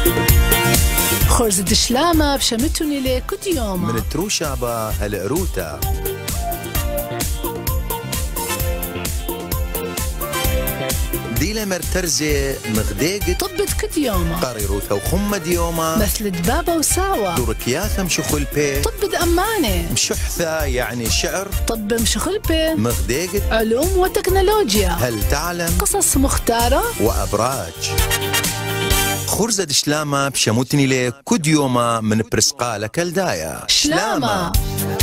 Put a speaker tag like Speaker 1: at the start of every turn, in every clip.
Speaker 1: خرزة شلامة بشمتوني لي كل يوم
Speaker 2: من تروشابة هالقروتا ديلا مرترزة مغديقة
Speaker 1: طبت كل يوم
Speaker 2: قاريروتا وخمة ديوما
Speaker 1: مثل دبابة وساوة
Speaker 2: دوركياثة مشخل بي
Speaker 1: طبت أمانة
Speaker 2: مشحثة يعني شعر
Speaker 1: طب مشخلبة
Speaker 2: مغديقة
Speaker 1: علوم وتكنولوجيا
Speaker 2: هل تعلم
Speaker 1: قصص مختارة
Speaker 2: وأبراج خرزة شلامة بشموتني لي كد يوما من برسقالة كالدايا
Speaker 1: شلامة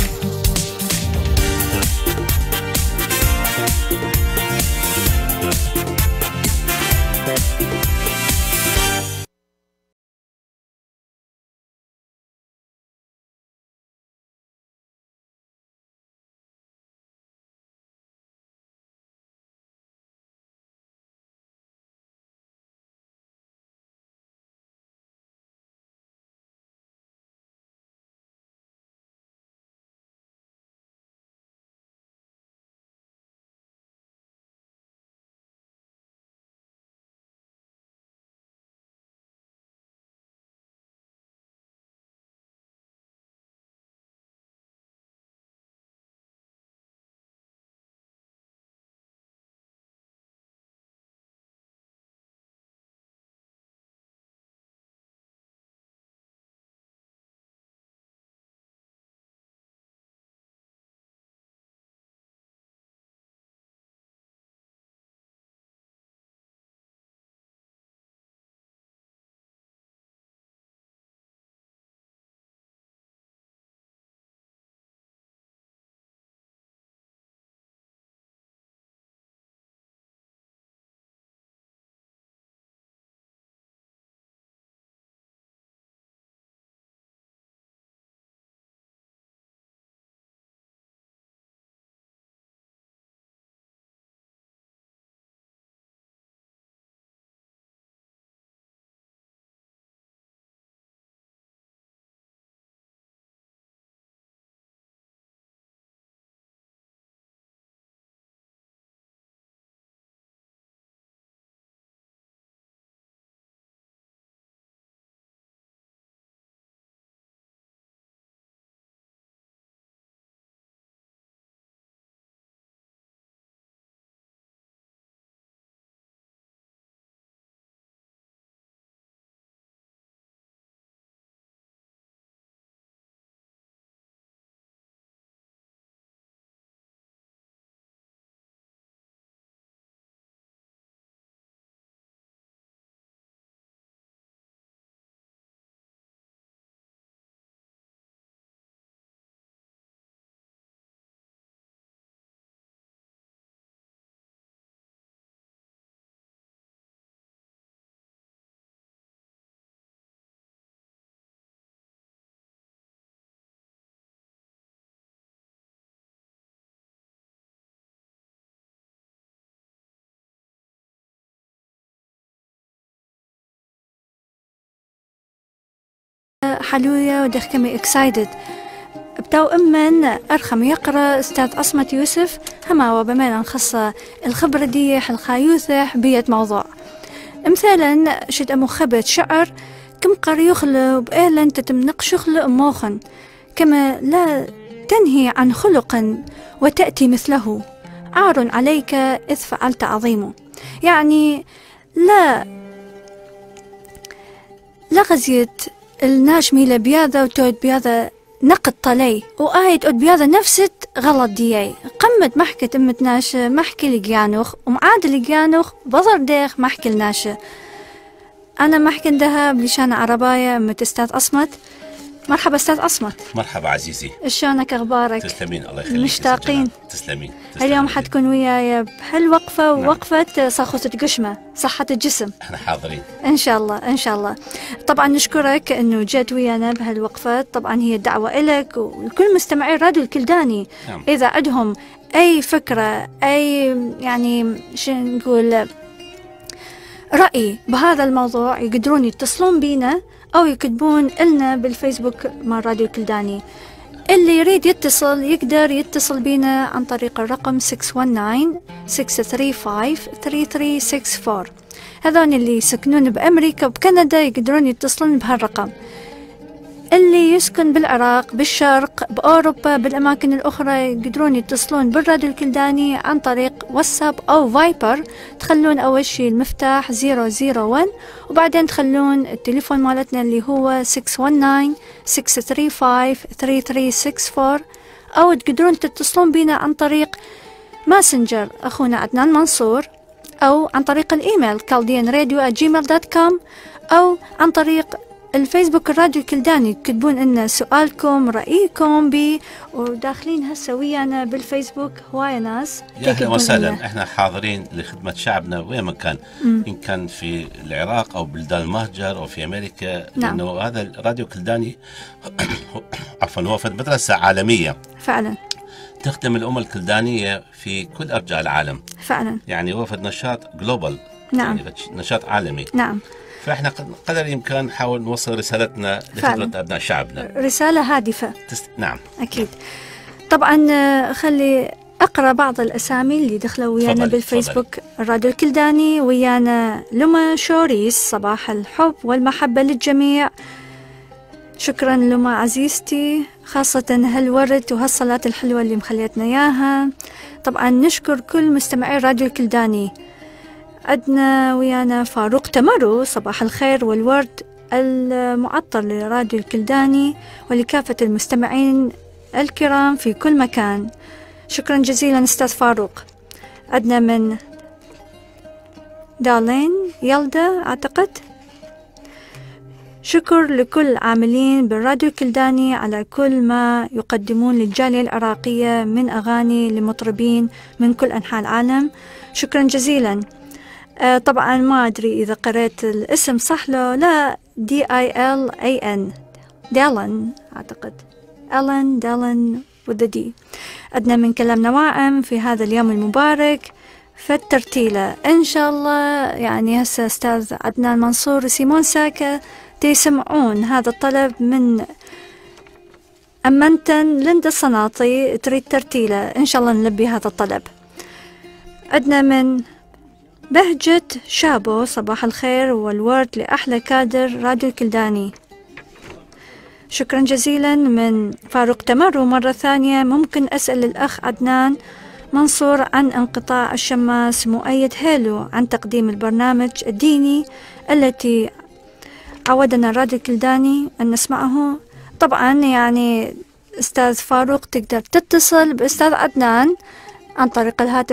Speaker 3: حلوية ودخكمي اكسايدد بتاو امن ارخم يقرا استاذ أصمت يوسف هما وبمانا خاصة الخبرة دي الخايوثح بية موضوع مثلا شد امو خبت شعر كم قريخل بأهلا تتمنق شخل موخن كما لا تنهي عن خلق وتأتي مثله عار عليك إذ فعلت عظيمه يعني لا غزيت الناجمي لبياذا وتود بياذا نقد طلي وآيد أود بياذا نفست غلط دياي قمت محكة أمت ناشة محكي لجيانوخ ومعاد لجيانوخ بظر ديخ محكي لناشة أنا محكي دها بلشان عرباية أمت أستاذ أصمت مرحبا أستاذ أصمت.
Speaker 4: مرحبا عزيزي.
Speaker 3: شلونك أخبارك؟
Speaker 4: تسلمين الله يخليك.
Speaker 3: مشتاقين.
Speaker 4: تسلمين.
Speaker 3: اليوم حتكون وياي بهالوقفة ووقفة صاخوة قشمة صحة الجسم.
Speaker 4: احنا حاضرين.
Speaker 3: إن شاء الله إن شاء الله. طبعا نشكرك إنه جيت ويانا بهالوقفة، طبعا هي الدعوة إلك وكل مستمعي راديو الكلداني. نعم. إذا عندهم أي فكرة أي يعني شو نقول رأي بهذا الموضوع يقدرون يتصلون بينا أو يكتبون لنا بالفيسبوك مع راديو الكلداني. اللي يريد يتصل يقدر يتصل بينا عن طريق الرقم 619-635-3364. هذول اللي يسكنون بأمريكا وبكندا يقدرون يتصلون بهالرقم. اللي يسكن بالعراق، بالشرق، بأوروبا، بالأماكن الأخرى يقدرون يتصلون بالراديو الكلداني عن طريق واتساب أو فايبر. تخلون أول شيء المفتاح 001 وبعدين تخلون التليفون مالتنا اللي هو 619-635-3364، أو تقدرون تتصلون بنا عن طريق ماسنجر أخونا عدنان منصور، أو عن طريق الإيميل kaldianradio@gmail.com، أو عن طريق الفيسبوك الراديو الكلداني. تكتبون لنا سؤالكم، رأيكم بي، وداخلين هسه ويانا بالفيسبوك هواية ناس.
Speaker 4: يا أهلا وسهلا، احنا حاضرين لخدمة شعبنا وين ما كان، إن كان في العراق أو بلدان المهجر أو في أمريكا.
Speaker 3: نعم.
Speaker 4: لأنه هذا الراديو الكلداني عفوا هو مدرسة عالمية
Speaker 3: فعلا
Speaker 4: تخدم الأمة الكلدانية في كل أرجاء العالم.
Speaker 3: فعلا
Speaker 4: يعني هو نشاط جلوبال،
Speaker 3: نعم.
Speaker 4: يعني نشاط عالمي.
Speaker 3: نعم.
Speaker 4: فاحنا قدر الإمكان نحاول نوصل رسالتنا لخدمة أبناء شعبنا،
Speaker 3: رسالة هادفة.
Speaker 4: نعم
Speaker 3: أكيد. طبعا خلي أقرأ بعض الأسامي اللي دخلوا ويانا بالفيسبوك الراديو الكلداني. ويانا لما شوريس، صباح الحب والمحبة للجميع. شكرا لما عزيزتي، خاصة هالورد وهالصلاة الحلوة اللي مخليتنا إياها. طبعا نشكر كل مستمعي راديو الكلداني. عدنا ويانا فاروق تمرو، صباح الخير والورد المعطر لراديو الكلداني ولكافة المستمعين الكرام في كل مكان. شكرا جزيلا أستاذ فاروق. عدنا من دالين يلدا أعتقد. شكر لكل عاملين بالراديو الكلداني على كل ما يقدمون للجالية العراقية من أغاني لمطربين من كل أنحاء العالم. شكرا جزيلا. طبعا ما أدري إذا قرأت الاسم صح له لا، DILAN دالن أعتقد، دالن with the D. أدنى من كلامنا واعم في هذا اليوم المبارك فالترتيلة إن شاء الله. يعني هسه أستاذ عدنان منصور سيمون ساكا تسمعون هذا الطلب من أمنتن لند الصناطي، تريد ترتيلة إن شاء الله نلبي هذا الطلب. أدنى من بهجة شابو، صباح الخير والورد لأحلى كادر راديو الكلداني. شكرا جزيلا من فاروق تمرو. مرة ثانية ممكن أسأل الأخ عدنان منصور عن انقطاع الشماس مؤيد هيلو عن تقديم البرنامج الديني التي عودنا الراديو الكلداني أن نسمعه. طبعا يعني أستاذ فاروق تقدر تتصل بأستاذ عدنان عن طريق الهاتف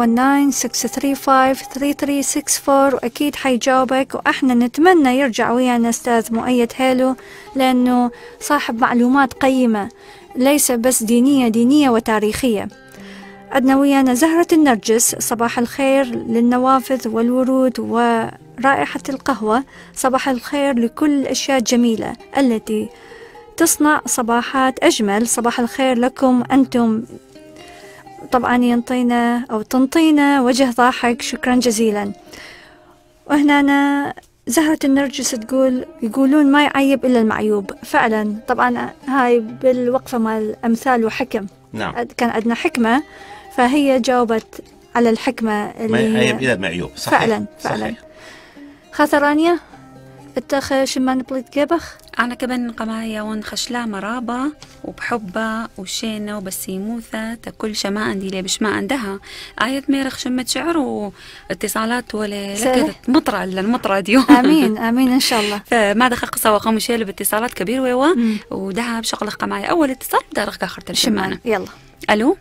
Speaker 3: 619-635-3364 وأكيد حيجاوبك. وإحنا نتمنى يرجع ويانا أستاذ مؤيد هيلو لأنه صاحب معلومات قيمة ليس بس دينية وتاريخية. عدنا ويانا زهرة النرجس، صباح الخير للنوافذ والورود ورائحة القهوة. صباح الخير لكل الأشياء الجميلة التي تصنع صباحات أجمل. صباح الخير لكم أنتم. طبعا ينطينا أو تنطينا وجه ضاحك. شكرا جزيلا. وهنا زهرة النرجس يقولون ما يعيب إلا المعيوب. فعلا طبعا هاي بالوقفة مال أمثال وحكم.
Speaker 4: نعم.
Speaker 3: كان عندنا حكمة فهي جاوبت على الحكمة اللي
Speaker 4: ما يعيب إلا المعيوب. صحيح.
Speaker 3: فعلا.
Speaker 4: صحيح.
Speaker 3: خاطرانية اتخ شمان بليت جبخ
Speaker 5: أنا كمان قماية ونخشلا مرابة وبحبة وشينة وبسيموثة تكل شماء دي لي بشماء عندها آية ميرخ شمة شعر واتصالات ولا لكدت مطرة المطرة ديو.
Speaker 3: آمين آمين إن شاء الله.
Speaker 5: فما دخل قصة وقام شيله باتصالات كبير ويوا ودها بشغل قماية. أول اتصال دارخ آخر الشمانة.
Speaker 3: يلا.
Speaker 5: ألو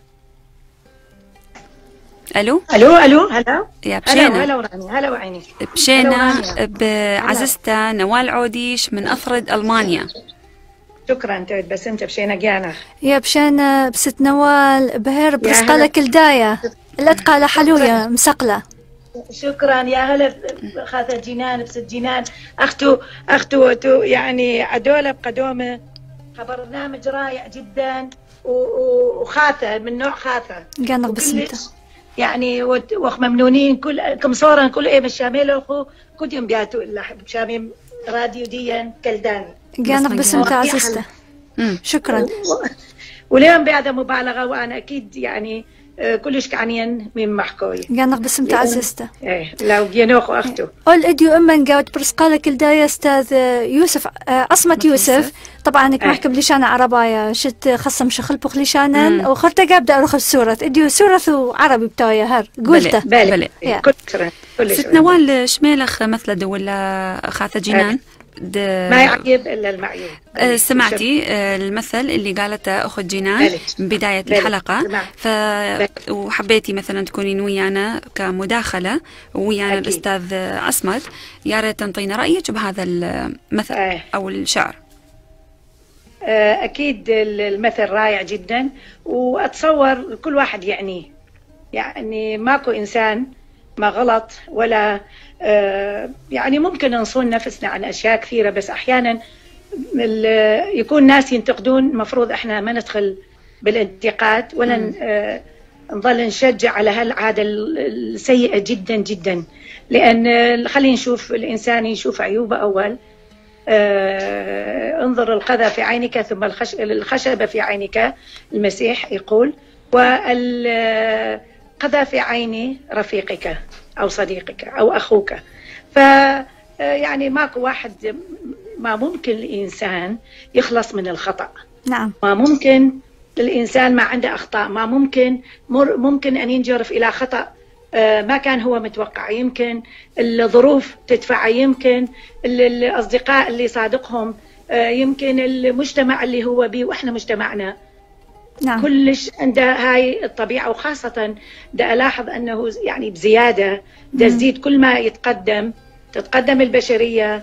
Speaker 6: الو هلا
Speaker 5: يا بشينا.
Speaker 6: هلا وراني، هلا وعيني.
Speaker 5: بشينا بعززتا نوال عوديش من أفرد ألمانيا.
Speaker 6: شكرا تود بس انت بشينا جانا
Speaker 3: يا بشينا بست نوال بهر برسقلك الداية الأتقى حلوية مسقلة.
Speaker 6: شكرا يا هلا خاطر جنان بست جنان اختو يعني عدولة بقدومة برنامج رائع جدا وخاثة من نوع خاثة
Speaker 3: قانق بسمته
Speaker 6: يعني وخ ممنونين كم صورا كل ايه بالشامل اخو كل يوم جاتوا الا شامم راديو ديا كلداني
Speaker 3: قانق بسمته عزيزته. شكرا.
Speaker 6: واليوم بعد مبالغة وانا اكيد يعني كلش كعنين من محكوي
Speaker 3: قال بسم تعززته
Speaker 6: لو جينوخ أخته
Speaker 3: قول إديو أمن قاوت برسقالة كلدايا أستاذ يوسف عصمة يوسف طبعا محكم لشانة عربايا شت خصم شخل بخ لشانا وخرتا قابدا أروخ السورة إديو سورة عربي بتاعي هر قلته
Speaker 6: بلي كل
Speaker 5: ست نوال شمالخ مثل دولا خاطة جنان
Speaker 6: ما يعيب إلا المعيوب.
Speaker 5: سمعتي المثل اللي قالته أخت جنان بداية الحلقة وحبيتي مثلا تكونين ويانا كمداخلة ويانا الأستاذ عصمت، يا ريت تنطينا رأيك بهذا المثل أو الشعر.
Speaker 6: أكيد المثل رائع جدا، وأتصور كل واحد يعني ماكو إنسان ما غلط ولا يعني ممكن نصون نفسنا عن أشياء كثيرة، بس أحيانا يكون ناس ينتقدون، المفروض إحنا ما ندخل بالانتقاد ولا نظل نشجع على هالعادة السيئة جدا جدا، لأن خلينا نشوف الإنسان يشوف عيوبه أول. انظر القذى في عينك ثم الخشب في عينك، المسيح يقول، والقذى في عين رفيقك أو صديقك أو أخوك. يعني ماكو واحد، ما ممكن الإنسان يخلص من الخطأ.
Speaker 3: نعم.
Speaker 6: ما ممكن الإنسان ما عنده أخطاء، ما ممكن أن ينجرف إلى خطأ ما كان هو متوقع، يمكن الظروف تدفع، يمكن الأصدقاء اللي صادقهم، يمكن المجتمع اللي هو بيه، وإحنا مجتمعنا
Speaker 3: نعم.
Speaker 6: كلش عنده هاي الطبيعة، وخاصة دا ألاحظ أنه يعني بزيادة تزيد كل ما تتقدم البشرية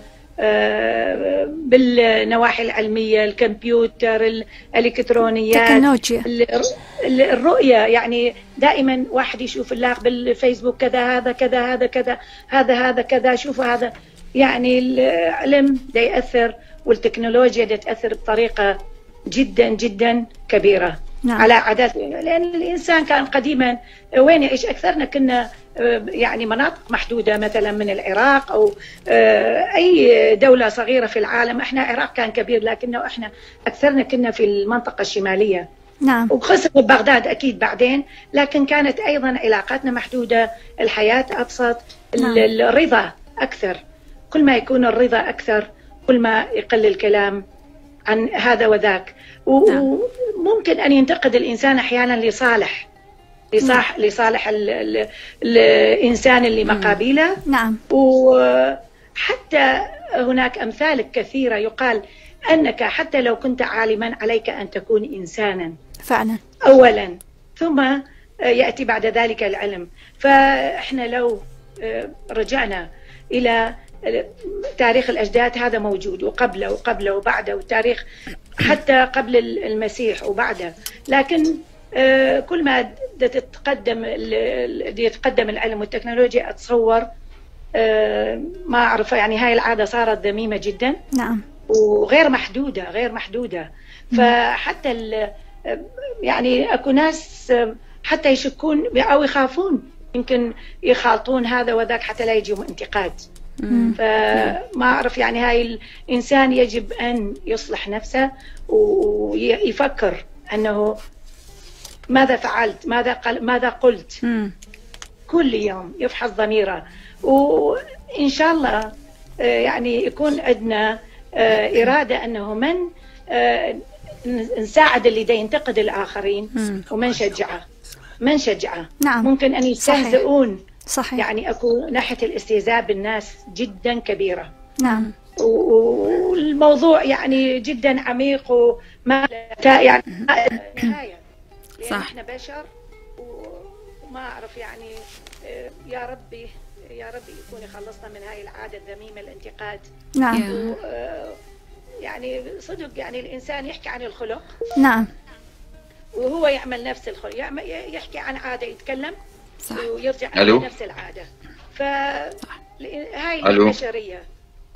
Speaker 6: بالنواحي العلمية، الكمبيوتر، الإلكترونيات، الرؤية. يعني دائما واحد يشوف اللاغ بالفيسبوك كذا، هذا كذا، هذا كذا، هذا كذا، شوفوا هذا. يعني العلم دا يأثر، والتكنولوجيا دا تأثر بطريقة جدا جدا كبيرة. نعم. على عادات، لأن الإنسان كان قديما وين يعيش؟ أكثرنا كنا يعني مناطق محدودة، مثلا من العراق أو أي دولة صغيرة في العالم. إحنا العراق كان كبير، لكنه إحنا أكثرنا كنا في المنطقة الشمالية.
Speaker 3: نعم.
Speaker 6: وخاصة بغداد أكيد بعدين، لكن كانت أيضا علاقاتنا محدودة، الحياة أبسط. نعم. الرضا أكثر، كل ما يكون الرضا أكثر كل ما يقل الكلام عن هذا وذاك. وممكن أن ينتقد الإنسان أحيانا لصالح الإنسان اللي مقابله.
Speaker 3: نعم.
Speaker 6: وحتى هناك أمثال كثيرة يقال أنك حتى لو كنت عالما عليك أن تكون إنسانا
Speaker 3: فعلا
Speaker 6: أولا، ثم يأتي بعد ذلك العلم. فإحنا لو رجعنا إلى تاريخ الأجداد، هذا موجود، وقبله وبعده، والتاريخ حتى قبل المسيح وبعده. لكن كل ما يتقدم العلم والتكنولوجيا، أتصور ما أعرف، يعني هاي العادة صارت ذميمة جدا.
Speaker 3: نعم.
Speaker 6: وغير محدودة. فحتى يعني أكو ناس حتى يشكون أو يخافون، يمكن يخالطون هذا وذاك حتى لا يجيهم انتقاد. فما أعرف، يعني هاي الإنسان يجب أن يصلح نفسه ويفكر أنه ماذا فعلت، ماذا قلت. كل يوم يفحص ضميره، وإن شاء الله يعني يكون عندنا إرادة أنه من نساعد اللي دا ينتقد الآخرين، ومن نشجعه.
Speaker 3: نعم.
Speaker 6: ممكن أن يستهزئون.
Speaker 3: صحيح.
Speaker 6: يعني أكو ناحية الاستهزاء بالناس جدا كبيرة.
Speaker 3: نعم.
Speaker 6: والموضوع يعني جدا عميق، وما يعني نهاية، لأن احنا بشر، وما أعرف يعني يا ربي يكون يخلصنا من هاي العادة الذميمة، الانتقاد.
Speaker 3: نعم.
Speaker 6: يعني صدق، يعني الإنسان يحكي عن الخلق.
Speaker 3: نعم.
Speaker 6: وهو يعمل نفس الخلق، يحكي عن عادة، يتكلم
Speaker 5: صح.
Speaker 6: ويرجع على نفس العادة. فهاي البشرية.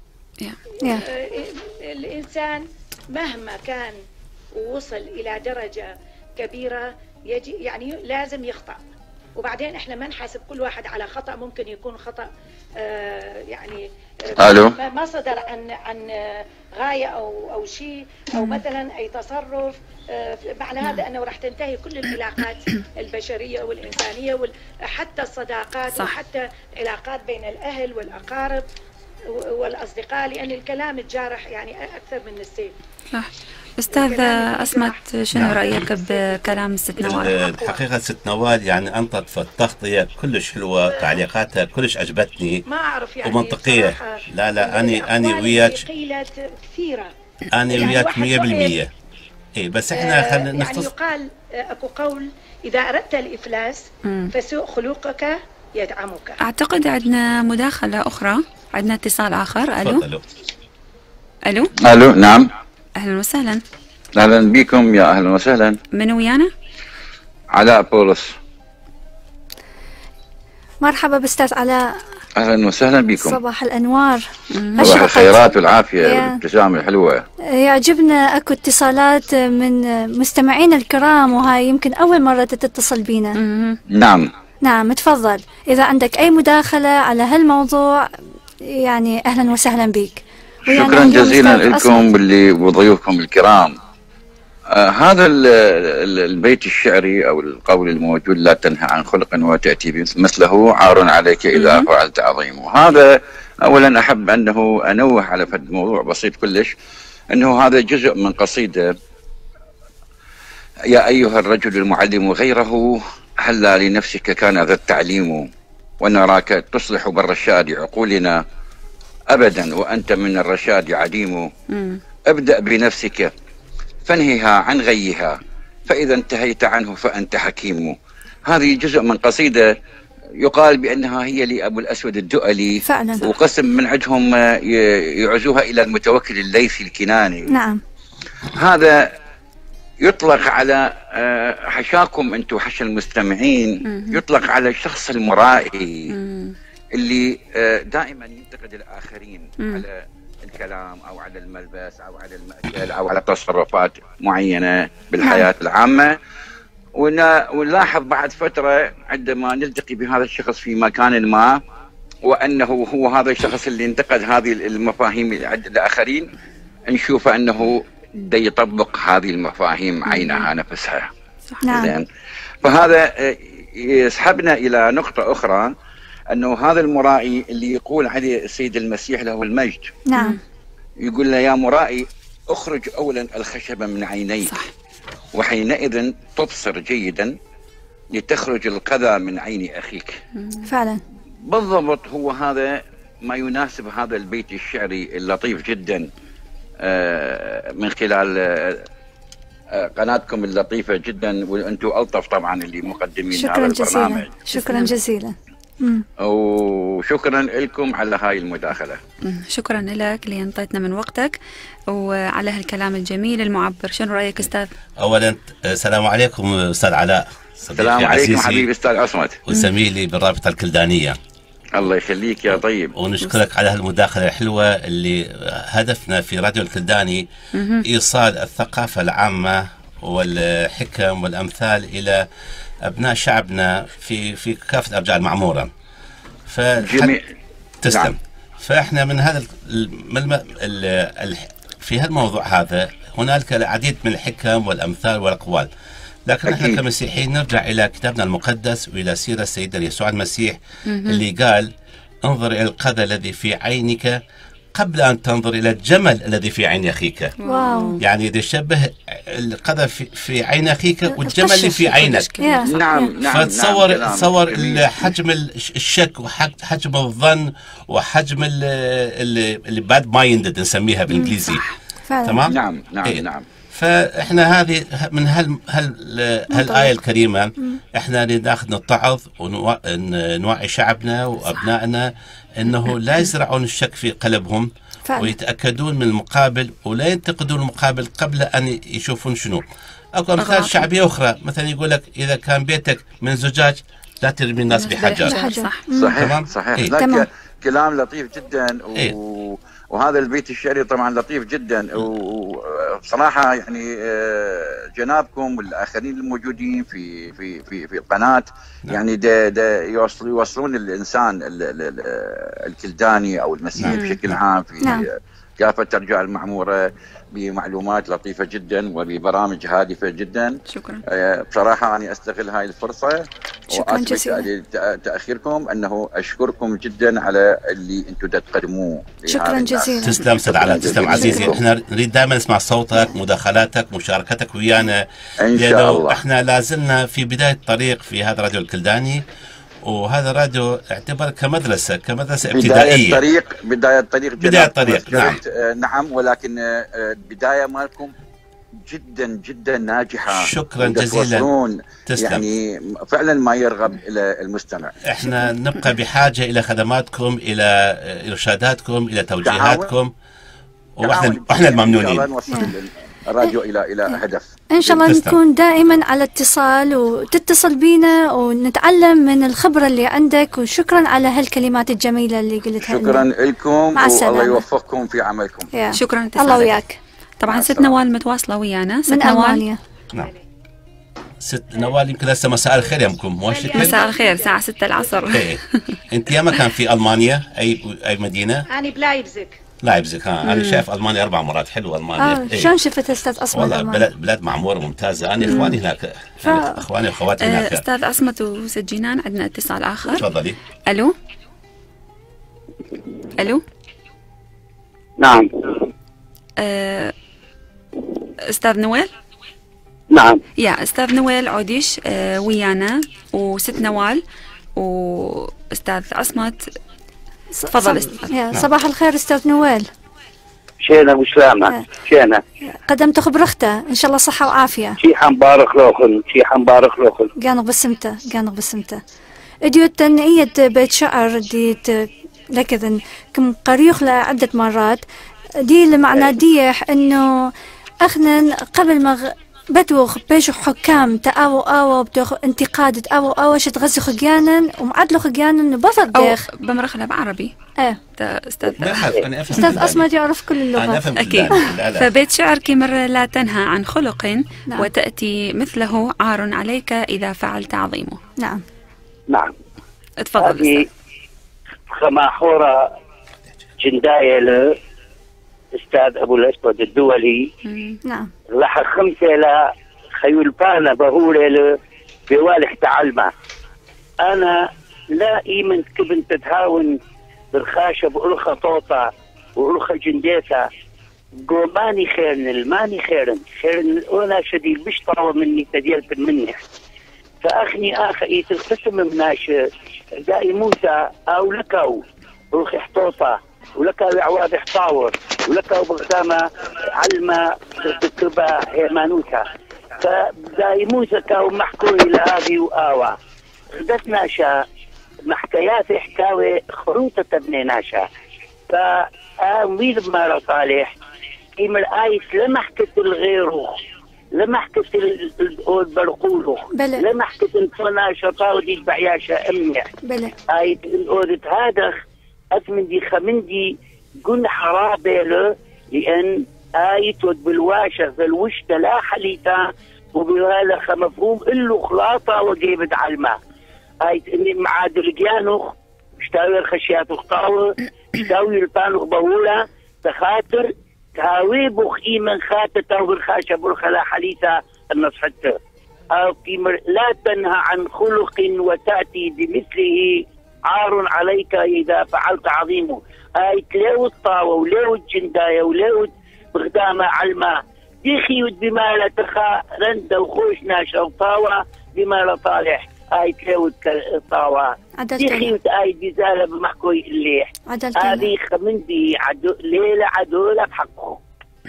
Speaker 6: الإنسان مهما كان ووصل إلى درجة كبيرة يعني لازم يخطأ، وبعدين إحنا ما نحاسب كل واحد على خطأ. ممكن يكون خطأ يعني
Speaker 7: الو
Speaker 6: ما صدر عن غايه او شيء او مثلا اي تصرف، معنى هذا انه راح تنتهي كل العلاقات البشريه والانسانيه وحتى الصداقات
Speaker 5: صح.
Speaker 6: وحتى العلاقات بين الاهل والاقارب والاصدقاء، لان الكلام الجارح يعني اكثر من السيف.
Speaker 5: صح. أستاذ أسمت، شنو رأيك بكلام الست نوال؟
Speaker 4: الحقيقة ست نوال يعني أنطت في التغطية كلش حلوة، تعليقاتها كلش عجبتني
Speaker 6: ما أعرف يعني
Speaker 4: ومنطقية. لا أنا وياك،
Speaker 6: قيلت كثيرة،
Speaker 4: أنا وياك 100%. إيه بس إحنا خلينا
Speaker 6: يعني يقال أكو قول إذا أردت الإفلاس فسوء خلقك يدعمك.
Speaker 5: أعتقد عندنا مداخلة أخرى، عندنا اتصال آخر. ألو.
Speaker 7: الو نعم،
Speaker 5: أهلا وسهلا.
Speaker 7: اهلا بكم، يا اهلا وسهلا.
Speaker 5: من ويانا؟
Speaker 7: علاء بولس.
Speaker 3: مرحبا باستاذ علاء.
Speaker 7: اهلا وسهلا بكم.
Speaker 3: صباح الانوار.
Speaker 7: صباح الخيرات والعافيه والابتسامه الحلوه.
Speaker 3: يعجبنا اكو اتصالات من مستمعينا الكرام، وهاي يمكن اول مره تتصل بينا. نعم تفضل، اذا عندك اي مداخله على هالموضوع يعني اهلا وسهلا بك.
Speaker 7: شكرا جزيلا لكم وضيوفكم الكرام. هذا البيت الشعري او القول الموجود: لا تنهى عن خلق وتأتي مثله، عار عليك اذا فعلت عظيم. وهذا اولا احب انه انوه على فد موضوع بسيط كلش، انه هذا جزء من قصيده: يا ايها الرجل المعلم غيره، هلا لنفسك كان ذا التعليم، ونراك تصلح بالرشاد عقولنا، أبدا وأنت من الرشاد عديم. ابدأ بنفسك فانهها عن غيها، فإذا انتهيت عنه فأنت حكيم. هذه جزء من قصيدة يقال بأنها هي لأبو الأسود الدؤلي
Speaker 3: فعلا،
Speaker 7: وقسم من عندهم يعزوها إلى المتوكل الليثي الكناني.
Speaker 3: نعم.
Speaker 7: هذا يطلق على حشاكم أنتم حشا المستمعين، يطلق على الشخص المرائي اللي دائما ينتقد الآخرين على الكلام أو على الملبس أو على المأكل أو على تصرفات معينة بالحياة العامة. ونلاحظ بعد فترة عندما نلتقي بهذا الشخص في مكان ما، وأنه هو هذا الشخص اللي انتقد هذه المفاهيم عند الآخرين، نشوف أنه دا يطبق هذه المفاهيم عينها نفسها.
Speaker 3: نعم.
Speaker 7: فهذا يسحبنا إلى نقطة أخرى، أنه هذا المرائي اللي يقول عليه السيد المسيح له المجد،
Speaker 3: نعم،
Speaker 7: يقول له: يا مرائي اخرج أولا الخشب من عينيك، وحينئذ تبصر جيدا لتخرج القذى من عين أخيك.
Speaker 3: فعلا
Speaker 7: بالضبط، هو هذا ما يناسب هذا البيت الشعري اللطيف جدا من خلال قناتكم اللطيفة جدا، وأنتم ألطف طبعا اللي مقدمين هذا البرنامج.
Speaker 3: شكرا جزيلا.
Speaker 7: وشكرا لكم على هاي المداخلة.
Speaker 5: شكرا لك اللي انطيتنا من وقتك وعلى هالكلام الجميل المعبر. شنو رأيك أستاذ؟
Speaker 4: أولا السلام عليكم أستاذ علاء.
Speaker 7: السلام عليكم حبيبي أستاذ أسمت
Speaker 4: وزميلي بالرابطة الكلدانية.
Speaker 7: الله يخليك يا طيب.
Speaker 4: ونشكرك على هالمداخلة الحلوة اللي هدفنا في راديو الكلداني إيصال الثقافة العامة والحكم والأمثال إلى أبناء شعبنا في كافة أرجاء المعمورة. تسلم. نعم. فإحنا من هذا في هالموضوع هذا هنالك العديد من الحكم والأمثال والأقوال، لكن احنا كمسيحيين نرجع إلى كتابنا المقدس وإلى سيرة سيدنا يسوع المسيح اللي قال: انظر إلى القذى الذي في عينك قبل أن تنظر إلى الجمل الذي في عين أخيك.
Speaker 3: واو.
Speaker 4: يعني يشبه القذى في عين أخيك والجمل اللي في عينك.
Speaker 7: نعم.
Speaker 4: فتصور حجم الشك وحجم الظن وحجم اللي باد مايندد نسميها بالإنجليزي.
Speaker 3: تمام.
Speaker 7: نعم.
Speaker 4: فاحنا هذه من هالآية الكريمة احنا ناخذ نتعظ ونوعي شعبنا وابنائنا انه لا يزرعون الشك في قلبهم ويتأكدون من المقابل ولا ينتقدون المقابل قبل ان يشوفون شنو. اكو امثال شعبية اخرى مثلا يقول لك اذا كان بيتك من زجاج لا ترمي الناس بحجر.
Speaker 7: صحيح. كلام لطيف جدا وهذا البيت الشعري طبعا لطيف جدا، بصراحه يعني جنابكم والاخرين الموجودين في القناه يعني يوصلون الانسان الكلداني او المسيحي بشكل عام في كافه ارجاء المعموره بمعلومات لطيفه جدا وببرامج هادفه جدا.
Speaker 5: شكرا.
Speaker 7: بصراحه انا استغل هاي الفرصه
Speaker 3: شكرا جزيلا
Speaker 7: تاخيركم، انه اشكركم جدا على اللي انتم تقدموه.
Speaker 3: شكرا جزيلا.
Speaker 4: تسلم استاذ علاء، تسلم عزيزي. احنا نريد دائما نسمع صوتك، مداخلاتك، مشاركتك ويانا
Speaker 7: ان شاء الله.
Speaker 4: احنا لازلنا في بدايه الطريق في هذا الراديو الكلداني، وهذا الراديو اعتبر كمدرسه ابتدائيه.
Speaker 7: بدايه الطريق
Speaker 4: نعم.
Speaker 7: نعم، ولكن البدايه مالكم جدا جدا ناجحه.
Speaker 4: شكرا جزيلا.
Speaker 7: تسلم. يعني فعلا ما يرغب الى المستمع.
Speaker 4: احنا نبقى بحاجه الى خدماتكم، الى ارشاداتكم، الى توجيهاتكم، واحنا الممنونين. ان شاء الله نوصل
Speaker 7: الراديو الى هدف.
Speaker 3: ان شاء الله نكون دائما على اتصال، وتتصل بينا ونتعلم من الخبره اللي عندك. وشكرا على هالكلمات الجميله اللي قلتها.
Speaker 7: شكرا لكم والله يوفقكم في عملكم.
Speaker 5: شكرا.
Speaker 3: الله وياك.
Speaker 5: طبعا ست نوال متواصله ويانا.
Speaker 3: ست نوال من ألمانيا.
Speaker 4: نعم. ست نوال يمكن هسه مساء الخير يمكم.
Speaker 5: مساء الخير، الساعه 6 العصر.
Speaker 4: انت يا مكان في المانيا؟ اي مدينه؟
Speaker 6: انا بلايبزيغ.
Speaker 4: لايبزيغ. انا شايف المانيا 4 مرات. حلوه المانيا.
Speaker 3: شلون شفت استاذ اصمت؟
Speaker 4: والله بلاد معموره ممتازه. انا اخواني هناك، اخواني واخواتي هناك.
Speaker 5: استاذ اصمت وست جنان، عندنا اتصال اخر.
Speaker 4: تفضلي.
Speaker 5: الو.
Speaker 8: نعم.
Speaker 5: استاذ نويل.
Speaker 8: نعم.
Speaker 5: يا استاذ نويل عوديش ويانا، وست نوال واستاذ عصمت. تفضل استاذ.
Speaker 3: صباح الخير استاذ نويل.
Speaker 8: شينا وسلامة. شينا
Speaker 3: قدمت خبرخته ان شاء الله صحه وعافيه.
Speaker 8: شي حنبارك لوخن
Speaker 3: قانغ بسمته اديو التنقية بيت شعر ديت لكذا كم قريخ لعدة مرات دي المعنى ديح انه اخنا قبل ما بتوخ بيشو حكام تاو بتوخ انتقاد تاو شت غزي خجانا ومعدلو خجانا بفض ديخ
Speaker 5: بمرخلها بعربي.
Speaker 3: استاذ اصمت يعرف كل اللغات
Speaker 5: اكيد. فبيت شعر كمر لا تنهى عن خلق وتاتي مثله عار عليك اذا فعلت عظيمه.
Speaker 8: نعم.
Speaker 5: اتفضل.
Speaker 8: هذه خماحورة جنداية لأستاذ أبو الأسود الدولي.
Speaker 3: نعم.
Speaker 8: لح 5 لا خيولبانا بهولة بوالح تعلمة. أنا لا إيمن كبن تتهاون بالخاشة بألخة طوطة وألخة جنديثة ماني خيرن أنا شديد مش طاوة مني تديلت مني. فأخني آخي القسم مناش دائي موسى أو لكو ألخي حطوطة ولكو عواد حطاور ولكو بغتامة علمة تكتبا هيمانوسا. فدائي موسى كاو محكوي لهذه وآوى خدتنا شا محكيات حكاوي خروطة تبنيناشا. فأميد مارا صالح إيم الآيس لما حكت الغيرو، لما حكت البرقولو، لما حكت الفنا شطاو دي بعياشة أمنع آيت الأودت هذا أثمن دي خمندي قن حرابي له لأن آيت بالواشة بالوش لا حليتا وبهذا مفهوم إلو خلاطة وجيبت علمة. آيت إني معادل جيانوخ اشتاوي الخشيات اختاوه اشتاوي البانوخ بهولة تخاطر تهاوي بوخ إيمن خاتة تاوغر خاشة برخلا حليثة النصحته. أو لا تنهى عن خلق وتأتي بمثله عار عليك إذا فعلت عظيمه. آيت ليو الطاوة وليو الجنداية وليو بغدامة علمة ديخيود بما لا تخا رندة وخوش ناشا وطاوة بما لا طالح. آيت ليو الطاوة ديخيود آيت بزالة بمحكوي الليح. هذه خمندي ليلة عدولة بحقه.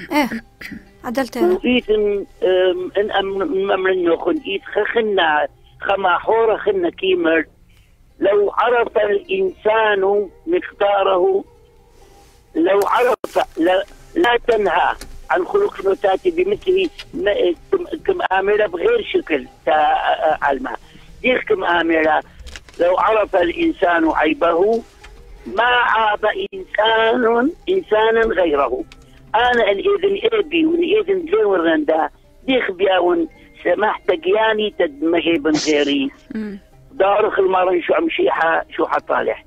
Speaker 3: عدلتها.
Speaker 8: وإيت إن أمرنا خنقيت خنا خماحورة خنا كيمر. لو عرف الإنسان مقداره لو عرف لا تنهى عن خلق وتأتي بمثله كم آمرة بغير شكل علمها ديخ كم آمرة. لو عرف الإنسان عيبه ما عاب إنسانا غيره. انا الاذن ابي والاذن جورن دا ديخ بياون سمحتك يعني تدمهي بن غيري دارخ المرن شو عمشيحة شو حطالح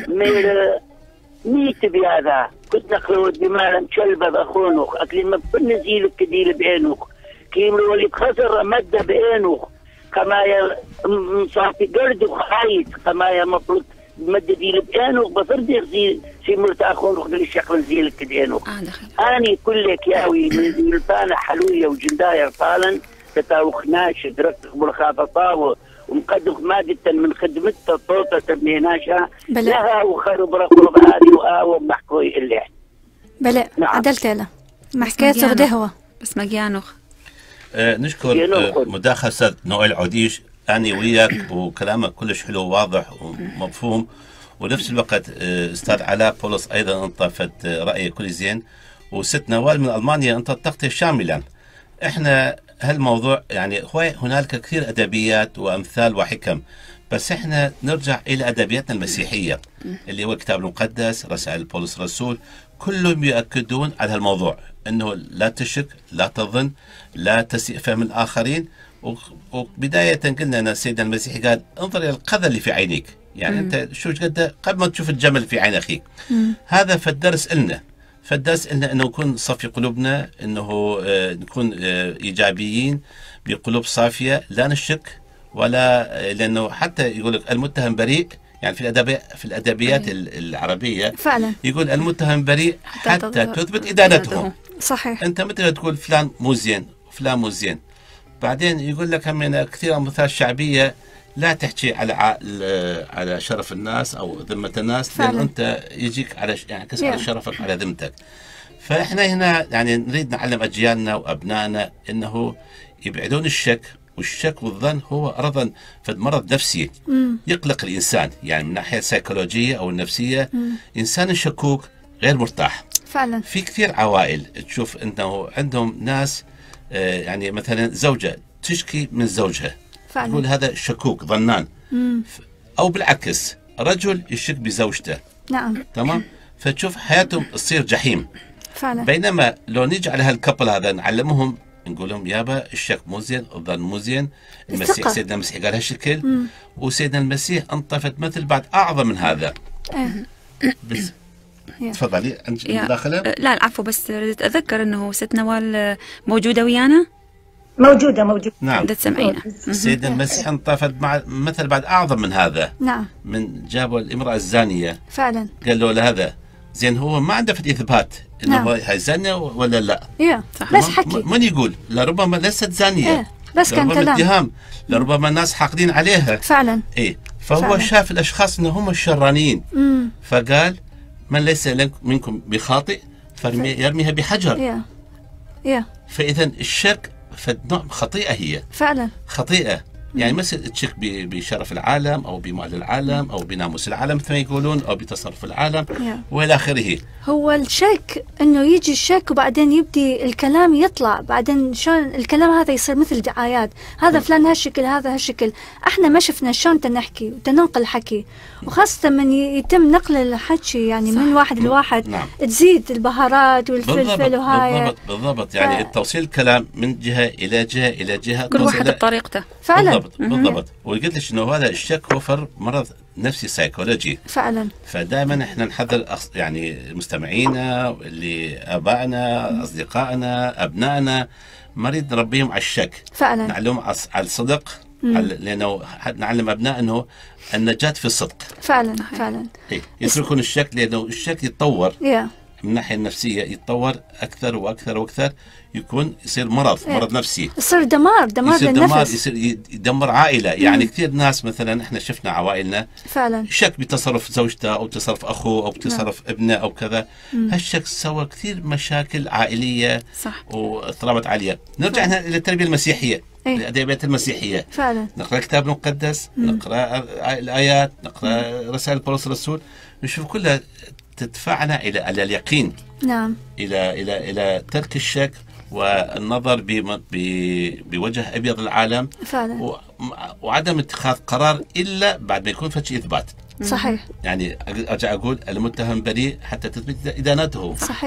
Speaker 8: ميت بهذا كنت نخلود بمالا شلبة بأخونوخ أكلي ما بنزيل كديل بأنوخ كيم الولي خسر مدة بأنوخ كما يا مصافي قرد وخايت كما يا مفروض مدة ديل بأنوخ بصردي زي في مرتا أخونوخ دل الشقل نزيل كدينوخ أني كلك ياوي من الفانة حلوية وجندايا طالا تتاوخ ناشد رتق بالخاطة طاوة ومقدم مادة من خدمتها طوطة تبنيناشا لها وخرب رقب هذه وآوة محكوي اللي
Speaker 3: بلا نعم. عدلت له ما حكيت غده هو
Speaker 5: بس مجيانوخ
Speaker 4: نشكر مداخلة أستاذ نويل عوديش أنا وياك وكلامك كلش حلو وواضح ومفهوم ونفس الوقت أستاذ علاء بولس أيضا انطفت رأيه كل زين وست نوال من ألمانيا انت التغطية شاملا. احنا هالموضوع يعني هو هنالك كثير أدبيات وأمثال وحكم بس احنا نرجع إلى أدبياتنا المسيحية اللي هو الكتاب المقدس رسائل بولس الرسول كلهم يؤكدون على هالموضوع أنه لا تشك لا تظن لا تسيء فهم الآخرين وبداية قلنا أن سيدنا المسيح قال انظر إلى القذى اللي في عينيك يعني أنت شو قد قبل ما تشوف الجمل في عين أخيك هذا فالدرس إلنا فالدرس إنه نكون صفي قلوبنا انه نكون ايجابيين بقلوب صافيه لا نشك ولا لانه حتى يقول لك المتهم بريء يعني في الادبيات العربيه
Speaker 3: فعلا
Speaker 4: يقول المتهم بريء حتى تثبت ادانته.
Speaker 3: صحيح.
Speaker 4: انت متى تقول فلان مو زين فلان مو زين بعدين يقول لك من كثير امثال شعبيه لا تحكي على شرف الناس او ذمه الناس لان انت يجيك على يعني كسر على شرفك على ذمتك. فاحنا هنا يعني نريد نعلم اجيالنا وابنائنا انه يبعدون الشك والشك والظن هو ايضا فد مرض نفسي يقلق الانسان يعني من ناحيه سيكولوجيه او النفسيه انسان شكوك غير مرتاح.
Speaker 3: فعلا
Speaker 4: في كثير عوائل تشوف انه عندهم ناس يعني مثلا زوجه تشكي من زوجها فعلا. يقول هذا شكوك ظنان او بالعكس رجل يشك بزوجته
Speaker 3: نعم
Speaker 4: تمام فتشوف حياتهم تصير جحيم
Speaker 3: فعلا.
Speaker 4: بينما لو نيجي على هالكبل هذا نعلمهم نقول لهم يابا الشك مو زين الظن مو زين المسيح سيدنا المسيح قال هالشكل وسيدنا المسيح انطفت مثل بعد اعظم من هذا بس تفضلي انت مداخله.
Speaker 5: لا العفو بس ردت اتذكر انه ست نوال موجوده ويانا
Speaker 6: موجودة
Speaker 4: نعم
Speaker 5: تسمعينا.
Speaker 4: سيدنا المسيح انطفت مع مثل بعد اعظم من هذا
Speaker 3: نعم
Speaker 4: من جابوا الامراه الزانيه
Speaker 3: فعلا
Speaker 4: قال له لهذا زين هو ما عنده في اثبات انه
Speaker 3: نعم.
Speaker 4: هي زانيه ولا لا
Speaker 3: بس حكي
Speaker 4: من يقول لربما ليست زانيه
Speaker 3: بس كان كلام
Speaker 4: اتهام لربما الناس حاقدين عليها
Speaker 3: فعلا
Speaker 4: فهو
Speaker 3: فعلا.
Speaker 4: شاف الاشخاص انهم هم الشرانيين فقال من ليس منكم بخاطئ فيرميها بحجر فاذا الشك فنوع خطيئه هي
Speaker 3: فعلا
Speaker 4: خطيئه يعني مثل تشك بشرف العالم او بمال العالم او بناموس العالم مثل ما يقولون او بتصرف العالم والى اخره.
Speaker 3: هو الشك انه يجي الشك وبعدين يبدي الكلام يطلع بعدين شلون الكلام هذا يصير مثل دعايات هذا فلان هالشكل هذا هالشكل احنا ما شفنا شلون تنحكي وتننقل حكي وخاصة من يتم نقل الحكي يعني من واحد لواحد تزيد البهارات والفلفل وهاي
Speaker 4: بالضبط يعني توصيل الكلام من جهة إلى جهة إلى جهة
Speaker 5: كل واحد بطريقته
Speaker 3: فعلا
Speaker 4: بالضبط وقلت لك انه هذا الشك هو مرض نفسي سيكولوجي
Speaker 3: فعلا
Speaker 4: فدائما احنا نحذر يعني مستمعينا اللي ابائنا اصدقائنا ابنائنا ما نريد نربيهم على الشك
Speaker 3: فعلا
Speaker 4: نعلمهم على الصدق لانه نعلم ابناء انه النجاة في الصدق
Speaker 3: فعلا فعلا
Speaker 4: يتركون الشك لانه الشك يتطور من الناحيه النفسيه يتطور اكثر واكثر واكثر يصير مرض نفسي
Speaker 3: يصير دمار للنفس
Speaker 4: يصير يدمر عائله يعني كثير ناس مثلا احنا شفنا عوائلنا
Speaker 3: فعلا
Speaker 4: شك بتصرف زوجته او تصرف اخوه او تصرف ابنه او كذا هالشك سوى كثير مشاكل عائليه
Speaker 5: صح
Speaker 4: واضطرابات عاليه نرجع هنا الى التربيه المسيحيه الادبيات المسيحيه
Speaker 3: فعلا
Speaker 4: نقرا الكتاب المقدس نقرا الايات نقرا رسائل بولس الرسول نشوف كلها تدفعنا الى اليقين
Speaker 3: نعم
Speaker 4: الى ترك الشك والنظر بوجه ابيض العالم
Speaker 3: فعلا
Speaker 4: وعدم اتخاذ قرار الا بعد ما يكون فشي اثبات
Speaker 3: صحيح
Speaker 4: يعني ارجع اقول المتهم بريء حتى تثبت ادانته
Speaker 3: صحيح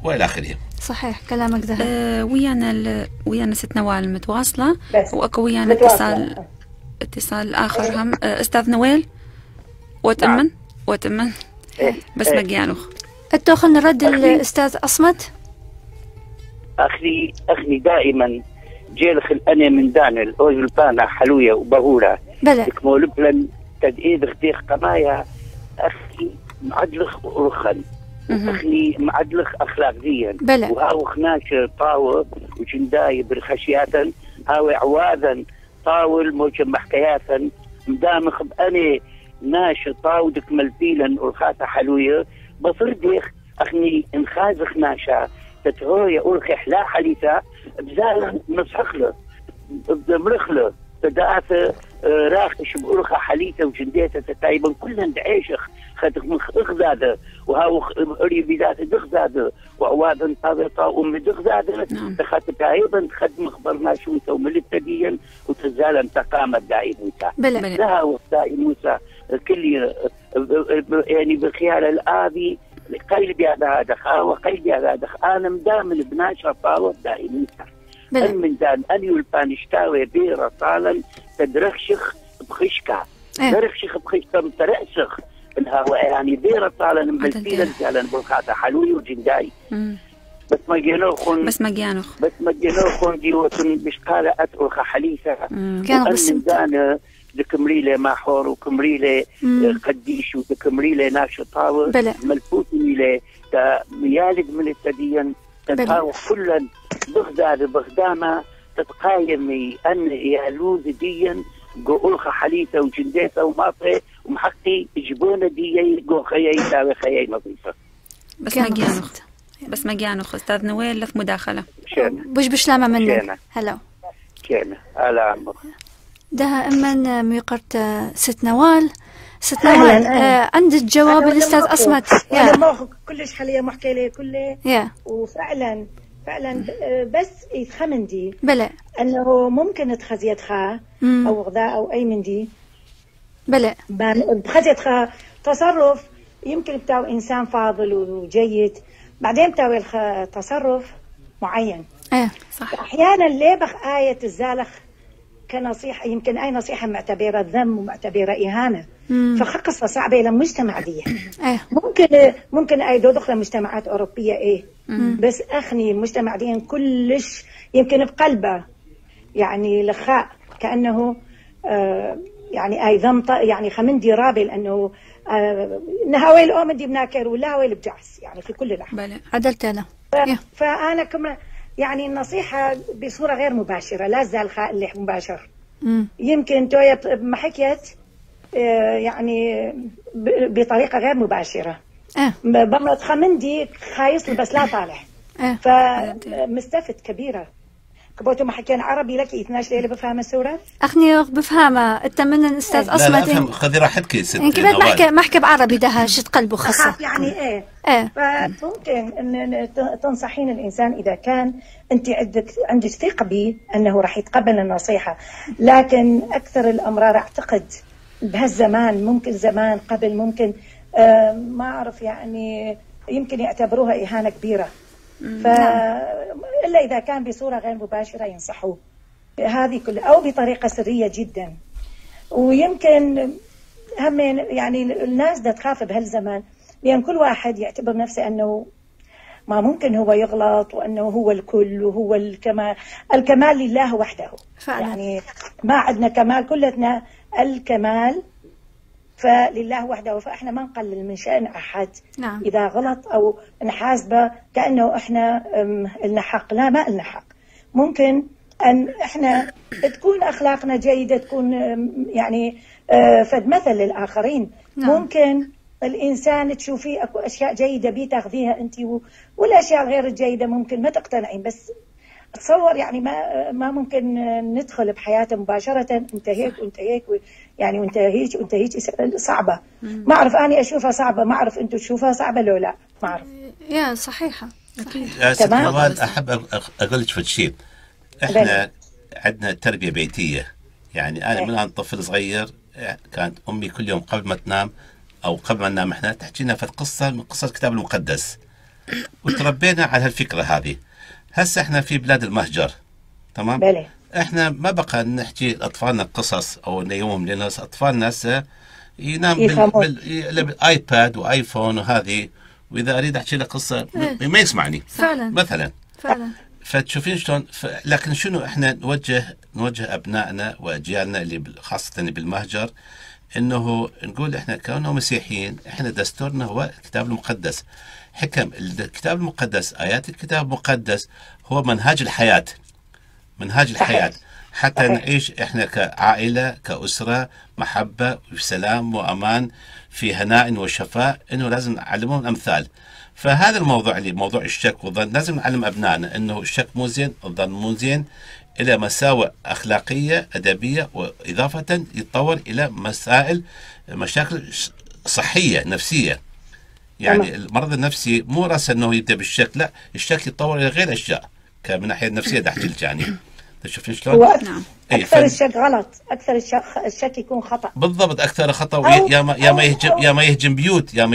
Speaker 4: والى اخره.
Speaker 3: صحيح كلامك ذهب.
Speaker 5: ويانا ست نوال متواصله،
Speaker 6: بس
Speaker 5: واكو ويانا اتصال اخر هم استاذ نويل وتأمن بس مجانوخ
Speaker 3: انتو خلنا نرد الاستاذ اصمت.
Speaker 8: اخي دائما جيلخ انا من دانل اوزل بانا حلويه وبهوره
Speaker 3: بلى
Speaker 8: كمول بلن تدقيد اختيخ قمايا اخي معدلخ ورخن اخي معدلخ اخلاقيا
Speaker 3: بلى
Speaker 8: وهاو خناش طاوة وجنداي برخشياتا هاو عواذا طاول موجم حكاياتا مدامخ بأني ناش طاودك ملبيلا ورخاتا حلوية بصرديخ اخني انخازخ ناشا تتهوية أرخي حلا حليتا بزال مسحخله بمرخله تداثة راخش بأرخى حليتا وجنديتا تتايبا كلها دعيشخ خدخ مخ اخذاده وهاو اري بذات دخذاده وعوادا طابطة ام دخذاده تخات تايبا خد مخبرنا شو تو ملتديا وتزال انتقامت دائموتا لها وقتا موسى كل يعني بخيال الآبي قلبي هذا وقلبي هذا انا مدامن بناشا طاوة دائموتا من دان أنيو البانشتاوي بيرا طالا تدرخشخ بخشكا درخشخ بخشكا مترأسخ الهواء يعني بيرا طالا مبلتيلا جالا بالخاطة حلوي وجنداي بس ما جانوخون ديوتن بشقالة أترخ حليثة
Speaker 3: كان بس
Speaker 8: دانا دكمريلة محور وكمريلة قديش ودكمريلة ناشطاوة ملفوتني ميالد من التدين تتهاو كلا بغدامة تتقايمي أن يالوذ ديا قولخ حليثة وجنديثة وماطي ومحقي جبونة ديا قو خيي تاوي خيي نظيفة
Speaker 5: بس مجانوخ أستاذ نويل لك مداخلة
Speaker 3: بش لامة منك هلا
Speaker 8: هلا عمر
Speaker 3: ده أمن ميقرت ست نوال عندك جواب الأستاذ أصمت
Speaker 6: أنا كلش حاليا محكي لي كله وفعلا بس يتخمندي
Speaker 3: بلى
Speaker 6: أنه ممكن تخزيتها أو غذاء أو أي من دي
Speaker 3: بلى
Speaker 6: بخزيتها تصرف يمكن بتاو إنسان فاضل وجيد بعدين بتاوي تصرف معين
Speaker 5: صح.
Speaker 6: أحيانا ليبخ آية الزالخ كنصيحة يمكن أي نصيحة معتبرة ذم ومعتبرة إهانة فقصة صعبة للمجتمع دي ممكن أي دخل مجتمعات أوروبية بس أخني المجتمع دي كلش يمكن بقلبه يعني لخاء كأنه يعني أي ذم يعني خمندي رابي لأنه نهاوي الأم دي بناكر ولا هاوي بجعس يعني في كل لحظة
Speaker 3: عدلت أنا
Speaker 6: فأنا كما يعني النصيحة بصورة غير مباشرة لا زال اللي مباشر يمكن تويا ما حكيت يعني بطريقة غير مباشرة بمرض خمندي خايص بس لا طالع فمستفد كبيرة كبوتو ما حكينا عربي لك 12 ليلة بفهم السورة
Speaker 3: أخني بفهمها أتمنى الأستاذ أصمت
Speaker 4: لا أفهم خذي راحتك ست
Speaker 3: نوال ما أحكي بعربي ده شت قلبه خاصة
Speaker 6: يعني فممكن أن تنصحين الإنسان إذا كان أنت عندك ثقة به أنه راح يتقبل النصيحة لكن أكثر الأمرار أعتقد بهالزمان ممكن زمان قبل ممكن ما أعرف يعني يمكن يعتبروها إهانة كبيرة إلا إذا كان بصورة غير مباشرة ينصحوه هذه كلها أو بطريقة سرية جدا ويمكن هم يعني الناس دا تخاف بهالزمان لأن كل واحد يعتبر نفسه أنه ما ممكن هو يغلط وأنه هو الكل وهو الكمال لله وحده يعني ما عندنا كمال كلتنا الكمال فلله وحده فإحنا ما نقلل من شأن أحد إذا غلط أو نحاسبه كأنه إحنا لنا حق لا ما لنا حق ممكن أن إحنا تكون أخلاقنا جيدة تكون يعني فد مثل للآخرين ممكن الإنسان تشوفيه أكو أشياء جيدة بيه تاخذيها أنت والأشياء غير الجيدة ممكن ما تقتنعين بس أتصور يعني ما ممكن ندخل بحياته مباشرة أنت هيك وأنت هيك يعني وأنت هيك وأنت هيك صعبة ما أعرف أنا أشوفها صعبة ما أعرف أنتوا تشوفها صعبة لو لا ما أعرف
Speaker 3: يا صحيحة
Speaker 4: يا ست نوال أحب أقولك في شيء إحنا عندنا تربية بيتية يعني أنا من طفل صغير كانت أمي كل يوم قبل ما تنام أو قبل ما ننام إحنا تحكي لنا في قصة من قصص الكتاب المقدس وتربينا على هالفكرة هذه. هسه احنا في بلاد المهجر، تمام؟
Speaker 6: بلى.
Speaker 4: احنا ما بقى نحكي لاطفالنا قصص او نيوم، لان اطفالنا هسه ينام بالايباد وايفون وهذه، واذا اريد احكي له قصه ما يسمعني
Speaker 3: فعلا
Speaker 4: مثلا.
Speaker 3: فعلا.
Speaker 4: فتشوفين شلون لكن شنو احنا نوجه ابنائنا واجيالنا اللي خاصه اللي بالمهجر، انه نقول احنا كونه مسيحيين احنا دستورنا هو الكتاب المقدس. حكم الكتاب المقدس، ايات الكتاب المقدس هو منهاج الحياه، منهاج الحياه حتى نعيش احنا كعائله كاسره محبه وسلام وامان في هناء وشفاء، انه لازم نعلمهم الامثال. فهذا الموضوع اللي موضوع الشك والظن لازم نعلم ابنائنا انه الشك مو زين، الظن مو زين، الى مساوئ اخلاقيه ادبيه، واضافه يتطور الى مشاكل صحيه نفسيه. يعني المرض النفسي مو راس انه يبدا بالشك، لا، الشك يتطور الى غير اشياء من الناحيه النفسيه داخل يعني. تشوفين شلون؟
Speaker 6: اكثر الشك غلط، اكثر الشك يكون خطا.
Speaker 4: بالضبط، اكثر خطا. يا ما يهجم بيوت، يا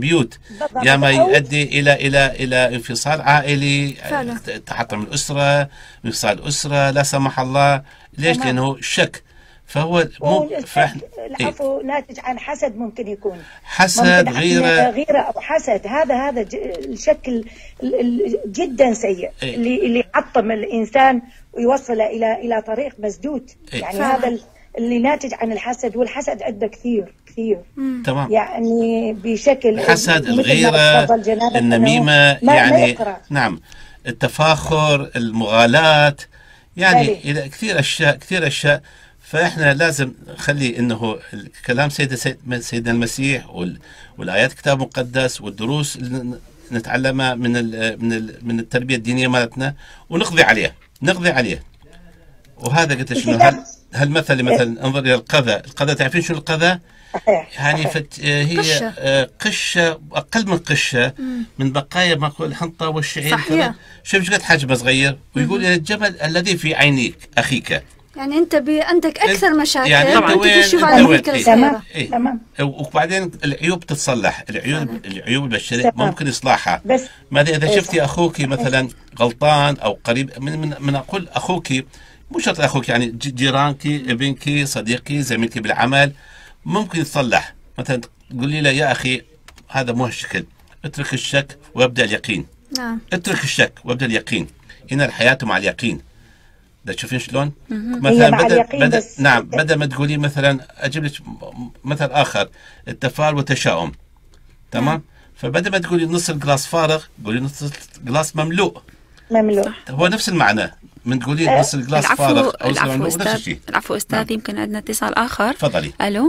Speaker 4: ما يؤدي الى انفصال عائلي، تحطم الاسره، انفصال الاسره لا سمح الله. ليش؟ لانه الشك. فهو
Speaker 6: العفو ناتج عن حسد، ممكن يكون
Speaker 4: حسد،
Speaker 6: غيره او حسد. هذا الشك جدا سيء اللي يعطم الانسان ويوصله الى طريق مسدود. يعني هذا اللي ناتج عن الحسد، والحسد عنده كثير
Speaker 4: تمام.
Speaker 6: يعني بشكل
Speaker 4: الحسد، الغيره، النميمه، يعني نعم، التفاخر، المغالاة، يعني الى كثير اشياء. فاحنا لازم نخلي انه كلام سيدنا المسيح والايات الكتاب المقدس والدروس اللي نتعلمها من التربيه الدينيه مالتنا، ونقضي عليه. وهذا قلت شنو هالمثل مثلا انظر الى القذى. تعرفين شو القذى؟ يعني هي قشه، اقل من قشه، من بقايا ماكل الحنطه والشعير. شوف قد حجمه صغير، ويقول الى الجمل الذي في عينيك اخيك.
Speaker 3: يعني انت عندك اكثر مشاكل،
Speaker 4: يعني
Speaker 3: طبعا انت تشوف على المشكله الصغيره.
Speaker 6: تمام.
Speaker 4: وبعدين العيوب تتصلح، العيوب البشريه ممكن اصلاحها. ماذا اذا شفتي اخوك مثلا غلطان او قريب من اقول اخوك، مو شرط اخوك، يعني جيرانك، ابنك، صديقي، زميلك بالعمل، ممكن يتصلح. مثلا تقولي له يا اخي هذا مو هالشكل، اترك الشك وابدا اليقين.
Speaker 3: نعم،
Speaker 4: اترك الشك وابدا اليقين، ان الحياه مع اليقين. تشوفين شلون؟ مثلا بدل ما تقولي مثلا، اجيب لك مثل اخر، التفاؤل والتشاؤم، تمام؟ فبدل ما تقولي نص الجلاس فارغ، قولي نص الجلاس مملوء. هو نفس المعنى من تقولي نص الجلاس فارغ او نص مملوء، نفس الشيء.
Speaker 5: العفو استاذ، يمكن عندنا اتصال اخر.
Speaker 4: تفضلي.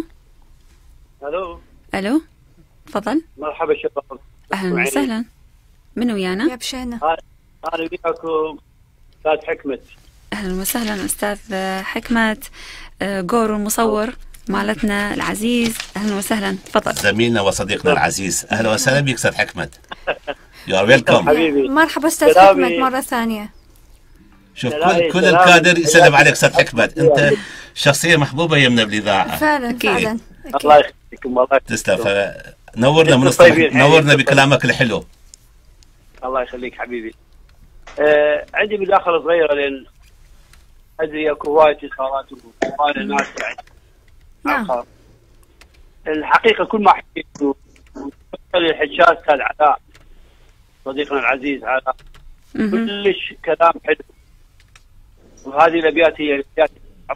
Speaker 5: الو تفضل.
Speaker 8: مرحبا شباب.
Speaker 5: اهلا وسهلا. من ويانا؟
Speaker 3: يا بشينا.
Speaker 8: انا وياكم استاذ حكمت.
Speaker 5: اهلا وسهلا استاذ حكمت، جورو المصور مالتنا العزيز. اهلا وسهلا، تفضل.
Speaker 4: زميلنا وصديقنا العزيز، اهلا وسهلا بك استاذ حكمت. يو ار ويلكم.
Speaker 3: مرحبا استاذ حكمت مره ثانيه.
Speaker 4: شوف كل الكادر يسلم عليك استاذ حكمت، انت شخصيه محبوبه يمنا بالاذاعه.
Speaker 3: فعلا.
Speaker 8: الله يخليكم. والله
Speaker 4: تسلم. نورنا بكلامك الحلو.
Speaker 8: الله يخليك حبيبي. عندي مداخله صغيره، لان ادري اكو هوايه اتصالات وهوايه ناس يعني.
Speaker 3: نعم.
Speaker 8: الحقيقه كل ما حكيت الحجاز كان علاء صديقنا العزيز علاء، كلش كلام حلو، وهذه الابيات هي ابيات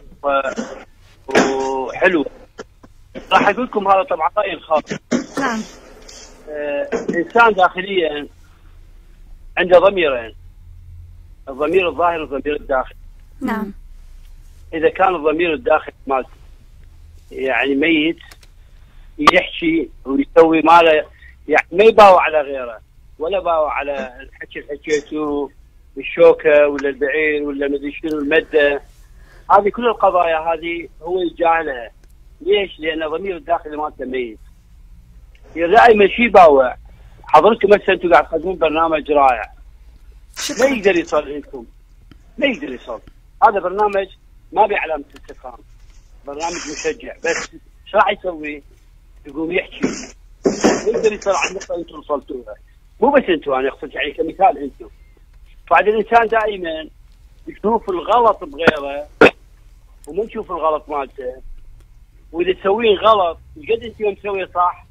Speaker 8: وحلوه. راح اقول لكم هذا طبعا رايي الخاص.
Speaker 3: نعم.
Speaker 8: الانسان داخليا عنده ضميرين، الضمير الظاهر والضمير الداخلي.
Speaker 3: نعم.
Speaker 8: اذا كان الضمير الداخلي مالته يعني ميت، يحكي ويسوي ماله، يعني ما يباوع على غيره، ولا باوع على الحكي اللي حكيته، الشوكه ولا البعير ولا مدري شنو المده. هذه كل القضايا هذه هو يتجاهلها. ليش؟ لان الضمير الداخلي مالته ميت. دائما شي باوع. حضرتكم مثلا انتم قاعد تقدمون برنامج رائع، ما يقدر يصل لكم، ما يقدر يصل. هذا برنامج ما بيه علامه استفهام، برنامج مشجع، بس ايش راح يسوي؟ يقوم يحكي، ما يقدر يصل على النقطه انتم وصلتوها. مو بس انتم، انا اقصد يعني كمثال انتم. بعد الانسان دائما يشوف الغلط بغيره وما يشوف الغلط مالته، واذا تسوين غلط قد انت يوم تسويه صح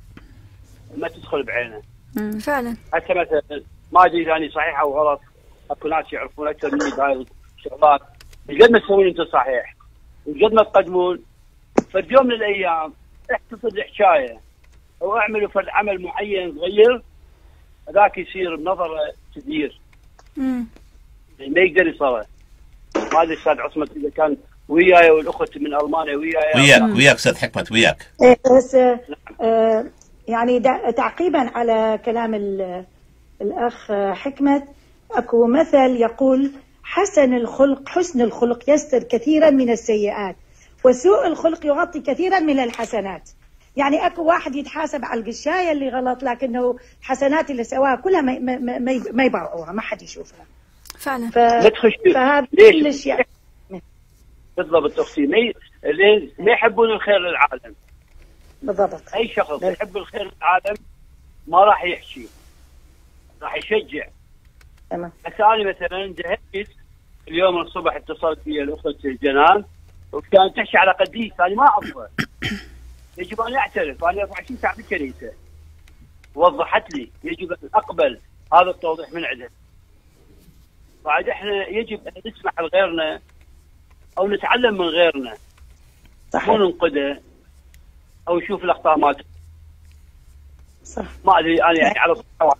Speaker 8: ما تدخل بعينه.
Speaker 3: فعلا.
Speaker 8: حتى مثلا ما ادري اذا اني صحيح او غلط، اكو ناس يعرفون اكثر مني بهاي الشغلات. قد ما تسوين انت صحيح وقد ما تقدمون، ففي يوم من الايام احتفظ الحكايه او اعملوا في عمل معين صغير، ذاك يصير بنظره كبير ما يقدر يصله. هذا استاذ عصمت اذا كان وياي والاخت من المانيا
Speaker 4: وياك استاذ حكمت وياك.
Speaker 6: بس يعني تعقيبا على كلام الاخ حكمت، اكو مثل يقول: حسن الخلق يستر كثيرا من السيئات، وسوء الخلق يغطي كثيرا من الحسنات. يعني اكو واحد يتحاسب على القشايه اللي غلط، لكنه الحسنات اللي سواها كلها ما يبرئوها، ما حد يشوفها.
Speaker 3: فعلا.
Speaker 6: فهذا كلش يعني
Speaker 8: بالضبط اختي. ما يحبون الخير للعالم.
Speaker 6: بالضبط.
Speaker 8: اي شخص يحب الخير للعالم ما راح يحكي، راح يشجع.
Speaker 6: تمام.
Speaker 8: هسه انا مثلا جهزت اليوم الصبح، اتصلت بي الاخت جنان وكانت تحكي على قديس، انا ما اعرفه. يجب ان اعترف، انا 24 ساعه بالكنيسه. وضحت لي يجب ان اقبل هذا التوضيح من عندها. بعد احنا يجب ان نسمع لغيرنا او نتعلم من غيرنا، مو ننقده او نشوف الاخطاء مالته.
Speaker 6: صح.
Speaker 8: ما ادري انا يعني على صحة.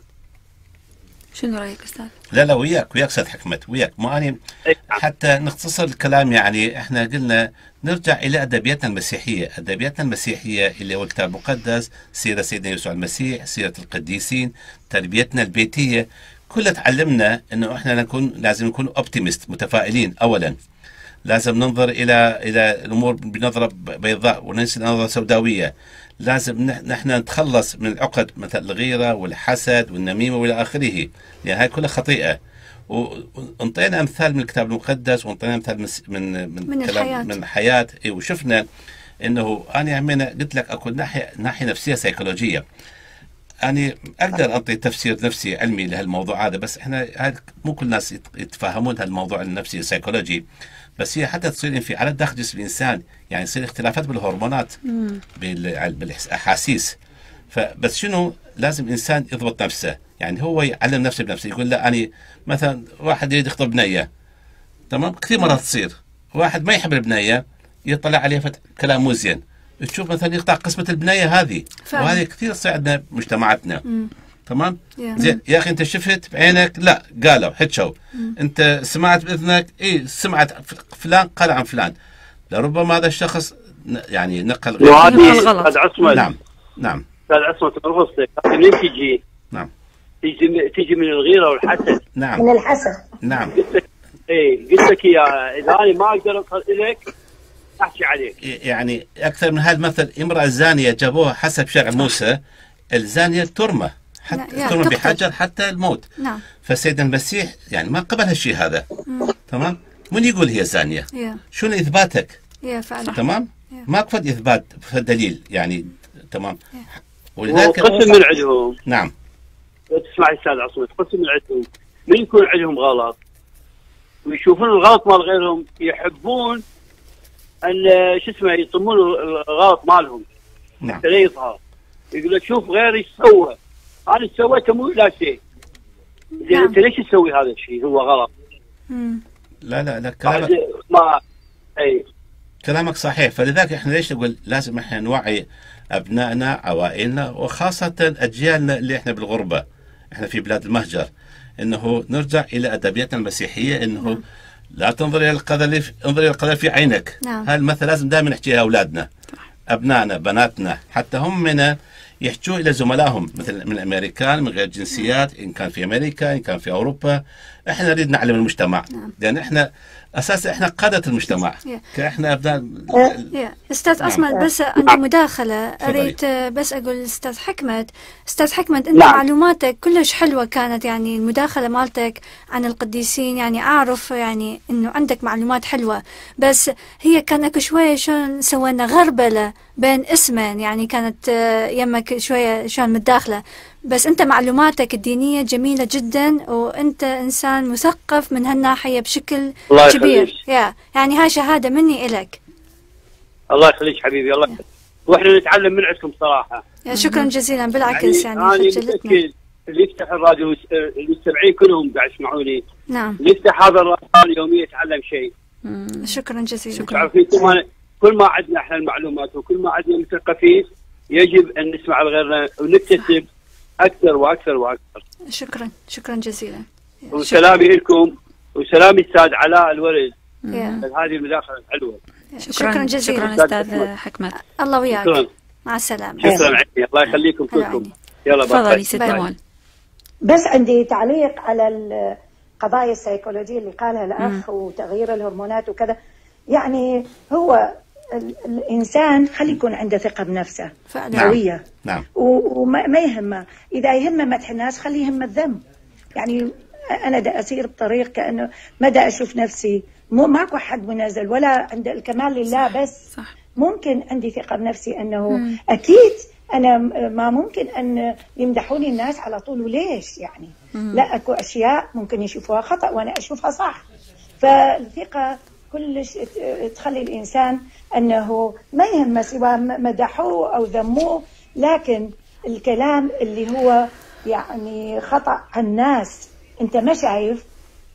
Speaker 5: شنو رايك استاذ؟
Speaker 4: لا وياك استاذ حكمت وياك. ما اني حتى نختصر الكلام، يعني احنا قلنا نرجع الى ادبياتنا المسيحيه، ادبياتنا المسيحيه اللي هو الكتاب المقدس، سيره سيدنا يسوع المسيح، سيره القديسين، تربيتنا البيتيه، كلها تعلمنا انه احنا لازم نكون اوبتيمست، متفائلين. اولا لازم ننظر الى الامور بنظره بيضاء وننسى نظره سوداويه. لازم نحن نتخلص من العقد مثل الغيره والحسد والنميمه والى اخره، يعني هاي كلها خطيئه. وانطينا امثال من الكتاب المقدس، وانطينا امثال من
Speaker 3: الحياه،
Speaker 4: من الحياه. وشفنا انه انا عمينا قلت لك اكو ناحيه نفسيه سيكولوجيه. أنا أقدر أعطي تفسير نفسي علمي لهالموضوع هذا، بس إحنا مو كل الناس يتفهمون هالموضوع النفسي السيكولوجي. بس هي حتى تصير انفعالات داخل جسم الإنسان، يعني يصير اختلافات بالهرمونات بالأحاسيس. فبس شنو لازم الإنسان يضبط نفسه، يعني هو يعلم نفسه بنفسه. يقول لا أنا مثلا واحد يريد يخطب بنية، تمام، كثير مرات تصير واحد ما يحب البنية يطلع عليه كلام مو زين، تشوف مثلا يقطع قسمة البنية هذه. وهذه كثير تصير عندنا بمجتمعاتنا. تمام. زين يا اخي انت شفت بعينك؟ لا، قالوا حكوا. انت سمعت باذنك؟ اي سمعت فلان قال عن فلان. لربما هذا الشخص يعني نقل
Speaker 8: غلط. استاذ عصمت.
Speaker 4: نعم
Speaker 8: استاذ عصمت رخصتك منين تجي؟
Speaker 4: نعم.
Speaker 8: تجي من الغيره والحسد.
Speaker 4: نعم.
Speaker 6: من الحسد.
Speaker 4: نعم.
Speaker 8: قلت لك يا اذا انا ما اقدر اوصل اليك احكي عليك.
Speaker 4: يعني اكثر من هذا المثل، امراه زانيه جابوها حسب شرع موسى، الزانيه ترمى، حتى ترمى بحجر حتى الموت.
Speaker 3: نعم.
Speaker 4: فسيدنا المسيح يعني ما قبل هالشيء هذا. تمام. من يقول هي زانيه؟ شنو اثباتك؟
Speaker 3: فعلا.
Speaker 4: تمام. ماكو فد اثبات، فد دليل يعني. تمام.
Speaker 8: ولذلك قسم من عندهم.
Speaker 4: نعم.
Speaker 8: تسمع استاذ عصمت، قسم من عندهم من يكون عندهم غلط ويشوفون الغلط مال غيرهم، يحبون ان شو اسمه يطمون الغلط مالهم.
Speaker 4: نعم.
Speaker 8: لا يظهر، يقول لك شوف غيري ايش سوى، انا ايش سويته مو لا شيء. زين انت ليش تسوي هذا الشيء؟ هو غلط.
Speaker 4: لا كلامك
Speaker 8: ما
Speaker 4: كلامك صحيح. فلذلك احنا ليش نقول لازم احنا نوعي ابنائنا، عوائلنا، وخاصه اجيالنا اللي احنا بالغربه، احنا في بلاد المهجر، انه نرجع الى ادبياتنا المسيحيه، انه لا تنظر الى القذى، انظر الى القذى في عينك. هذا المثل لازم دائما نحكيها لاولادنا، ابنائنا، بناتنا، حتى هم من يحكوا الى زملائهم مثل من الامريكان، من غير جنسيات، ان كان في امريكا ان كان في اوروبا. احنا نريد نعلم المجتمع، لان احنا اساسا احنا قاده المجتمع. احنا ابناء.
Speaker 3: استاذ عصمت، بس عندي مداخله اريد بس اقول استاذ حكمت انت معلوماتك كلش حلوه كانت، يعني المداخله مالتك عن القديسين، يعني اعرف يعني انه عندك معلومات حلوه، بس هي كان اكو شويه شلون سوينا غربله بين اسمين، يعني كانت يمك شويه شلون متداخله. بس أنت معلوماتك الدينية جميلة جدا، وأنت إنسان مثقف من هالناحية بشكل كبير. يعني هاي شهادة مني إلك.
Speaker 9: الله يخليك حبيبي، الله يخليك. واحنا نتعلم من عندكم صراحة.
Speaker 3: شكرا جزيلا، بالعكس يعني
Speaker 9: خجلتنا. اللي يفتح الراديو، المستمعين كلهم قاعد يسمعوني.
Speaker 3: نعم.
Speaker 9: اللي يفتح هذا الراديو اليومية يتعلم شيء.
Speaker 3: شكرا جزيلا.
Speaker 9: شكرا. كل ما عندنا احنا المعلومات وكل ما عندنا مثقفين يجب ان نسمع لغيرنا ونكتسب اكثر واكثر واكثر.
Speaker 3: شكرا جزيلا.
Speaker 9: وسلامي لكم وسلامي استاذ علاء الورد. هذه المداخله الحلوه.
Speaker 3: شكرا جزيلا
Speaker 5: استاذ حكمت.
Speaker 3: الله وياك.
Speaker 9: شكرا.
Speaker 3: مع السلامه.
Speaker 9: شكرا عيني. الله يخليكم كلكم. يلا
Speaker 5: تفضلي ست نوال.
Speaker 6: بس عندي تعليق على القضايا السيكولوجيه اللي قالها الاخ وتغيير الهرمونات وكذا. يعني هو الانسان خلي يكون عنده ثقه بنفسه قويه.
Speaker 4: نعم.
Speaker 6: وما يهمه، اذا يهمه مدح الناس خليه يهمه الذم. يعني انا دا اسير بطريق كانه ما دا اشوف نفسي، ماكو حد منازل ولا عند الكمال لله. بس
Speaker 5: صح.
Speaker 6: ممكن عندي ثقه بنفسي انه اكيد انا ما ممكن ان يمدحوني الناس على طول. وليش يعني؟ لا، اكو اشياء ممكن يشوفوها خطا وانا اشوفها صح. فالثقه كلش تخلي الإنسان أنه ما يهمه سواء مدحوه أو ذموه، لكن الكلام اللي هو يعني خطأ عن الناس أنت ما شايف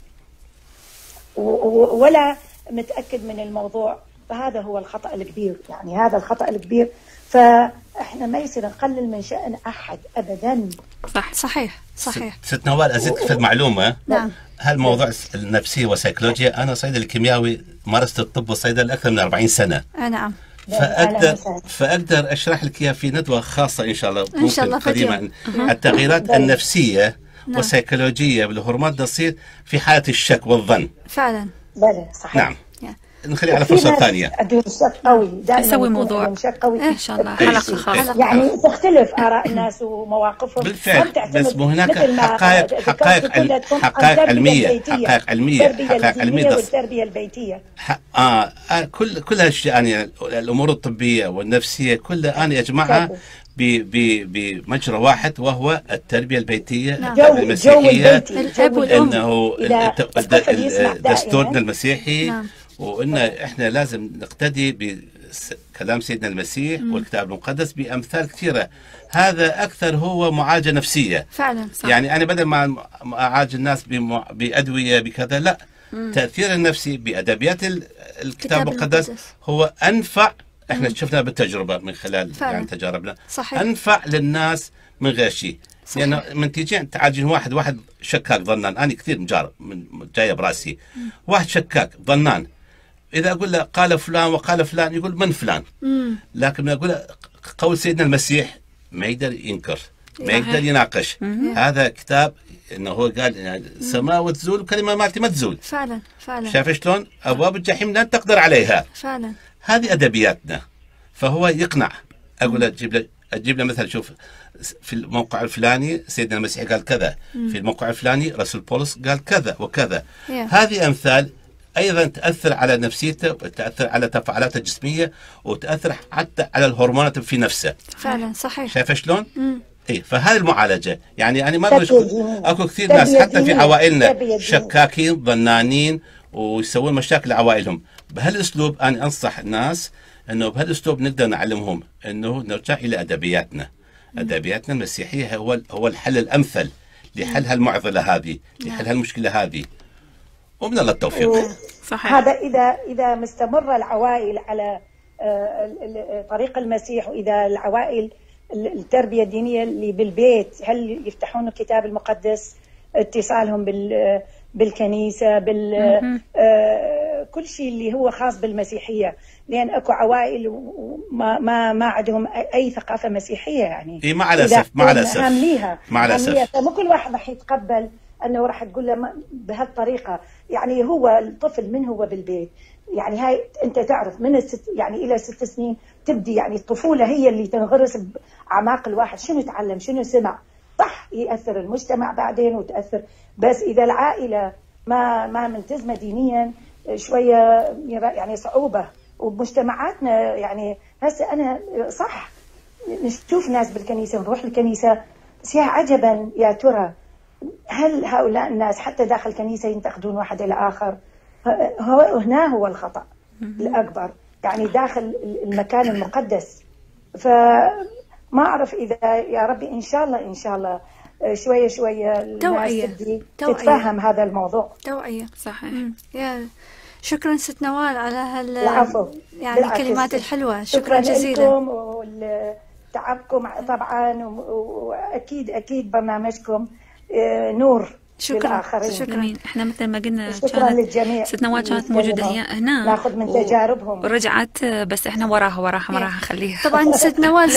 Speaker 6: ولا متأكد من الموضوع، فهذا هو الخطأ الكبير. يعني هذا الخطأ الكبير، فإحنا ما يصير نقلل من شأن أحد أبدا.
Speaker 3: صحيح.
Speaker 4: ست نوال، أزيدك في المعلومة.
Speaker 3: نعم.
Speaker 4: هالموضوع النفسية والسيكولوجيا، أنا صيدلي كيميائي مارست الطب والصيدلة لأكثر من 40 سنة.
Speaker 3: نعم.
Speaker 4: فأقدر أشرح لك إياها في ندوة خاصة إن شاء الله.
Speaker 3: إن شاء الله
Speaker 4: قديما. التغييرات النفسية والسيكولوجية بالهرمونات تصير في حالة الشك والظن.
Speaker 3: فعلا.
Speaker 6: بلى صحيح.
Speaker 4: نعم. نخلي على فرصة ثانية.
Speaker 6: عندهم شك قوي،
Speaker 5: نسوي موضوع
Speaker 6: شك قوي
Speaker 5: إن شاء الله، حلقة خاصة.
Speaker 6: يعني تختلف آراء الناس ومواقفهم
Speaker 4: بالفعل، بس مو هناك حقائق علمية
Speaker 6: والتربية البيتية.
Speaker 4: كل هالشيء، يعني الأمور الطبية والنفسية كلها أنا أجمعها بمجرى واحد، وهو التربية البيتية. التربية المسيحية، إنه دستورنا المسيحي. وإن إحنا لازم نقتدي بكلام سيدنا المسيح والكتاب المقدس بأمثال كثيرة. هذا أكثر هو معالجة نفسية
Speaker 3: فعلا. صح.
Speaker 4: يعني أنا بدل ما أعالج الناس بأدوية بكذا، لا، تأثير النفسي بأدبيات الكتاب المقدس هو أنفع. إحنا شفنا بالتجربة من خلال يعني تجاربنا.
Speaker 3: صحيح.
Speaker 4: أنفع للناس من غير شيء. لأنه يعني من تيجين تعالجين واحد شكاك ظنان. أنا كثير مجارب جاية براسي. واحد شكاك ظنان، إذا أقول له قال فلان وقال فلان، يقول من فلان. لكن أقول له قول سيدنا المسيح، ما يقدر ينكر، ما يقدر يناقش. هذا كتاب إنه هو قال يعني السماء وتزول وكلمة مالتي ما تزول.
Speaker 3: فعلا.
Speaker 4: شايف شلون؟ أبواب الجحيم لن تقدر عليها.
Speaker 3: فعلا.
Speaker 4: هذه أدبياتنا. فهو يقنع. أقول له أجيب له مثلا، شوف في الموقع الفلاني سيدنا المسيح قال كذا، في الموقع الفلاني رسول بولس قال كذا وكذا. هذه أمثال أيضا تأثر على نفسيته وتأثر على تفاعلاته الجسمية وتأثر حتى على الهرمونات في نفسه.
Speaker 3: فعلا. صحيح.
Speaker 4: شايف شلون؟ فهذه المعالجة. يعني أنا ما أقول أكو كثير ناس حتى في عوائلنا شكاكين ظنانين ويسوون مشاكل لعوائلهم. بهالأسلوب أنا أنصح الناس أنه بهالأسلوب نقدر نعلمهم أنه نرجع إلى أدبياتنا. أدبياتنا المسيحية هو الحل الأمثل لحل هالمعضلة هذه، لحل هالمشكلة هذه، ومن الله التوفيق.
Speaker 5: صحيح.
Speaker 6: هذا إذا مستمر العوائل على طريق المسيح، وإذا العوائل التربية الدينية اللي بالبيت هل يفتحون الكتاب المقدس، اتصالهم بالكنيسة، كل شيء اللي هو خاص بالمسيحية، لأن أكو عوائل ما عندهم أي ثقافة مسيحية. يعني
Speaker 4: مع الأسف مع الأسف
Speaker 6: فمو كل واحد راح يتقبل أنه راح تقول له بهالطريقة. يعني هو الطفل من هو بالبيت، يعني هاي أنت تعرف من يعني إلى 6 سنين تبدي، يعني الطفولة هي اللي تنغرس بأعماق الواحد. شنو تعلم، شنو سمع، صح يأثر المجتمع بعدين وتأثر. بس إذا العائلة ما ملتزمة دينيا شوية يعني صعوبة. وبمجتمعاتنا يعني هسه أنا صح نشوف ناس بالكنيسة ونروح الكنيسة، يا عجبا يا ترى هل هؤلاء الناس حتى داخل الكنيسة ينتقدون واحد الآخر؟ هنا هو الخطأ الأكبر، يعني داخل المكان المقدس. فما أعرف إذا يا ربي إن شاء الله إن شاء الله شوية شوية
Speaker 3: توعية
Speaker 6: تتفهم هذا الموضوع.
Speaker 3: توعية
Speaker 5: صحيح.
Speaker 3: يا شكرا ست نوال على
Speaker 6: العفو.
Speaker 3: يعني الكلمات الحلوة.
Speaker 6: شكرا
Speaker 3: جزيلا
Speaker 6: لكم وتعبكم طبعا، وأكيد أكيد برنامجكم نور للآخرين.
Speaker 5: شكرا. احنا مثل ما قلنا
Speaker 6: شكرا للجميع.
Speaker 5: ست نوال كانت موجودة هي هنا
Speaker 6: ناخذ من تجاربهم
Speaker 5: ورجعت، بس احنا وراها خليها.
Speaker 3: طبعا ست نوال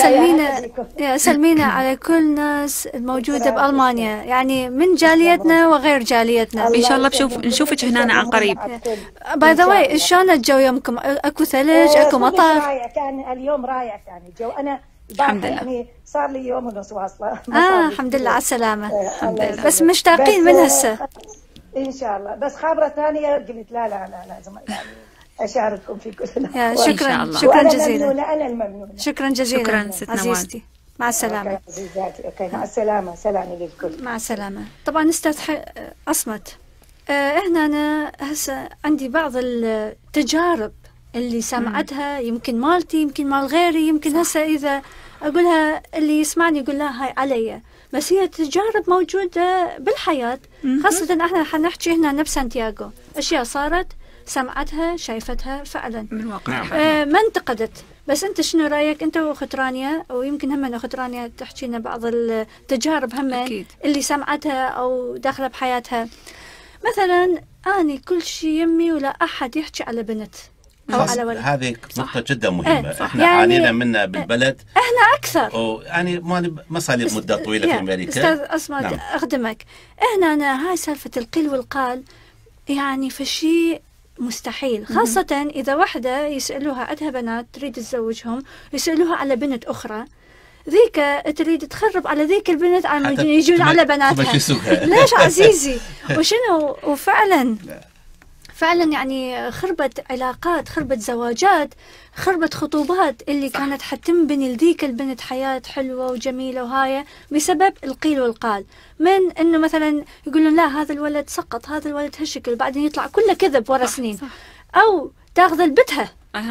Speaker 3: سلمينا على كل ناس الموجودة بألمانيا، يعني من جاليتنا وغير جاليتنا.
Speaker 5: ان شاء الله نشوفك هنا عن قريب.
Speaker 3: باي ذا واي شلون الجو يومكم؟ اكو ثلج اكو مطر؟
Speaker 6: كان اليوم رائع، يعني الجو انا
Speaker 5: الحمد لله.
Speaker 6: يعني صار لي يوم ونص واصله.
Speaker 3: الحمد لله على السلامة. بس مشتاقين من هسه
Speaker 6: ان شاء الله. بس خابرة ثانية قلت لا لازم يعني اشارككم في كل
Speaker 3: شكرا جزيلا.
Speaker 6: انا الممنونة.
Speaker 3: شكرا جزيلا.
Speaker 5: شكرا ست نوال.
Speaker 3: عزيزتي مع السلامة.
Speaker 6: عزيزاتي اوكي مع السلامة. سلام للكل.
Speaker 3: مع السلامة. طبعا استاذ أصمت، هنا أنا هسه عندي بعض التجارب اللي سمعتها، يمكن مالتي يمكن مال غيري، يمكن هسه إذا أقولها اللي يسمعني يقول لا هاي علي، بس هي تجارب موجودة بالحياة، خاصة احنا حنحكي هنا نفس سانتياغو، أشياء صارت سمعتها شايفتها فعلا
Speaker 5: من واقع.
Speaker 3: ما انتقدت. بس أنت شنو رأيك أنت وأخت رانيا، ويمكن هم أخت رانيا تحكي لنا بعض التجارب هم اللي سمعتها أو داخلة بحياتها. مثلا أنا كل شيء يمي ولا أحد يحكي على بنت أو على ولد.
Speaker 4: هذه نقطة جدا مهمة. احنا
Speaker 3: يعني
Speaker 4: عانينا منها بالبلد،
Speaker 3: احنا أكثر.
Speaker 4: يعني ما صار لي مدة طويلة في أمريكا.
Speaker 3: أستاذ أصمت نعم. أخدمك. أنا هاي سالفة القيل والقال يعني في شيء مستحيل، خاصة إذا واحدة يسألوها عندها بنات تريد تزوجهم، يسألوها على بنت أخرى، ذيك تريد تخرب على ذيك البنت عن يجون على بناتها. ليش عزيزي؟ وشنو؟ وفعلا فعلا يعني خربت علاقات، خربت زواجات، خربت خطوبات اللي كانت حتنبني لذيك البنت حياة حلوة وجميلة وهاي بسبب القيل والقال، من انه مثلا يقولون لا هذا الولد سقط، هذا الولد هالشكل، بعدين يطلع كله كذب ورا سنين، او تاخذ بتها.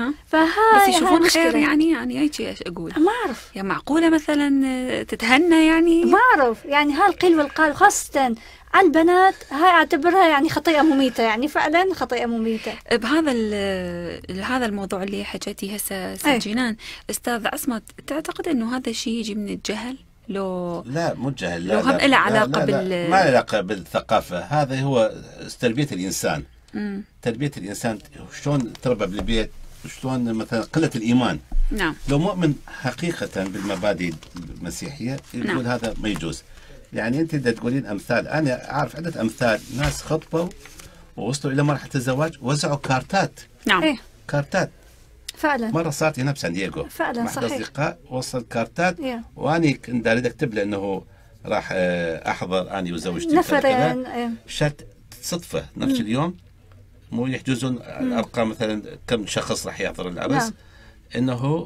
Speaker 5: بس يشوفون خير يعني هيك اقول
Speaker 3: ما اعرف
Speaker 5: يا معقولة مثلا تتهنى يعني
Speaker 3: ما اعرف يعني هالقيل والقال خاصة على البنات، هاي اعتبرها يعني خطيئة مميتة، يعني فعلا خطيئة مميتة.
Speaker 5: بهذا هذا الموضوع اللي حكيتي هسه جنان، استاذ عصمت، تعتقد انه هذا الشيء يجي من الجهل؟
Speaker 4: لا مو جهل،
Speaker 5: لو هم له علاقة
Speaker 4: ما له علاقة بالثقافة، هذا هو تربية الإنسان. تربية الإنسان شلون تربى بالبيت، وشلون مثلا قلة الإيمان.
Speaker 5: نعم.
Speaker 4: لو مؤمن حقيقة بالمبادئ المسيحية يقول هذا ما يجوز. يعني أنت إذا تقولين أمثال، أنا أعرف عدة أمثال ناس خطبوا ووصلوا إلى مرحلة الزواج ووزعوا كارتات.
Speaker 5: نعم.
Speaker 4: كارتات
Speaker 3: فعلا.
Speaker 4: مرة صارت هنا بسان دييغو
Speaker 3: فعلا
Speaker 4: صحيح. أصدقاء وصل كارتات وأني كنت أريد أكتب له إنه راح أحضر أني وزوجتي
Speaker 3: نفرين
Speaker 4: شت صدفة نفس اليوم، مو يحجزون الأرقام مثلا كم شخص راح يحضر العرس. إنه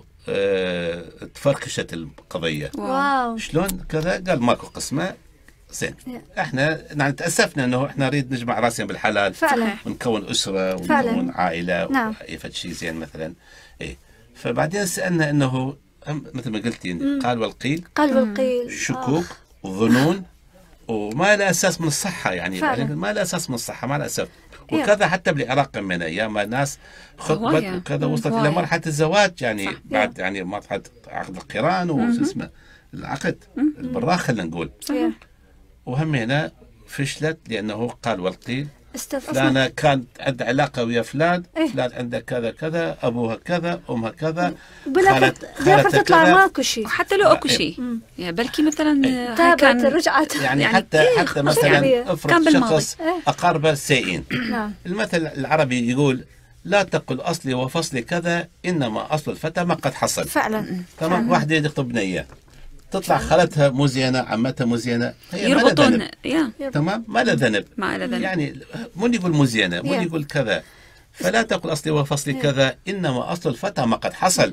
Speaker 4: تفركشت القضية.
Speaker 3: واو.
Speaker 4: شلون كذا؟ قال ماكو قسمة. زين احنا يعني تأسفنا انه احنا نريد نجمع راسنا بالحلال
Speaker 3: فعلا،
Speaker 4: ونكون أسرة ونكون عائلة
Speaker 3: نعم.
Speaker 4: ويفد شيء زين مثلا. ايه فبعدين سألنا انه مثل ما قلتي قال والقيل شكوك وظنون وما له اساس من الصحة، يعني ما له اساس من الصحة، ما له اساس. وكذا حتى بالعراق من ايام ناس خطبت وكذا وصلت الى مرحلة الزواج، يعني بعد يعني مرحلة عقد القران واسمه العقد البراق خلينا نقول. وهم هنا فشلت لأنه قال والقيل فلانة كانت عندها علاقة ويا فلان، فلان عنده كذا كذا، أبوها كذا، أمها كذا،
Speaker 3: خالتها تطلع ماكو شيء،
Speaker 5: حتى لو أكو شيء يعني بلكي مثلا
Speaker 3: تابت رجعت
Speaker 4: يعني حتى مثلا افرض شخص أقاربه سيئين. المثل العربي يقول لا تقل أصلي وفصلي كذا، إنما أصل الفتى ما قد حصل.
Speaker 3: فعلا.
Speaker 4: تمام. واحدة يخطب بنية تطلع خالتها مو زينه، عمتها مو زينه، هي
Speaker 5: يربطون
Speaker 4: تمام، ما له ذنب. يعني مو يقول مو زينه، مو يقول كذا. فلا تقل اصلي وفصلي كذا، انما اصل الفتى ما قد حصل.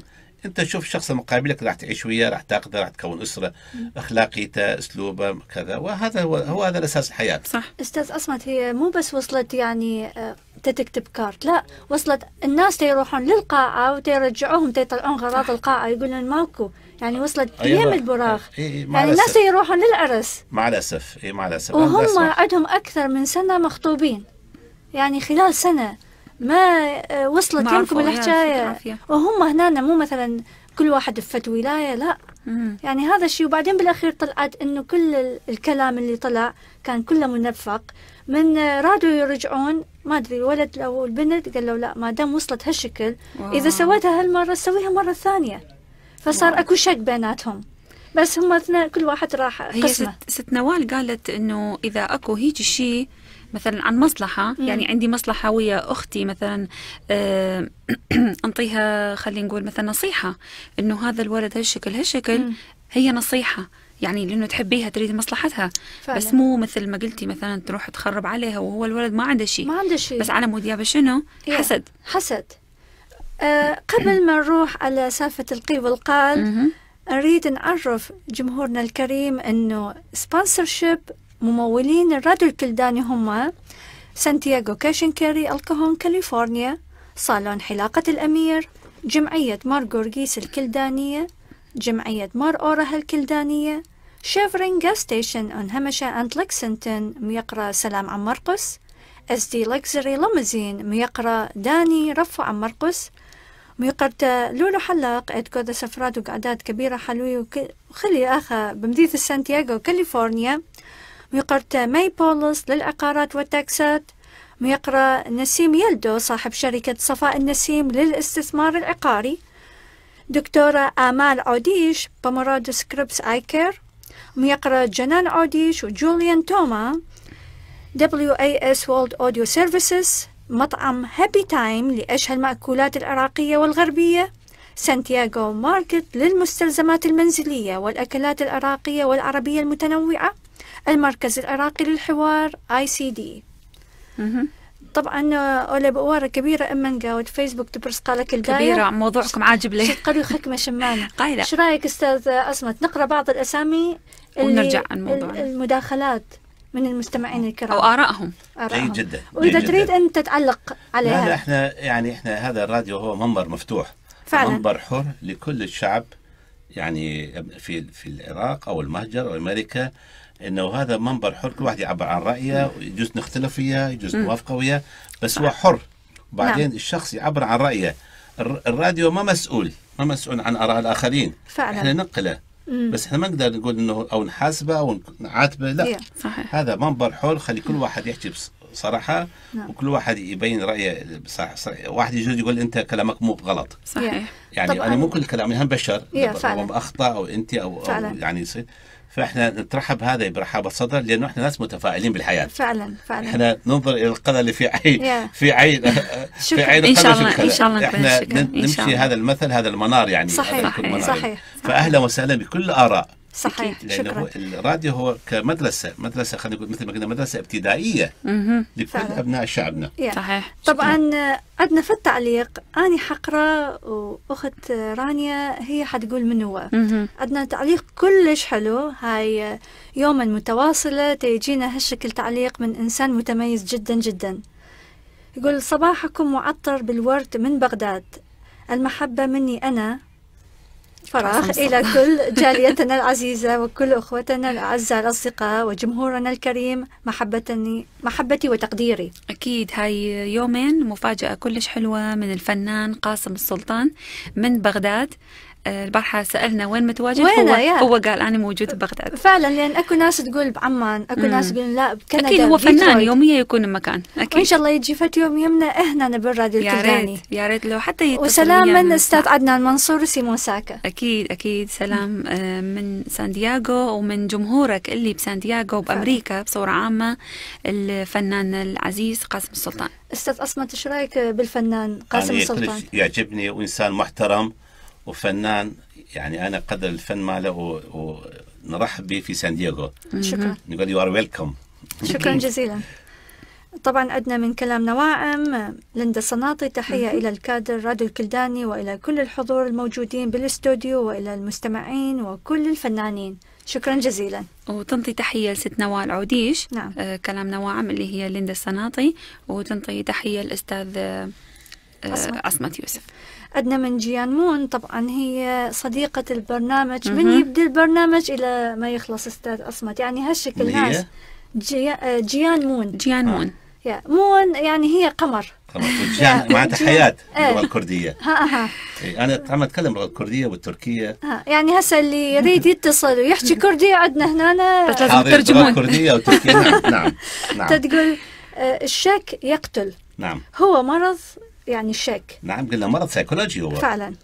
Speaker 4: انت تشوف الشخص المقابلك راح تعيش وياه، راح تاخذه، راح تكون اسره، اخلاقيته، اسلوبه كذا، وهذا هو هذا الاساس الحياه.
Speaker 5: صح.
Speaker 3: استاذ أصمت، هي مو بس وصلت يعني تكتب كارت، لا، وصلت الناس يروحون للقاعة وترجعوهم تطلعون غراض القاعة يقولون ماكو، يعني وصلت ايام البراغ. يعني الناس يروحون للعرس
Speaker 4: مع الاسف. مع الاسف.
Speaker 3: وهم عندهم اكثر من سنة مخطوبين، يعني خلال سنة ما وصلت لكم الحكاية، وهم هنا مو مثلا كل واحد في ولاية، لا. يعني هذا الشيء. وبعدين بالأخير طلعت إنه كل الكلام اللي طلع كان كله منفق. من رادوا يرجعون، ما أدري الولد أو البنت قال له لا، ما دام وصلت هالشكل إذا سويتها هالمرة سويها مرة ثانية. فصار أكو شك بيناتهم، بس هم اثنين كل واحد راح قسمه.
Speaker 5: هي ست نوال قالت إنه إذا أكو هيك شيء مثلا عن مصلحة، يعني عندي مصلحة ويا أختي مثلا، أنطيها خلينا نقول مثلا نصيحة إنه هذا الولد هالشكل هي نصيحة، يعني لأنه تحبيها تريد مصلحتها فعلا. بس مو مثل ما قلتي مثلا تروح تخرب عليها وهو الولد ما عنده شيء، بس على مود يابا شنو حسد.
Speaker 3: قبل ما نروح على سالفة القيل والقال، نريد نعرف جمهورنا الكريم إنه سبونسرشيب ممولين الراديو الكلداني هم سانتياغو كاشن كاري الكهون كاليفورنيا، صالون حلاقة الأمير، جمعية مار غورغيس الكلدانية، جمعية مار أورها الكلدانية، شيفرين جاز ستيشن أون همشة أند لكسنتون ميقرأ سلام عن مرقس، SD لكزري لومزين ميقرأ داني رفو عن مرقس، ميقرأ لولو حلاق إدكو سفرات وقعدات كبيرة حلوية وخلي آخا بمدينة سانتياغو كاليفورنيا، ميقرأ ماي بولس للعقارات والتاكسات، ميقرأ نسيم يلدو صاحب شركة صفاء النسيم للاستثمار العقاري، دكتورة آمال عوديش بمراد سكريبس آي كير، ميقرأ جنان عوديش وجوليان توما WAS World Audio Services، مطعم هابي تايم لأشهى المأكولات العراقية والغربية، سانتياغو ماركت للمستلزمات المنزلية والأكلات العراقية والعربية المتنوعة، المركز العراقي للحوار ICD. طبعا أولى بأوارة كبيرة أمن قاود فيسبوك تبرس قالك الداية
Speaker 5: كبيرة، موضوعكم عاجب لي
Speaker 3: قالوا خكمة شمانة
Speaker 5: قايلة.
Speaker 3: شو رأيك أستاذ أصمت نقرأ بعض الأسامي
Speaker 5: ونرجع عن موضوع
Speaker 3: المداخلات من المستمعين الكرام
Speaker 5: أو آرائهم.
Speaker 4: جيد جدا.
Speaker 3: وإذا تريد أن تتعلق عليها.
Speaker 4: لا احنا هذا الراديو هو منبر مفتوح
Speaker 3: فعلا،
Speaker 4: منبر حر لكل الشعب، يعني في العراق أو المهجر أو أمريكا، انه هذا منبر حر، كل واحد يعبر عن رايه، يجوز نختلف وياه، يجوز نوافق وياه، بس هو حر. وبعدين الشخص يعبر عن رايه. الراديو ما مسؤول عن اراء الاخرين،
Speaker 3: فعلا
Speaker 4: احنا ننقله، بس احنا ما نقدر نقول انه او نحاسبه او نعاتبه، لا.
Speaker 5: صحيح.
Speaker 4: هذا منبر حر، خلي كل واحد يحكي بصراحه، وكل واحد يبين رايه صراحة. واحد يجوز يقول انت كلامك مو غلط،
Speaker 5: صحيح.
Speaker 4: يعني انا مو كل كلامي هم بشر،
Speaker 3: هو
Speaker 4: اخطا او انت او يعني يصير. فاحنا نترحب هذا برحابة صدر، لانه احنا ناس متفائلين بالحياه.
Speaker 3: فعلا
Speaker 4: احنا ننظر الى القذى اللي في عين في عين
Speaker 5: ان شاء الله ان شاء الله
Speaker 4: احنا نمشي هذا المثل، هذا المنار، يعني
Speaker 3: صحيح.
Speaker 4: فاهلا وسهلا بكل الاراء.
Speaker 3: صحيح.
Speaker 4: لانه الراديو هو مدرسه خلينا نقول مثل ما قلنا مدرسه ابتدائيه لكل ابناء شعبنا.
Speaker 5: صحيح.
Speaker 3: طبعا عندنا في التعليق اني حقرا واخت رانيا هي حتقول من هو. عندنا تعليق كلش حلو، هاي يوما متواصله تيجينا هالشكل تعليق من انسان متميز جدا جدا. يقول صباحكم معطر بالورد من بغداد، المحبه مني انا فراغ إلى كل جاليتنا العزيزة وكل أخوتنا الأعزاء الأصدقاء وجمهورنا الكريم، محبتي وتقديري.
Speaker 5: أكيد هاي يومين مفاجأة كلش حلوة من الفنان قاسم السلطان من بغداد. البارحة سألنا وين متواجد، هو قال أنا موجود ببغداد.
Speaker 3: فعلا، لأن أكو ناس تقول بعمان، أكو ناس تقول لا بكندا.
Speaker 5: أكيد هو فنان يوميا يكون بمكان، أكيد
Speaker 3: وإن شاء الله يجي فت يوم يمنا إحنا بالراديو الكلداني.
Speaker 5: يا ريت لو حتى يتصل.
Speaker 3: وسلام من أستاذ عدنان منصور وسيمون ساكا.
Speaker 5: أكيد سلام من سانتياغو ومن جمهورك اللي بسانتياغو وبأمريكا بصورة عامة، الفنان العزيز قاسم السلطان.
Speaker 3: أستاذ أصمت إيش رأيك بالفنان قاسم السلطان؟
Speaker 4: يعجبني وإنسان محترم وفنان، يعني أنا قدر الفن ماله ونرحب به في سان دييغو.
Speaker 3: شكرا.
Speaker 4: نقول you are welcome.
Speaker 3: شكرا جزيلا. طبعا عندنا من كلام نواعم ليندا صناطي، تحية إلى الكادر رادو الكلداني وإلى كل الحضور الموجودين بالاستوديو وإلى المستمعين وكل الفنانين، شكرا جزيلا.
Speaker 5: وتنطي تحية لست نوال عوديش.
Speaker 3: نعم.
Speaker 5: كلام نواعم اللي هي ليندا الصناطي، وتنطي تحية الأستاذ عصمت يوسف.
Speaker 3: عندنا من جيان مون، طبعا هي صديقة البرنامج من يبدأ البرنامج إلى ما يخلص أستاذ عصمت، يعني هالشكل ناس. جيان مون.
Speaker 5: جيان مون.
Speaker 3: مون يعني هي قمر.
Speaker 4: جيان معناتها حياة باللغة الكردية.
Speaker 3: ها
Speaker 4: أنا عم أتكلم اللغة الكردية والتركية.
Speaker 3: يعني هسه اللي يريد يتصل ويحكي كردية عندنا هنا
Speaker 5: بس لازم ترجمون.
Speaker 4: كردية وتركية. نعم.
Speaker 3: تقول الشك يقتل.
Speaker 4: نعم.
Speaker 3: هو مرض يعني الشك.
Speaker 4: نعم، قلنا مرض سيكولوجي هو.
Speaker 3: فعلا.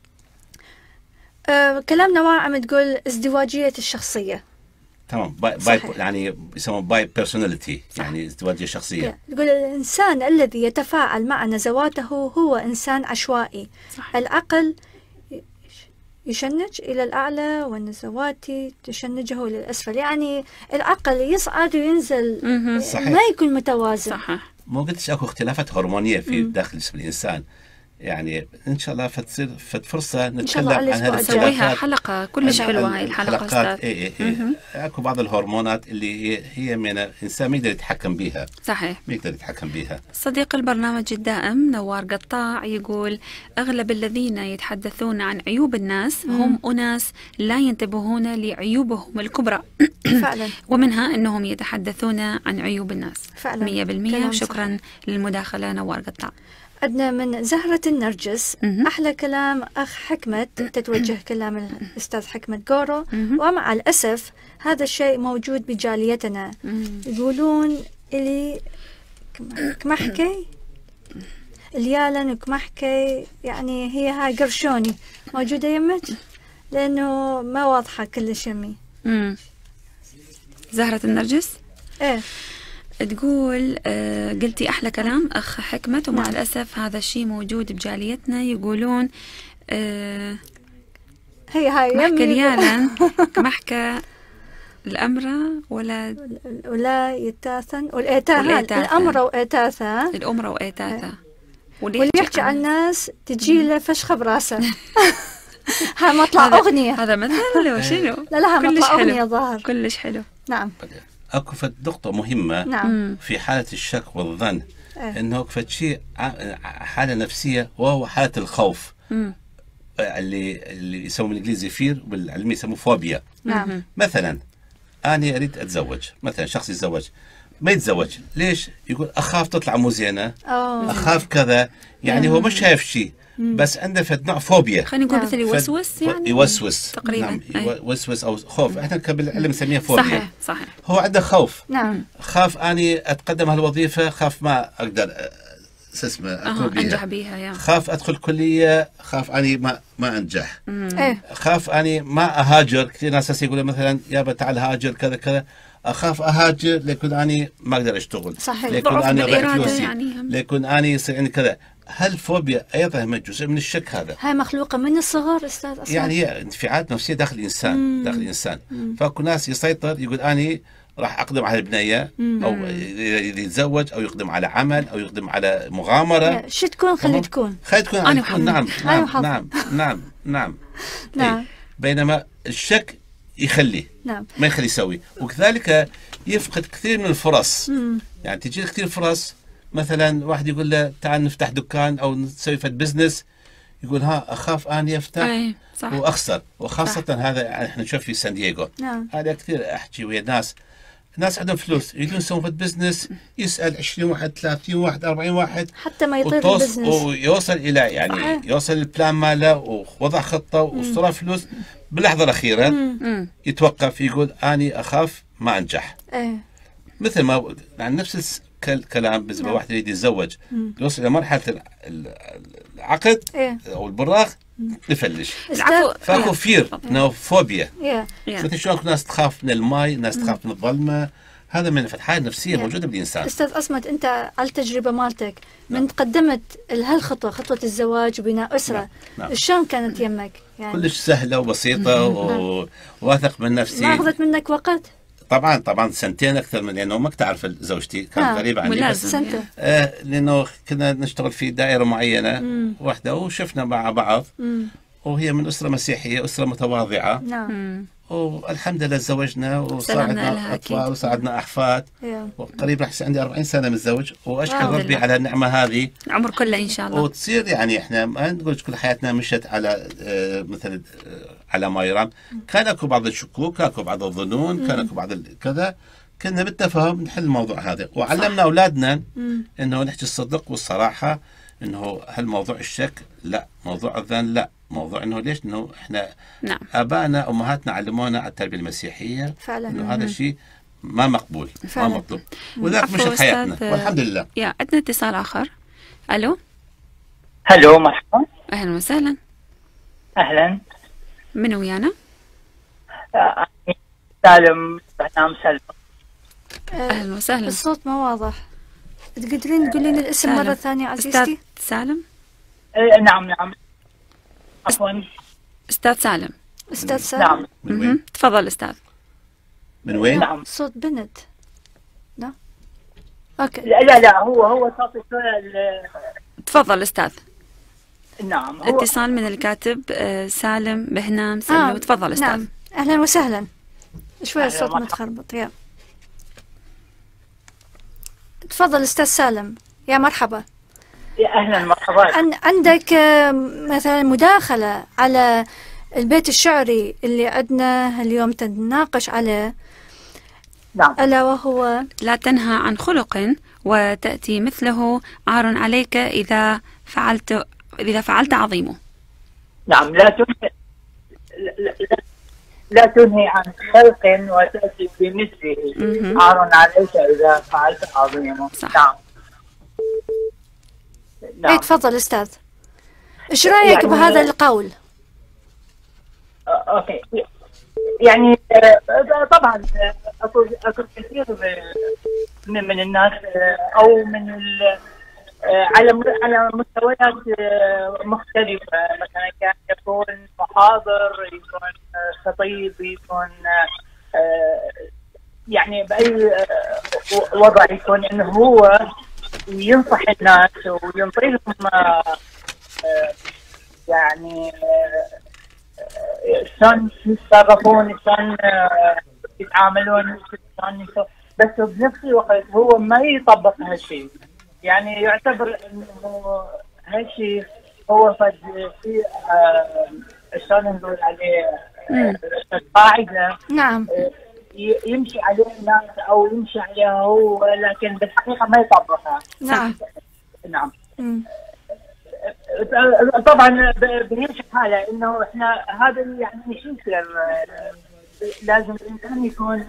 Speaker 3: كلامنا واعم تقول ازدواجية الشخصية.
Speaker 4: تمام. باي يعني يسمونه باي بيرسوناليتي، يعني ازدواجية شخصية.
Speaker 3: تقول الإنسان الذي يتفاعل مع نزواته هو إنسان عشوائي. صح. العقل يشنج إلى الأعلى والنزوات تشنجه إلى الأسفل، يعني العقل يصعد وينزل.
Speaker 4: صحيح.
Speaker 3: ما يكون متوازن.
Speaker 5: صحيح.
Speaker 4: ما قلتش اكو اختلافات هرمونيه في داخل جسم الانسان، يعني ان شاء الله فتصير فرصه نتكلم عن هذه
Speaker 5: نسويها حلقه كلش حلوه هاي الحلقه
Speaker 4: استاذ. اكو بعض الهرمونات اللي هي من الانسان ما يقدر يتحكم بها.
Speaker 5: صحيح،
Speaker 4: ما يقدر يتحكم بها.
Speaker 5: صديق البرنامج الدائم نوار قطاع يقول اغلب الذين يتحدثون عن عيوب الناس هم اناس لا ينتبهون لعيوبهم الكبرى.
Speaker 3: فعلا.
Speaker 5: ومنها انهم يتحدثون عن عيوب الناس.
Speaker 3: فعلا
Speaker 5: 100%. وشكرا للمداخله نوار قطاع.
Speaker 3: عندنا من زهرة النرجس أحلى كلام أخ حكمة، تتوجه كلام الأستاذ حكمة قورو. ومع الأسف هذا الشيء موجود بجاليتنا. يقولون إلي كمحكي اليالن وكمحكي، يعني هي هاي قرشوني موجودة يمك لأنه ما واضحة كلش يمي.
Speaker 5: زهرة النرجس
Speaker 3: إيه
Speaker 5: تقول قلتي أحلى كلام أخ حكمة، ومع الأسف هذا الشيء موجود بجاليتنا. يقولون
Speaker 3: هي هاي
Speaker 5: محكى اليالن كمحكى الأمرة ولا
Speaker 3: يتاثن والإيتاثن الأمرة وإيتاثا
Speaker 5: الأمرة وإيتاثا
Speaker 3: واللي يحكي عن الناس تجي له فشخة براسه. ها مطلع أغنية.
Speaker 5: هذا مثل وشنو؟
Speaker 3: لا مطلع أغنية ظاهر
Speaker 5: كلش حلو.
Speaker 3: نعم.
Speaker 4: اكو نقطة مهمة.
Speaker 3: نعم.
Speaker 4: في حالة الشك والظن انه اكو شيء حالة نفسية وهو حالة الخوف اللي يسموه بالانجليزي فير والعلمي يسموه فوبيا.
Speaker 3: نعم.
Speaker 4: مثلا انا اريد اتزوج، مثلا شخص يتزوج ما يتزوج ليش؟ يقول اخاف تطلع مو زينة، اخاف كذا، يعني هو مش شايف شيء بس عنده فد نوع فوبيا.
Speaker 5: خلينا نقول مثل يوسوس، يعني
Speaker 4: يوسوس
Speaker 5: تقريبا.
Speaker 4: نعم. يوسوس او خوف، احنا بالعلم نسميها فوبيا.
Speaker 5: صحيح.
Speaker 4: هو عنده خوف.
Speaker 3: نعم.
Speaker 4: خاف اني اتقدم هالوظيفه، خاف ما اقدر
Speaker 5: انجح بيها،
Speaker 4: خاف ادخل كليه، خاف اني ما انجح. خاف اني ما اهاجر. كثير ناس يقولوا مثلا يابا تعال هاجر كذا كذا، اخاف اهاجر ليكون اني ما اقدر اشتغل.
Speaker 3: صحيح.
Speaker 4: ليكون اني اضيع فلوسي،
Speaker 5: يعني
Speaker 4: ليكون اني يصير عندي كذا. هالفوبيا ايضا من جزء من الشك. هذا
Speaker 3: هاي مخلوقه من الصغر استاذ أصلاً.
Speaker 4: يعني هي انفعالات نفسيه داخل الانسان. داخل الانسان. فاكو ناس يسيطر يقول اني راح اقدم على البنيه او يتزوج او يقدم على عمل او يقدم على مغامره.
Speaker 3: شو تكون خلي تكون.
Speaker 4: نعم. نعم. بينما الشك يخلي ما يخلي يسوي، وكذلك يفقد كثير من الفرص. يعني تجي كثير فرص، مثلا واحد يقول له تعال نفتح دكان او نسوي فد بزنس، يقول اخاف اني افتح واخسر. وخاصه هذا يعني احنا نشوف في سان دييغو. هذا كثير احكي ويا ناس عندهم فلوس يريدون يسوون فد بزنس، يسال 20 واحد 30 واحد 40 واحد
Speaker 3: حتى ما يطير البزنس،
Speaker 4: ويوصل الى يعني يوصل البلان ماله ووضع خطه وصرف فلوس، باللحظه الاخيره يتوقف يقول اني اخاف ما انجح. مثل ما يعني نفس الكلام بالنسبه لواحد يريد يتزوج، يوصل الى مرحله العقد او البراق يفلش. فاكو فير فوبيا. مثل شلون ناس تخاف من الماء، ناس تخاف من الظلمه. هذا من الحالة النفسية موجودة بالإنسان.
Speaker 3: أستاذ أصمت، أنت على التجربة مالتك من قدمت هالخطوة، خطوة الزواج وبناء أسرة، شلون كانت يمك؟
Speaker 4: يعني كلش سهلة وبسيطة وواثق من نفسي.
Speaker 3: ما أخذت منك وقت؟
Speaker 4: طبعا سنتين اكثر من، لانه ما تعرف زوجتي كانت غريبه عني، بس
Speaker 3: سنتين
Speaker 4: لانه كنا نشتغل في دائره معينه واحده، وشفنا مع بعض، وهي من اسره مسيحيه، اسره متواضعه.
Speaker 3: نعم.
Speaker 4: والحمد لله تزوجنا وصعدنا اطفال وصعدنا احفاد، وقريب راح يصير عندي 40 سنه متزوج، واشكر ربي على النعمه هذه
Speaker 5: عمر كله ان شاء الله.
Speaker 4: وتصير يعني احنا ما نقول كل حياتنا مشت على مثلا على ما يرام، كان اكو بعض الشكوك، اكو بعض الظنون، كان اكو بعض كذا، كنا بالتفاهم نحل الموضوع هذا، وعلمنا اولادنا انه نحكي الصدق والصراحه، انه هالموضوع الشك لا، موضوع الظن لا، موضوع انه ليش، انه احنا
Speaker 5: نعم.
Speaker 4: ابائنا امهاتنا علمونا على التربيه المسيحيه
Speaker 3: فعلا،
Speaker 4: انه هذا الشيء ما مقبول
Speaker 3: فعلا.
Speaker 4: ما مطلوب، وذاك مشت حياتنا والحمد لله.
Speaker 5: يا عندنا اتصال اخر. الو
Speaker 10: مرحبا.
Speaker 5: اهلا وسهلا.
Speaker 10: اهلا.
Speaker 5: من ويانا؟
Speaker 10: سالم بهنام سلمى.
Speaker 5: اهلا وسهلا.
Speaker 3: الصوت ما واضح، تقدرين تقولين الاسم مرة ثانية عزيزتي؟
Speaker 5: استاذ سالم؟
Speaker 10: نعم عفوا.
Speaker 5: استاذ سالم.
Speaker 3: استاذ سالم.
Speaker 10: نعم.
Speaker 4: من وين؟
Speaker 5: تفضل استاذ.
Speaker 4: من وين؟
Speaker 10: نعم.
Speaker 3: صوت بنت. لا اوكي.
Speaker 10: لا هو صوت
Speaker 5: تفضل استاذ.
Speaker 10: نعم.
Speaker 5: اتصال من الكاتب سالم بهنام سلمى. تفضل استاذ.
Speaker 3: نعم. اهلا وسهلا. شوي الصوت متخربط. يا تفضل استاذ سالم. يا مرحبا.
Speaker 10: يا اهلا مرحبا.
Speaker 3: عندك مثلا مداخلة على البيت الشعري اللي عندنا اليوم تناقش عليه.
Speaker 10: نعم.
Speaker 3: ألا وهو
Speaker 5: لا تنهى عن خلق وتأتي مثله، عار عليك إذا فعلت عظيمه.
Speaker 10: نعم. لا تنهي عن خلق وتأتي بمثله، عار عليك إذا فعلت عظيمه.
Speaker 5: صح.
Speaker 3: نعم. تفضل أستاذ، إيش رأيك يعني بهذا القول؟
Speaker 10: أوكي، يعني طبعا أكو كثير من الناس أو من على مستويات مختلفة، مثلا كان يكون محاضر، يكون خطيب، يكون يعني بأي وضع يكون إنه هو ينصح الناس وينطيهم يعني شلون يتصرفون، شلون يتعاملون، شلون بس بنفس الوقت هو ما يطبق هالشيء، يعني يعتبر انه هالشيء هو فد في شلون نقول عليه قاعده.
Speaker 3: نعم.
Speaker 10: يمشي عليه الناس او يمشي عليها هو، لكن بالحقيقه ما يطبقها.
Speaker 3: نعم.
Speaker 10: نعم. طبعا بهيك حاله انه احنا هذا يعني شو يصير، لازم الانسان يكون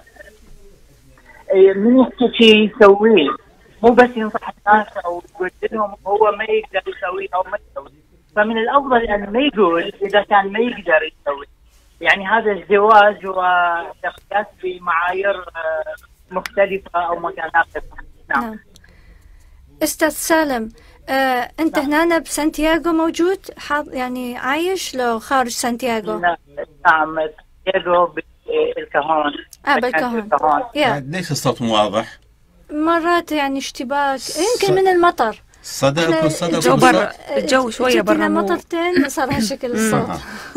Speaker 10: من يحكي شيء يسويه، مو بس ينصح الناس او يقول لهم هو ما يقدر يسويه او ما يسوي. فمن الافضل ان ما يقول اذا كان ما يقدر يسوي. يعني هذا الزواج هو قياس بمعايير مختلفه او متناقضه. نعم.
Speaker 3: استاذ سالم، انت هنا بسانتياغو موجود، يعني عايش لو خارج سانتياغو؟
Speaker 10: نعم، سانتياغو بالكهون.
Speaker 3: بالكهون.
Speaker 4: ليش الصوت مو واضح؟
Speaker 3: مرات يعني اشتباك، يمكن من المطر.
Speaker 4: صدق
Speaker 5: الجو شويه برا
Speaker 3: مطرتين صار هالشكل الصوت.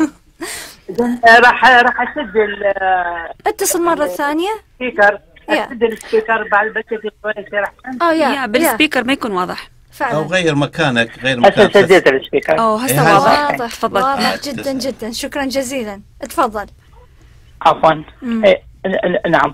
Speaker 10: راح اسجل.
Speaker 3: اتصل مرة ثانية.
Speaker 10: سبيكر. اسجل السبيكر بعد بكتي شوي راح.
Speaker 5: بالسبيكر ما يكون واضح.
Speaker 3: فعلا.
Speaker 4: او غير مكانك، غير مكانك.
Speaker 10: سجلت السبيكر.
Speaker 5: هسه واضح. تفضل.
Speaker 3: واضح جدا جدا، شكرا جزيلا. تفضل.
Speaker 10: عفوا. نعم.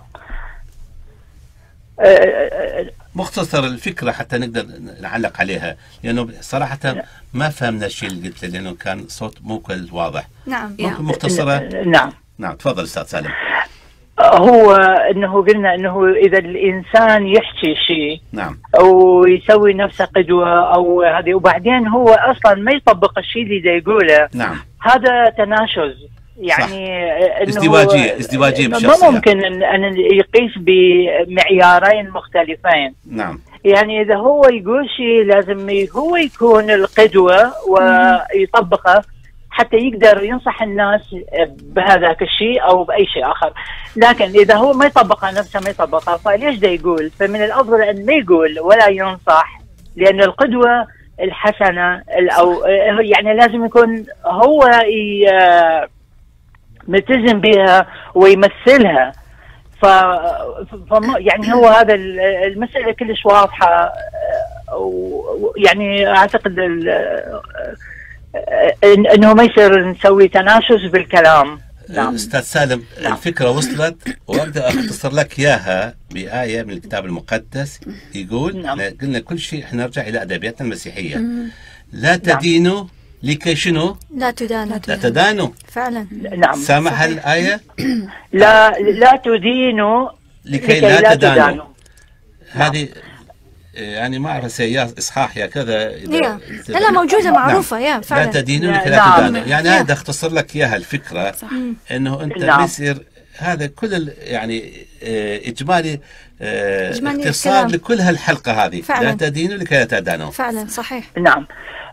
Speaker 4: مختصر الفكرة حتى نقدر نعلق عليها، لأنه صراحة ما فهمنا الشيء اللي قلته، لأنه كان صوت مو كل واضح.
Speaker 3: نعم.
Speaker 4: ممكن مختصرة؟
Speaker 10: نعم.
Speaker 4: تفضل أستاذ سالم.
Speaker 10: هو انه قلنا انه اذا الانسان يحكي شيء،
Speaker 4: نعم،
Speaker 10: او يسوي نفسه قدوه او هذه، وبعدين هو اصلا ما يطبق الشيء اللي دا يقوله،
Speaker 4: نعم،
Speaker 10: هذا تناشز. يعني
Speaker 4: ازدواجيه بشخصية.
Speaker 10: ما ممكن ان يقيس بمعيارين مختلفين.
Speaker 4: نعم.
Speaker 10: يعني اذا هو يقول شيء لازم هو يكون القدوه ويطبقه، حتى يقدر ينصح الناس بهذاك الشيء او باي شيء اخر. لكن اذا هو ما يطبقها نفسه ما يطبقها، فليش دا يقول؟ فمن الافضل ان ما يقول ولا ينصح، لان القدوه الحسنه او يعني لازم يكون هو ملتزم بها ويمثلها. يعني هو هذا المسألة كلش واضحة، يعني أعتقد أنه ما يصير نسوي تناشس بالكلام.
Speaker 4: نعم. أستاذ سالم، نعم. الفكرة وصلت، وأقدر أختصر لك إياها بآية من الكتاب المقدس يقول، نعم. قلنا كل شيء احنا نرجع إلى أدبياتنا المسيحية. لا تدينوا، نعم. لكي شنو؟
Speaker 3: لا تدانوا.
Speaker 4: لا تدانوا
Speaker 3: فعلا.
Speaker 10: نعم.
Speaker 4: سامح الآية؟
Speaker 10: لا تدينوا
Speaker 4: لكي لا تدانوا. هذه يعني ما أعرف يا إصحاح يا كذا.
Speaker 3: لا موجودة معروفة.
Speaker 4: نعم.
Speaker 3: يا فعلا.
Speaker 4: لا تدينوا لكي لا تدانوا. يعني هذا اختصر لك إياها الفكرة. صح. إنه أنت ما يصير هذا كل يعني إجمالي اختصار لكل هالحلقة هذه. فعلا. لا تدينوا لكي لا تدانوا.
Speaker 3: فعلا صحيح.
Speaker 10: نعم.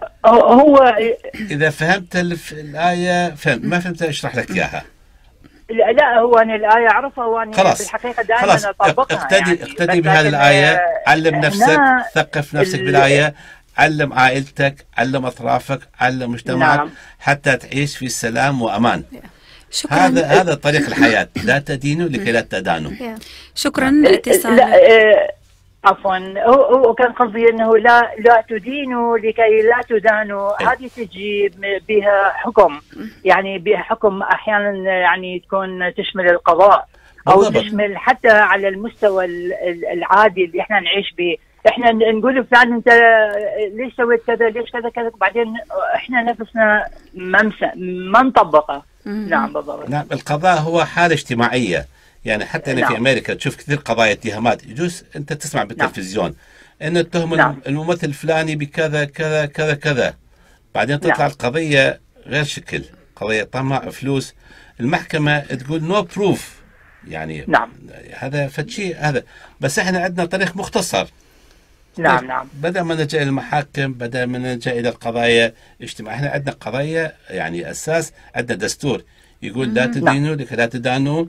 Speaker 10: هو
Speaker 4: إذا فهمت الآية فهمت، ما فهمت اشرح لك إياها.
Speaker 10: لا هو أنا الآية أعرفها، وأنا في الحقيقة دائما أطبقها.
Speaker 4: اقتدي بهذه الآية، علم نفسك، ثقف نفسك بالآية، علم عائلتك، علم أطرافك، علم مجتمعك. نعم. حتى تعيش في سلام وأمان.
Speaker 5: شكرا.
Speaker 4: هذا طريق الحياة. لا تدينوا لكي لا تدانوا.
Speaker 5: شكرا اتصال.
Speaker 10: عفوا، هو كان قصدي انه لا تدينوا لكي لا تدانوا. هذه تجي بها حكم، يعني بها حكم احيانا يعني تكون تشمل القضاء او تشمل حتى على المستوى العادي اللي احنا نعيش به. احنا نقول فلان انت ليش سويت كذا، ليش كذا كذا، بعدين احنا نفسنا ما نطبقه. نعم بالضبط.
Speaker 4: نعم، القضاء هو حالة اجتماعية. يعني حتى أنا في أمريكا تشوف كثير قضايا اتهامات، يجوز أنت تسمع بالتلفزيون أن اتهم الممثل الفلاني بكذا كذا كذا كذا، بعدين تطلع القضية غير شكل، قضية طمع فلوس، المحكمة تقول نو بروف. يعني هذا فشي هذا، بس احنا عندنا طريق مختصر.
Speaker 10: نعم.
Speaker 4: بدل ما نلجأ إلى المحاكم، بدل ما نلجأ إلى القضايا اجتماعية، احنا عندنا قضايا يعني أساس، عندنا دستور يقول لا تدينوا لكي لا تدانوا،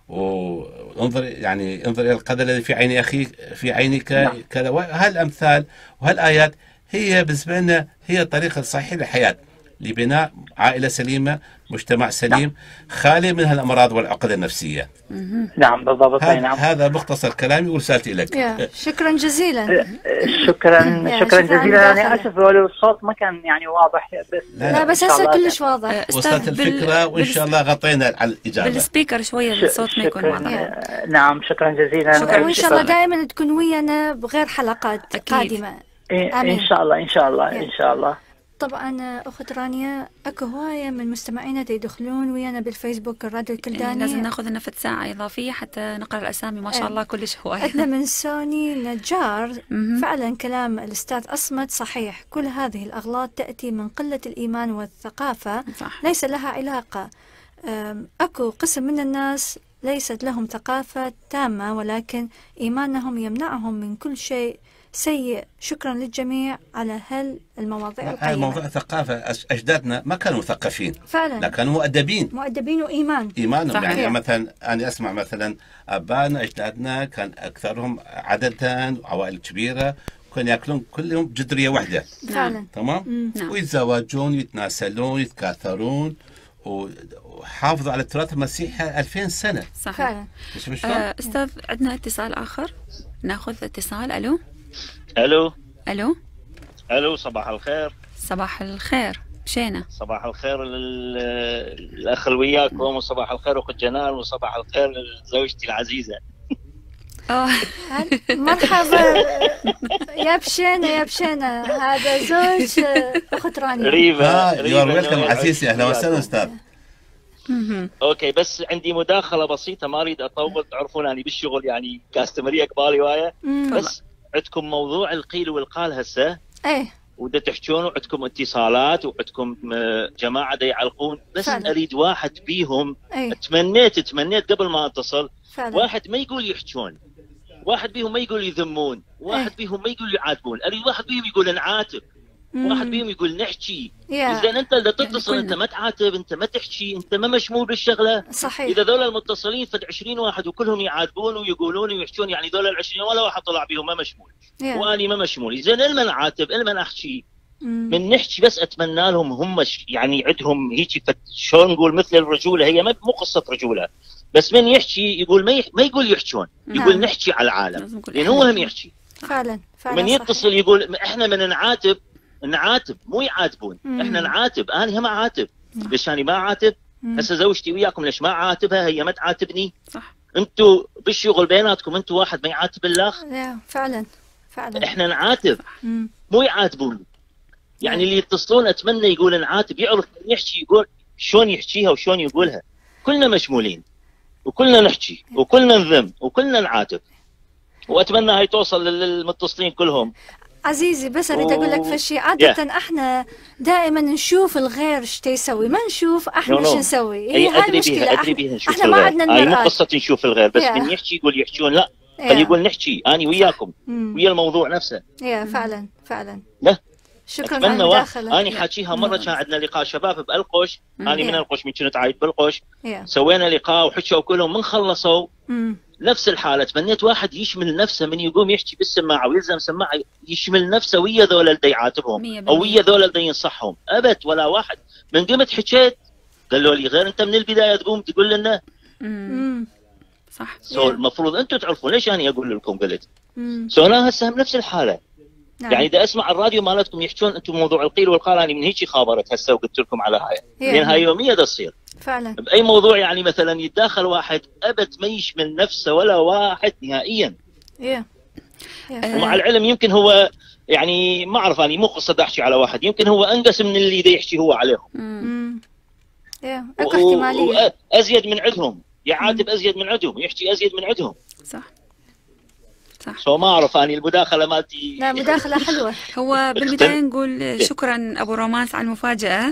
Speaker 4: وانظر يعني انظر الى القدر الذي في عين اخيك في عينك كذا. وهالامثال وهالايات هي بالنسبه لنا هي الطريقه الصحيحه للحياه، لبناء عائله سليمه، مجتمع سليم خالي من هالامراض والعقد النفسيه.
Speaker 10: نعم بالضبط.
Speaker 4: هذا مختصر كلامي ورسالتي لك.
Speaker 3: شكرا جزيلا.
Speaker 10: شكرا جزيلا. انا اسف ولو الصوت ما كان يعني واضح، بس
Speaker 3: لا بس هسه كلش واضح.
Speaker 4: وصلت الفكره، وان شاء الله غطينا على الاجابه.
Speaker 5: بالسبيكر شويه الصوت ما يكون واضح.
Speaker 10: نعم شكرا جزيلا.
Speaker 3: شكرا، وان شاء الله دائما تكون ويانا بغير حلقات قادمه.
Speaker 10: ان شاء الله ان شاء الله ان شاء الله.
Speaker 3: طبعا أخت رانيا أكو هواية من مستمعينا يدخلون ويانا بالفيسبوك الراديو الكلداني.
Speaker 5: لازم ناخذ لنا ساعة إضافية حتى نقرأ الأسامي. ما شاء الله كلش هواية.
Speaker 3: عندنا من سوني نجار. فعلا كلام الأستاذ أصمت صحيح، كل هذه الأغلاط تأتي من قلة الإيمان والثقافة. صح. ليس لها علاقة. أكو قسم من الناس ليست لهم ثقافة تامة، ولكن إيمانهم يمنعهم من كل شيء سيء. شكرا للجميع على هالمواضيع القيمة.
Speaker 4: موضوع الثقافة، أجدادنا ما كانوا مثقفين
Speaker 3: فعلا،
Speaker 4: لا كانوا مؤدبين وإيمانهم. يعني مثلا أنا أسمع مثلا أبانا أجدادنا كان أكثرهم عددا عوائل كبيرة، كانوا يأكلون كلهم جدرية واحدة.
Speaker 3: فعلا.
Speaker 4: تمام. ويتزوجون، يتناسلون، يتكاثرون، وحافظوا على التراث المسيحي 2000 سنة.
Speaker 5: صح فعلا. أستاذ عندنا اتصال آخر، ناخذ اتصال. ألو. صباح الخير. صباح الخير مشينا. صباح الخير للأخ اللي وياكم، وصباح الخير أخت جنان، وصباح الخير لزوجتي العزيزة.
Speaker 3: مرحبا يا بشينا هذا زوج أخت رانيا.
Speaker 4: ريفا ويلكم عزيزي، أهلا وسهلا أستاذ.
Speaker 11: اوكي، بس عندي مداخله بسيطه، ما اريد اطول، تعرفون اني بالشغل يعني كاستمريه قبالي وايا. بس عندكم موضوع القيل والقال هسه، ودا تحجون، وعندكم اتصالات، وعندكم جماعه دا يعلقون، بس فعلا. اريد واحد بيهم تمنيت قبل ما اتصل فعلا. واحد ما يقول يحجون، واحد بيهم ما يقول يذمون، واحد بيهم ما يقول يعاتبون، اريد واحد بيهم يقول نعاتب. واحد بيهم يقول نحكي. زين انت اللي تتصل انت ما تعاتب، انت ما تحكي، انت ما مشمول بالشغله.
Speaker 3: صحيح.
Speaker 11: اذا ذول المتصلين فد 20 واحد وكلهم يعاتبون ويقولون ويحكون، يعني ذول ال20 ولا واحد طلع بيهم ما مشمول واني ما مشمول. زين لمن نعاتب؟ لمن احكي؟ من نحكي بس اتمنى لهم هم يعني عندهم هيك شلون نقول مثل الرجوله، هي مو قصه رجوله، بس من يحكي يقول ما يقول يحكون، يقول نحكي على العالم، لان هو هم يحكي.
Speaker 3: فعلا
Speaker 11: من يتصل يقول احنا من نعاتب مو يعاتبون، احنا نعاتب. انا هم اعاتب، ليش انا ما اعاتب؟ هسه زوجتي وياكم ليش ما اعاتبها؟ هي ما تعاتبني.
Speaker 5: صح.
Speaker 11: انتوا بالشغل بيناتكم انتوا واحد ما يعاتب الاخ.
Speaker 3: فعلا
Speaker 11: احنا نعاتب مو يعاتبون. يعني اللي يتصلون اتمنى يقول نعاتب، يعرف يحكي، يقول شلون يحكيها وشلون يقولها. كلنا مشمولين وكلنا نحكي وكلنا نذم وكلنا نعاتب، واتمنى هاي توصل للمتصلين كلهم.
Speaker 3: عزيزي بس اريد اقول لك في شيء، عاده احنا دائما نشوف الغير ايش يسوي، ما نشوف احنا ايش نسوي.
Speaker 11: هي هاي المشكله. ادري بيها نشوف الغير، هاي مو قصه نشوف الغير بس. من يحكي يقول يحكون، لا خلي يقول نحكي اني وياكم ويا الموضوع نفسه.
Speaker 3: فعلا
Speaker 11: لا
Speaker 3: شكرا على المداخله.
Speaker 11: اني حاكيها مره، كان عندنا لقاء شباب بالقش، اني من القش، من كنت عايد بالقش، سوينا لقاء وحكوا كلهم. من خلصوا نفس الحاله، تمنيت واحد يشمل نفسه من يقوم يحكي بالسماعه ويلزم سماعه، يشمل نفسه ويا ذول اللي يعاتبهم او ويا ذول اللي ينصحهم. ابد ولا واحد. من قمت حكيت قالوا لي غير انت من البدايه تقوم تقول لنا.
Speaker 5: صح.
Speaker 11: المفروض انتم تعرفون، ليش انا اقول لكم قلت؟ انا هسه نفس الحاله. يعني اذا اسمع الراديو مالتكم يحكون انتم موضوع القيل والقال، انا من هيك خابرت هسه وقلت لكم على هاي، لان هاي يوميه تصير
Speaker 3: فعلا
Speaker 11: باي موضوع. يعني مثلا يتداخل واحد ابد ما يشمل نفسه ولا واحد نهائيا. ومع العلم يمكن هو يعني ما اعرف، اني مو قصه احكي على واحد، يمكن هو انقص من اللي دا يحكي هو عليهم.
Speaker 3: اكو احتماليه
Speaker 11: ازيد من عندهم، يعاتب ازيد من عندهم، يحكي ازيد من عندهم.
Speaker 5: صح.
Speaker 11: ما اعرف اني المداخله مالتي.
Speaker 3: لا مداخله حلوه.
Speaker 5: هو بالبدايه نقول شكرا ابو رومانس على المفاجاه.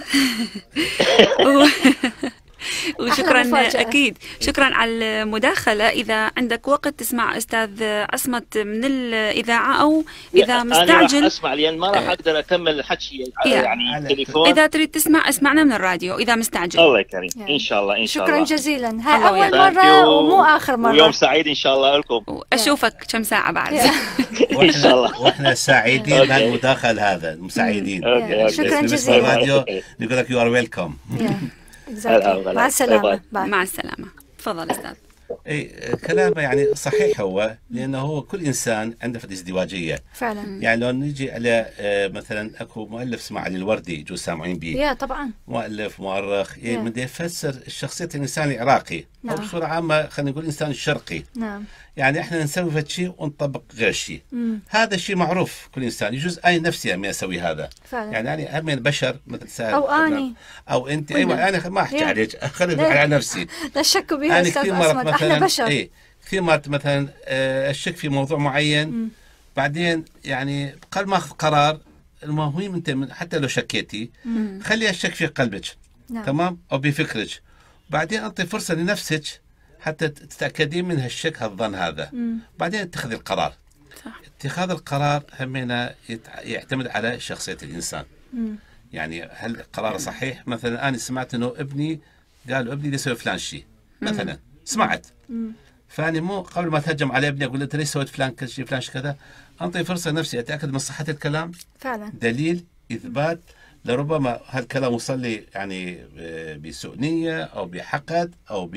Speaker 5: وشكرا اكيد، شكرا على المداخله. اذا عندك وقت تسمع استاذ عصمت من الاذاعه، او اذا مستعجل
Speaker 11: انا راح اسمع، لان ما راح اقدر اكمل الحكي يعني التليفون.
Speaker 5: اذا تريد تسمع اسمعنا من الراديو اذا مستعجل.
Speaker 11: الله يكرم. ان شاء الله
Speaker 3: شكرا جزيلا. هاي اول مره ومو اخر مره،
Speaker 11: ويوم سعيد ان شاء الله لكم.
Speaker 5: واشوفك كم ساعه بعد.
Speaker 11: ان شاء الله.
Speaker 4: واحنا سعيدين بهالمداخل هذا، مسعيدين.
Speaker 3: شكرا جزيلا.
Speaker 4: الراديو نقول لك يو ار ويلكم.
Speaker 3: مع السلامة.
Speaker 5: مع السلامة. تفضل أستاذ.
Speaker 4: كلامه يعني صحيح، هو لأنه هو كل إنسان عنده في ازدواجية
Speaker 3: فعلا.
Speaker 4: يعني لو نجي على مثلا أكو مؤلف اسمه علي الوردي، جو سامعين به.
Speaker 3: يا طبعا.
Speaker 4: مؤلف مؤرخ بده يفسر شخصية الإنسان العراقي. أو بصورة عامة خلينا نقول الإنسان الشرقي. يعني احنا نسوي شيء ونطبق غير شيء. هذا الشيء معروف، كل انسان يجوز اي نفسي ما يسوي هذا.
Speaker 3: فعلا.
Speaker 4: يعني هم بشر مثل سائر
Speaker 3: او اني
Speaker 4: او انت. ايوه انا ما احكي عليك، خليني على نفسي.
Speaker 3: لا شك بها استاذ عصمت، احنا بشر.
Speaker 4: كثير مرات مثلا الشك في موضوع معين، بعدين يعني قبل ما اخذ قرار، المهم انت حتى لو شكيتي خلي الشك في قلبك. تمام، او بفكرك، بعدين اعطي فرصه لنفسك حتى تتأكدين من هالشك هالظن هذا. بعدين اتخذي القرار. صح. اتخاذ القرار همنا يعتمد على شخصية الإنسان. يعني هل القرار صحيح؟ مثلا أنا سمعت إنه ابني قال ابني يسوي فلان شيء مثلا، سمعت. فأنا مو قبل ما تهجم على ابني أقول له أنت ليش سويت فلان شيء فلان شيء كذا، أنطي فرصة لنفسي أتأكد من صحة الكلام.
Speaker 3: فعلا.
Speaker 4: دليل، إثبات. لربما هالكلام وصل لي يعني بسوء نية أو بحقد أو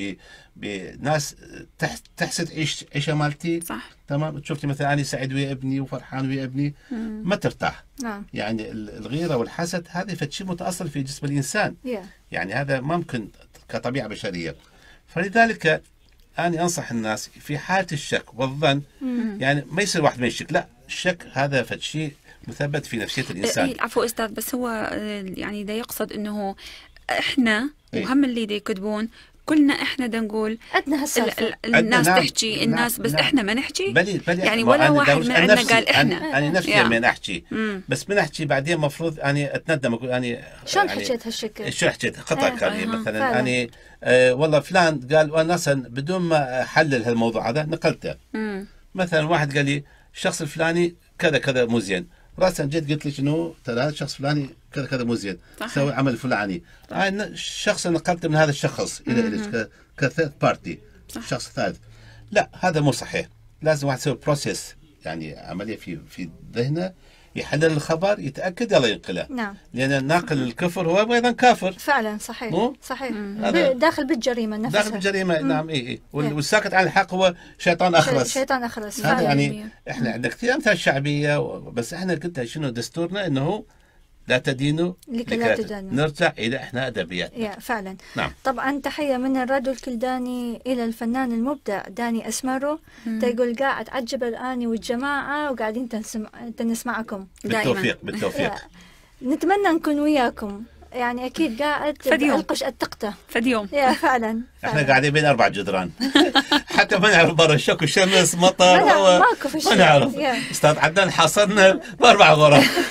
Speaker 4: بناس تحسد عيشة مالتي.
Speaker 5: صح.
Speaker 4: تمام. شفتي مثلا أنا سعيد ويا ابني وفرحان ويا ابني، ما ترتاح. يعني الغيرة والحسد هذه فشي متأصل في جسم الإنسان. يعني هذا ممكن كطبيعة بشرية. فلذلك أنا أنصح الناس في حالة الشك والظن، يعني ما يصير واحد ما يشك، لا، الشك هذا فشي مثبت في نفسية الإنسان.
Speaker 5: عفوا أستاذ، بس هو يعني دا يقصد أنه إحنا وهم اللي دا يكتبون كلنا إحنا دا نقول
Speaker 3: عندنا هالسالفة،
Speaker 5: الناس تحكي الناس بس إحنا ما نحكي.
Speaker 4: بلي
Speaker 5: يعني ولا واحد من عندنا قال إحنا.
Speaker 4: أنا نفسي من أحكي، بس من أحكي بعدين مفروض أنا أتندم أقول أنا
Speaker 3: شلون حكيت هالشكل؟
Speaker 4: شو حكيت؟ قطع كلامي مثلا أنا والله فلان قال، وأنا أصلا بدون ما أحلل هالموضوع هذا نقلته. مثلا واحد قال لي الشخص الفلاني كذا كذا مو زين، راسا جيت قلت لك انه ترى هذا الشخص فلاني كذا كذا مو زين، سوي عمل فلاني، هاي الشخص نقلته من هذا الشخص الى كثيرد بارتي، شخص ثالث. لا هذا مو صحيح. لازم واحد يسوي بروسيس، يعني عمليه في ذهنه، يحلل الخبر، يتاكد يلا ينقله.
Speaker 3: نعم.
Speaker 4: لان ناقل الكفر هو ايضا كافر.
Speaker 3: فعلا صحيح.
Speaker 4: مو؟
Speaker 3: صحيح. داخل بالجريمه نفسها.
Speaker 4: داخل بالجريمه. نعم. اي والساكت عن الحق هو شيطان اخرس.
Speaker 3: شيطان اخرس.
Speaker 4: هذا يعني احنا عندنا كثير امثال شعبيه، بس احنا قلنا شنو دستورنا انه لا تدينوا
Speaker 3: لكي لا تدانوا.
Speaker 4: نرجع الى احنا ادبياتنا.
Speaker 3: فعلا.
Speaker 4: نعم.
Speaker 3: طبعا تحيه من الراديو الكلداني الى الفنان المبدع داني اسمارو، تقول قاعد عجب الاني والجماعه وقاعدين نسمعكم
Speaker 4: دائما. بالتوفيق.
Speaker 3: نتمنى نكون وياكم، يعني اكيد قاعد القش التقته
Speaker 5: فد يوم.
Speaker 3: فعلا.
Speaker 4: احنا قاعدين بين 4 جدران حتى ما نعرف برا الشك وشمس مطر
Speaker 3: ما
Speaker 4: نعرف. استاذ عدنان حاصرنا ب4 غرف.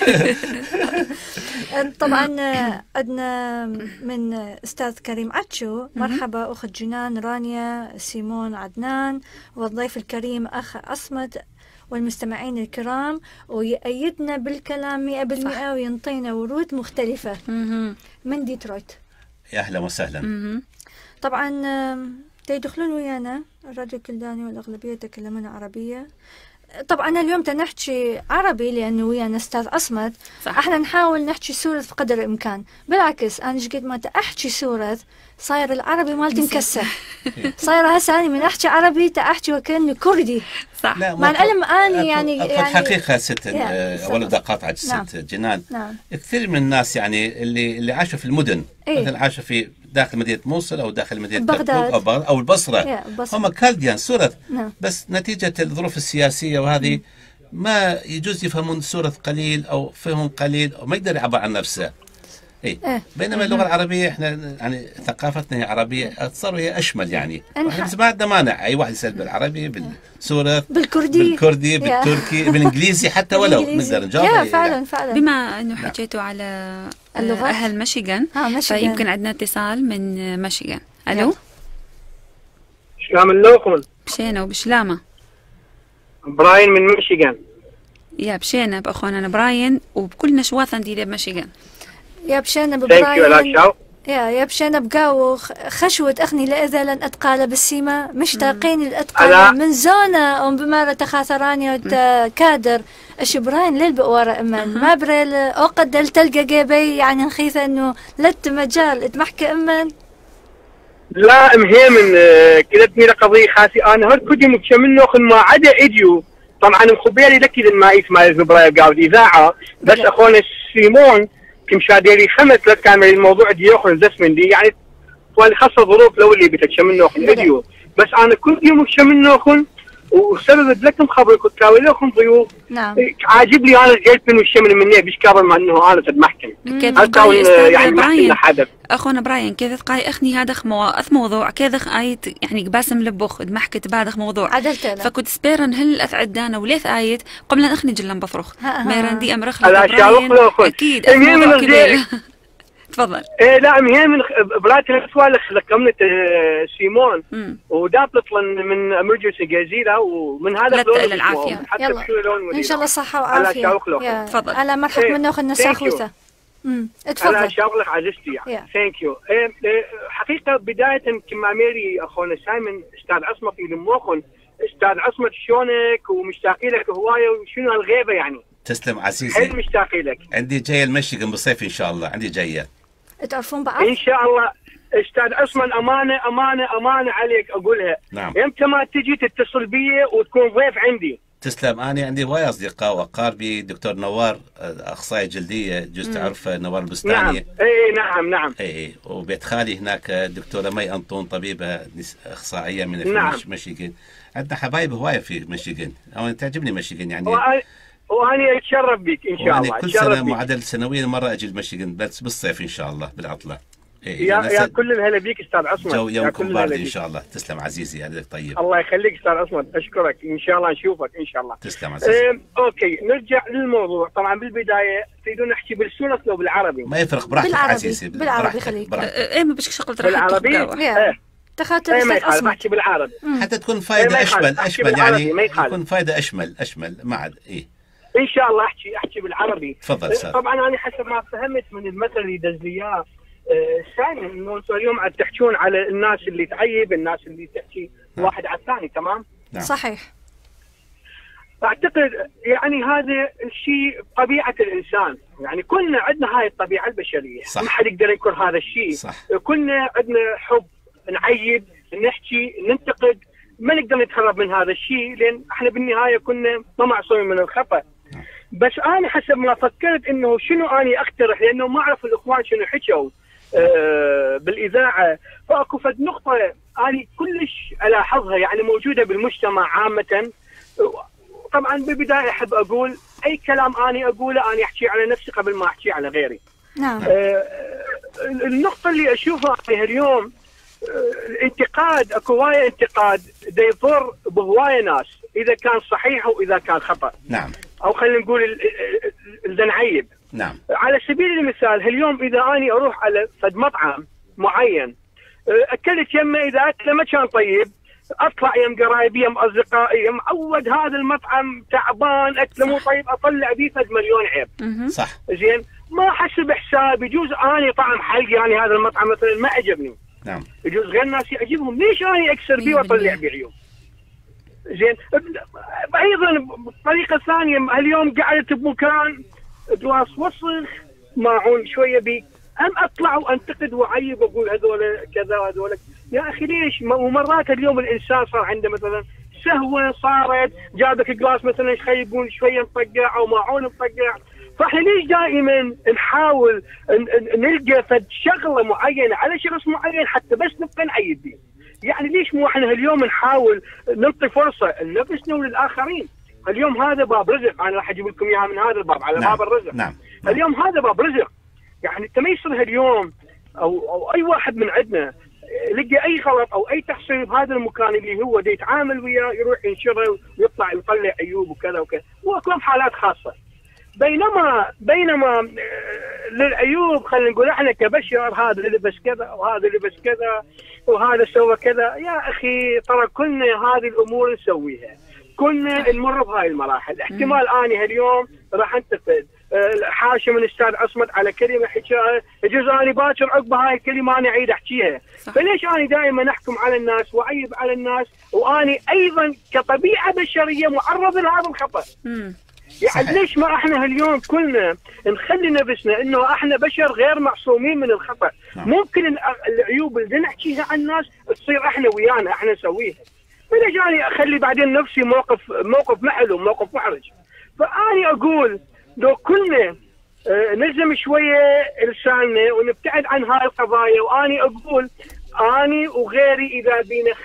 Speaker 3: طبعا عندنا من استاذ كريم عتشو، مرحبا اخت جنان رانيا سيمون عدنان والضيف الكريم اخ عصمت والمستمعين الكرام، ويأيدنا بالكلام 100% وينطينا ورود مختلفة من ديترويت.
Speaker 4: يا أهلا وسهلا.
Speaker 3: طبعا تيدخلون ويانا الراديو الكلداني والأغلبية يتكلمون عربية. طبعا اليوم تنحكي عربي لأنه ويانا أستاذ عصمت، احنا نحاول نحكي سورة بقدر الإمكان. بالعكس أنا قد ما تأحكي سورة صاير العربي مالتي مكسح. صاير هسه أنا من أحكي عربي تأحكي وكأني كردي.
Speaker 5: صح.
Speaker 3: مع العلم أنا يعني
Speaker 4: الحقيقة ست أول بدي أقاطعك ست جنان. كثير من الناس يعني اللي عاشوا في المدن، مثلا عاشوا في داخل مدينة موصل أو داخل مدينة
Speaker 3: بغداد
Speaker 4: أو البصرة، هم كالديان سورة، بس نتيجة الظروف السياسية وهذه ما يجوز يفهمون سورة قليل أو فهم قليل أو ما يقدر يعبر عن نفسه. بينما اللغة العربية احنا يعني ثقافتنا هي عربية، صار هي أشمل يعني. احنا ما عندنا مانع أي واحد يسأل بالعربي، بالسورة، بالكردي، بالتركي، بالإنجليزي حتى ولو نقدر نجاوب.
Speaker 3: فعلا.
Speaker 5: بما أنه حكيتوا على اللغة أهل ميشيغان، فيمكن عندنا اتصال من ميشيغان. ألو.
Speaker 12: شلام اللوكم؟
Speaker 5: بشينا وبشلامة.
Speaker 12: براين من ميشيغان.
Speaker 5: يا بشينا بأخوانا أنا براين وبكل نشواث ندير بميشيغان.
Speaker 3: يا بشينا ببراين. يا بشينا بقاو خشوة أخني لإذا لن أتقال بالسيما مشتاقين الأتقال من زونة بمارة تخاثراني كادر براين ليل بقوارة أمان ما بريل أوقد دل تلقى جيبي يعني نخيثة أنه لت مجال اتمحكي أمان.
Speaker 12: لا مهيمن كدتني لقضية خاسي أنا هاد كدي مكشمل نوخن ما عدا إديو طبعا مخبيالي لكي ما يسمع براين قاعد إذاعة بس أخونا سيمون كم شاديري 5 كان الموضوع دي ياخذ زسمن دي يعني طوال خاصة ظروف لو اللي بتكشمل نوخن فيديو بس انا كنت يوم مكشمل نوخن وسبب لكم خبر كنت كاوي لكم ضيوف.
Speaker 3: نعم.
Speaker 12: عاجب لي انا الجلبن والشمل مني بيش كابر مع انه انا تدمحكم.
Speaker 5: يعني براين اخونا براين كذا قاي اخني هذا موضوع كذا ايت يعني قباسم لبخ دمحكت بعد موضوع.
Speaker 3: عدلت
Speaker 5: فكنت سبيرن هل اثعدانا وليث ايت قبل ان اخني جلن بطرخ. ميراندي امرخ
Speaker 12: براين
Speaker 5: اكيد موضوع كبير. تفضل.
Speaker 12: ايه لا مهم بلاتي السوالف لكمنت سيمون ودابلت من امرجنسي جزيره ومن هذا
Speaker 5: لون العافيه
Speaker 3: يلا ان شاء الله صحه وعافيه.
Speaker 5: تفضل.
Speaker 3: على مرحبا من اخونا ساخوثه. اتفضل.
Speaker 12: انا شغلك عزيزتي يعني ثانك يو. حقيقه بدايه كما ميري اخونا سايمون استاذ عصمت في الموخن استاذ عصمت شلونك ومشتاقين لك هوايه وشنو هالغيبه يعني.
Speaker 4: تسلم عزيزي.
Speaker 12: حيل مشتاقين لك.
Speaker 4: عندي جايه المشيغان بالصيف ان شاء الله، عندي جايه.
Speaker 3: تعرفون بعض؟
Speaker 12: ان شاء الله. استاذ عثمان امانه عليك اقولها.
Speaker 4: نعم.
Speaker 12: امتى ما تجي تتصل بي وتكون ضيف عندي.
Speaker 4: تسلم. انا عندي هواي اصدقاء واقاربي، دكتور نوار اخصائي جلديه جوز تعرف نوار البستاني.
Speaker 12: نعم. نعم.
Speaker 4: اي وبيت خالي هناك دكتوره مي انطون طبيبه اخصائيه من
Speaker 12: نعم.
Speaker 4: ميشيغان. عندنا حبايب هوايه في ميشيغان، انا تعجبني ميشيغان يعني.
Speaker 12: وأنا أتشرف بك إن شاء الله.
Speaker 4: كل سنة معدل سنويا مرة أجي الميشيغان بس بالصيف إن شاء الله بالعطلة.
Speaker 12: يا كل الهلا بيك أستاذ عصمت.
Speaker 4: يومكم بارد إن شاء الله. تسلم عزيزي عليك طيب.
Speaker 12: الله يخليك أستاذ عصمت أشكرك إن شاء الله نشوفك إن شاء الله.
Speaker 4: تسلم عزيزي.
Speaker 12: أوكي نرجع للموضوع. طبعا بالبداية تريدون نحكي بالسورة لو بالعربي؟
Speaker 4: ما يفرق براحتك عزيزي.
Speaker 3: بالعربي خليك.
Speaker 5: إيه ما بشك شغلة
Speaker 12: بالعربي.
Speaker 3: تخاطر
Speaker 12: ما يخالف بحكي بالعربي
Speaker 4: حتى تكون فائدة أشمل يعني تكون فائدة أشمل ما عاد إيه.
Speaker 12: ان شاء الله احكي بالعربي.
Speaker 4: تفضل.
Speaker 12: طبعا انا حسب ما فهمت من المثل اللي دز لي اياه ثانيا انه انتم اليوم عم تحكون على الناس اللي تعيب، الناس اللي تحكي واحد على الثاني، تمام؟
Speaker 4: نعم.
Speaker 3: صحيح.
Speaker 12: اعتقد يعني هذا الشيء طبيعه الانسان، يعني كلنا عندنا هاي الطبيعه البشريه، ما حد يقدر ينكر هذا الشيء. كلنا عندنا حب، نعيب، نحكي، ننتقد، ما نقدر نتهرب من هذا الشيء لان احنا بالنهايه كنا ما معصومين من الخطا. بس انا حسب ما فكرت انه شنو اني اقترح، لانه ما اعرف الاخوان شنو حكوا بالاذاعه، فاكو فد نقطه اني كلش الاحظها يعني موجوده بالمجتمع عامه. طبعا بالبدايه احب اقول اي كلام اني اقوله اني احكي على نفسي قبل ما احكي على غيري.
Speaker 3: نعم.
Speaker 12: النقطه اللي اشوفها اليوم الانتقاد، اكو هوايه انتقاد دا يضر بهوايه ناس اذا كان صحيح واذا كان خطا.
Speaker 4: نعم.
Speaker 12: او خلينا نقول دا نعيب.
Speaker 4: نعم.
Speaker 12: على سبيل المثال اليوم اذا اني اروح على فد مطعم معين اكلت يمه، اذا اكله ما كان طيب اطلع يم قرايبي يم اصدقائي معود هذا المطعم تعبان اكله مو طيب، اطلع بيه فد مليون عيب.
Speaker 4: صح.
Speaker 12: زين ما احسب حساب، يجوز اني طعم حلقي يعني هذا المطعم مثلا ما عجبني.
Speaker 4: نعم.
Speaker 12: يجوز غير الناس يعجبهم، ليش اني اكسر بيه واطلع بيه عيوب؟ زين ايضا بطريقه ثانيه اليوم قعدت بمكان جلاس وسخ ماعون شويه بي، هم اطلع وانتقد واعيب واقول هذول كذا وهذول. يا اخي ليش؟ ومرات اليوم الانسان صار عنده مثلا سهوه صارت، جابك جلاس مثلا يقول شويه مفقع او ماعون مفقع، فاحنا ليش دائما نحاول نلقى فد شغله معينه على شخص معين حتى بس نبقى نعيب بيه؟ يعني ليش مو احنا اليوم نحاول نعطي فرصه لنفسنا وللاخرين؟ اليوم هذا باب رزق، انا راح اجيب لكم اياها من هذا الباب على باب الرزق.
Speaker 4: نعم.
Speaker 12: اليوم هذا باب رزق، يعني انت ما يصير اليوم او اي واحد من عندنا لقى اي غلط او اي تقصير بهذا المكان اللي هو دي يتعامل وياه يروح ينشره ويطلع يطلع عيوب وكذا وكذا، واكو حالات خاصه. بينما للعيوب خلينا نقول احنا كبشر هذا لبس كذا وهذا لبس كذا وهذا سوى كذا، يا اخي ترى كلنا هذه الامور نسويها، كلنا نمر بهاي المراحل. احتمال اني اليوم راح انتقد حاشا من استاذ عصمت على كلمه حكاها، يجوز اني باكر عقب هاي الكلمه انا اعيد احكيها، فليش اني دائما احكم على الناس واعيب على الناس واني ايضا كطبيعه بشريه معرض لهذا الخطا؟ يعني ليش ما احنا اليوم كلنا نخلي نفسنا انه احنا بشر غير معصومين من الخطا؟ ممكن العيوب اللي نحكيها عن الناس تصير احنا ويانا احنا نسويها، فليش اني اخلي بعدين نفسي موقف محل وموقف محرج؟ فاني اقول لو كلنا نلزم شويه لساننا ونبتعد عن هاي القضايا، واني اقول اني وغيري اذا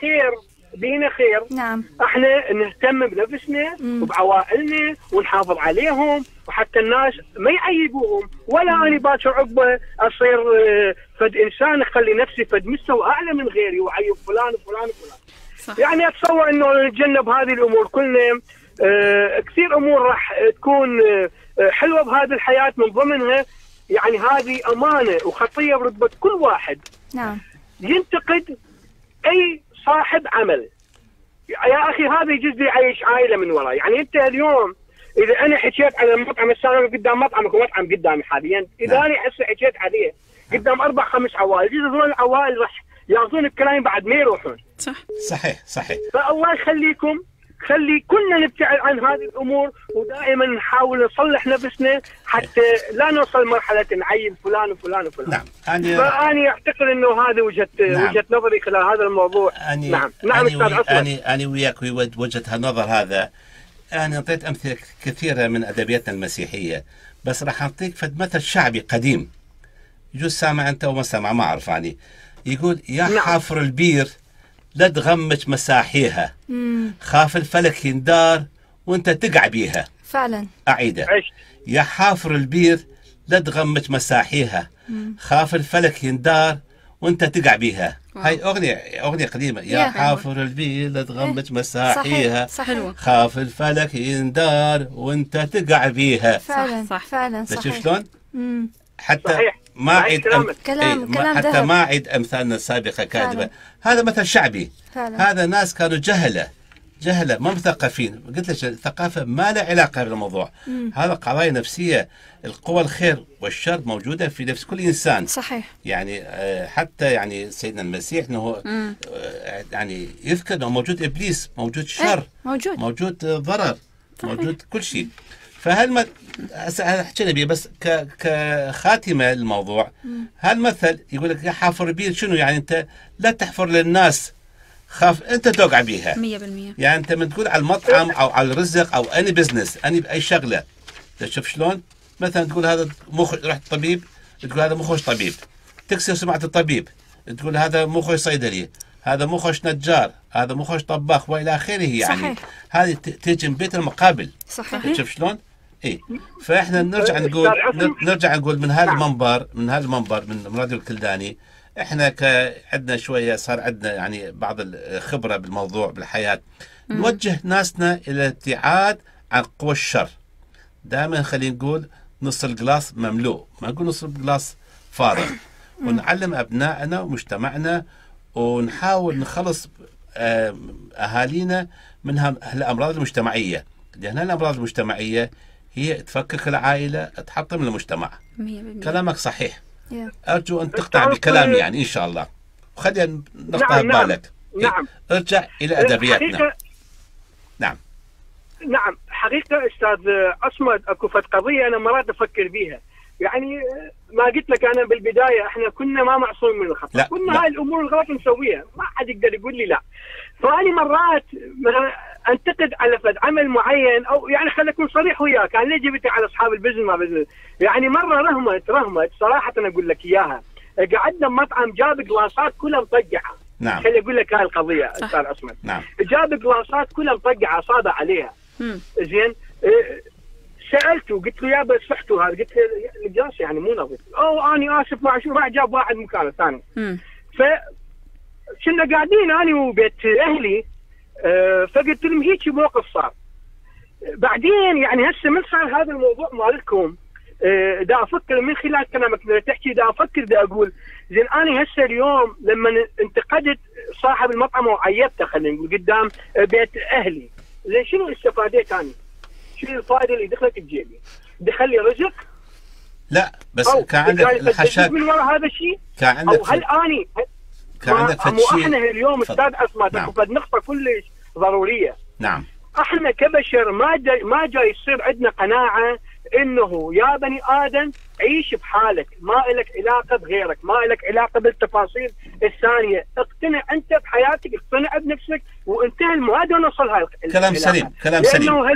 Speaker 12: بينا خير.
Speaker 3: نعم.
Speaker 12: احنا نهتم بنفسنا وبعوائلنا ونحافظ عليهم، وحتى الناس ما يعيبوهم، ولا اني باكر عقبه اصير فد انسان اخلي نفسي فد مستوى اعلى من غيري وعيب فلان وفلان وفلان. صح. يعني اتصور انه نتجنب هذه الامور كلنا. كثير امور راح تكون حلوه بهذه الحياه، من ضمنها يعني هذه امانه وخطيه برتبه كل واحد.
Speaker 3: نعم.
Speaker 12: ينتقد اي صاحب عمل. يا اخي هذا يجوز يعيش عائله من وراء، يعني انت اليوم اذا انا حكيت على المطعم السابق قدام مطعمك ومطعم قدامي حاليا، اذا انا هسه حكيت عليه قدام 4-5 عوائل، يجوز هذول العوائل راح ياخذون الكلام بعد ما يروحون.
Speaker 4: صحيح.
Speaker 12: فالله يخليكم، خلي كلنا نبتعد عن هذه الامور ودائما نحاول نصلح نفسنا حتى لا نوصل مرحله نعيب فلان وفلان وفلان.
Speaker 4: نعم.
Speaker 12: فاني اعتقد انه هذه وجهه نظري خلال هذا الموضوع. نعم استاذ عصمت.
Speaker 4: اني وياك وجهه النظر هذا. انا اعطيت امثله كثيره من ادبياتنا المسيحيه، بس راح اعطيك فد مثل شعبي قديم يجوز سامع انت وما سامع، ما اعرف يعني. يقول يا حافر البير لا تغمج مساحيها، خاف الفلك يندار وانت تقع بيها.
Speaker 3: فعلا.
Speaker 4: أعيده. يا حافر البير لا تغمج مساحيها، خاف الفلك يندار وانت تقع بيها. هاي أغنية قديمة. يا حافر البير لا تغمج مساحيها،
Speaker 3: صحيح.
Speaker 4: خاف الفلك يندار وانت تقع بيها.
Speaker 3: فعلا
Speaker 4: صحيح. شلون؟ حتى
Speaker 12: صحيح.
Speaker 4: ما عيد
Speaker 3: حتى
Speaker 4: ما عيد امثالنا السابقه كاذبه. هذا مثل شعبي.
Speaker 3: فعلا.
Speaker 4: هذا ناس كانوا جهله جهلة ما مثقفين. قلت لك الثقافة ما لها علاقة بالموضوع. هذا قضايا نفسية. القوى الخير والشر موجودة في نفس كل إنسان.
Speaker 3: صحيح.
Speaker 4: يعني حتى يعني سيدنا المسيح أنه يعني يذكر أنه موجود إبليس، موجود شر، موجود ضرر، موجود كل شيء. فهل حكينا به بس كخاتمة للموضوع. هالمثل يقول لك يا حافر بير، شنو يعني؟ أنت لا تحفر للناس، خاف انت توقع بيها 100%. يعني انت من تقول على المطعم او على الرزق او اني بزنس، اني باي شغله، تشوف شلون؟ مثلا تقول هذا مو رحت طبيب، تقول هذا مو خوش طبيب، تكسر سمعه الطبيب، تقول هذا مو خوش صيدلي، هذا مو خوش نجار، هذا مو خوش طباخ والى اخره. يعني صحيح. هذه تيجي من بيت المقابل. صحيح. تشوف شلون؟ اي. فاحنا نرجع نقول من هذا المنبر، من راديو الكلداني، احنا عندنا شويه صار عندنا يعني بعض الخبره بالموضوع بالحياه، نوجه ناسنا الى الابتعاد عن قوى الشر. دائما خلينا نقول نص الجلاس مملوء، ما نقول نص الجلاس فارغ. ونعلم ابنائنا ومجتمعنا، ونحاول نخلص اهالينا من الامراض المجتمعيه، لان الامراض المجتمعيه هي تفكك العائله، تحطم المجتمع. 100%. كلامك صحيح. أرجو أن تقطع بكلامي يعني إن شاء الله، وخلينا نقطع ببالك. نعم. ارجع إلى أدبياتنا.
Speaker 12: نعم حقيقة أستاذ أصمد، أكو فد قضية أنا مرات أفكر بيها. يعني ما قلت لك أنا بالبداية إحنا كنا ما معصوم من الخطأ، كنا هاي الأمور الغلط نسويها، ما حد يقدر يقول لي لا. فأنا مرات انتقد على فد عمل معين، او يعني خليني اكون صريح وياك، انا ليه جبتي على اصحاب البزنس ما بزنس. يعني مره رهمت صراحه انا اقول لك اياها، قعدنا بمطعم جاب جلاسات كلها مطقعه. نعم. خليني اقول لك هاي القضيه استاذ عصمت. نعم. جاب جلاسات كلها مطقعه صابع عليها. زين. سالته قلت له يابا صحته هذا، قلت له الجلاس يعني مو نظيف. اني اسف ما شو، راح جاب واحد مكانه ثاني. ف كنا قاعدين انا وبيت اهلي، فقلت لهم هيك موقف صار. بعدين يعني هسه من صار هذا الموضوع مالكم، دا افكر من خلال كلامك تحكي، دا افكر دا اقول زين انا هسه اليوم لما انتقدت صاحب المطعم وعيبته خلينا نقول قدام بيت اهلي، زين شنو استفاديت انا؟ شنو الفائده اللي دخلت بجيبي؟ دخل لي رزق؟
Speaker 4: لا بس كان عندك الحشاك
Speaker 12: من وراء هذا الشيء؟
Speaker 4: كان عندك
Speaker 12: او هل اني احنا اليوم استاذ عصمت فد نقطه كلش ضروريه.
Speaker 4: نعم.
Speaker 12: احنا كبشر ما جاي يصير عندنا قناعه انه يا بني ادم عيش بحالك، ما لك علاقه بغيرك، ما لك علاقه بالتفاصيل الثانيه، اقتنع انت بحياتك، اقتنع بنفسك، وانتهى المواد ونوصل هاي
Speaker 4: كلام سليم. كلام سليم.
Speaker 12: لانه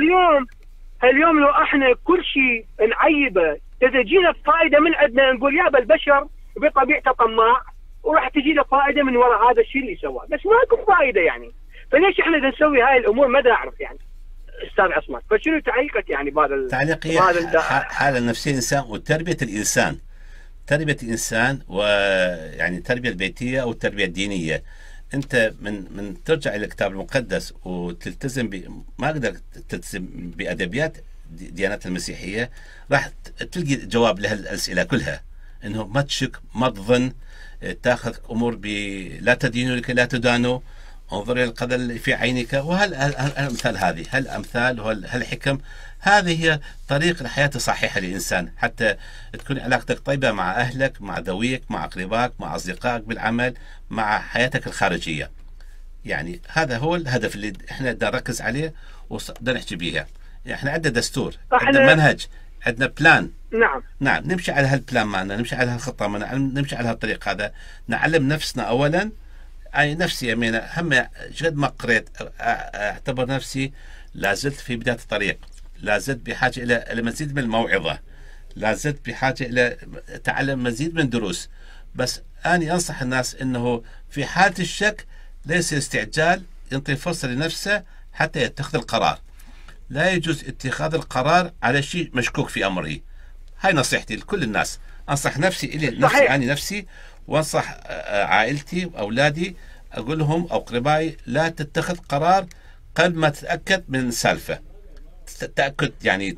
Speaker 12: هاليوم لو احنا كل شيء نعيبه تجينا فائده من عندنا، نقول يابا البشر بطبيعته طماع وراح تجي له فائده من وراء هذا الشيء اللي سواه، بس ماكو فائده يعني. فليش احنا نسوي هاي الامور؟ ما اعرف يعني استاذ عصمت، فشنو تعليقك يعني بهذا
Speaker 4: تعليقي حاله نفسيه الانسان وتربيه الانسان، تربيه الانسان، ويعني التربيه البيتيه او التربيه الدينيه. انت من ترجع الى الكتاب المقدس وتلتزم ما اقدر تلتزم بادبيات ديانات المسيحيه، راح تلقي جواب لهالاسئله كلها، انه ما تشك، ما تظن، تاخذ امور لا تدينوا لكي لا تدانوا، انظر الى القدر اللي في عينك. وهالامثال هذه، هالامثال وهالحكم، هذه هي طريق الحياه الصحيحه للانسان، حتى تكون علاقتك طيبه مع اهلك، مع ذويك، مع اقربائك، مع اصدقائك بالعمل، مع حياتك الخارجيه. يعني هذا هو الهدف اللي احنا بدنا نركز عليه وبدنا نحكي بيها. احنا عندنا دستور، عندنا منهج، عندنا بلان. نعم نمشي على هالبلان معنا، نمشي على هالخطه معنا، نمشي على هالطريق هذا، نعلم نفسنا اولا. اي نفسي امينه هم قد ما قريت اعتبر نفسي لا زلت في بدايه الطريق، لا زلت بحاجه الى مزيد من الموعظه، لا زلت بحاجه الى تعلم مزيد من دروس. بس اني انصح الناس انه في حاله الشك ليس استعجال، ينطي فرصه لنفسه حتى يتخذ القرار. لا يجوز اتخاذ القرار على شيء مشكوك في امره. هاي نصيحتي لكل الناس، انصح نفسي الي نفسي وانصح عائلتي واولادي، اقول لهم او قربائي لا تتخذ قرار قبل ما تتاكد من السالفه. تاكد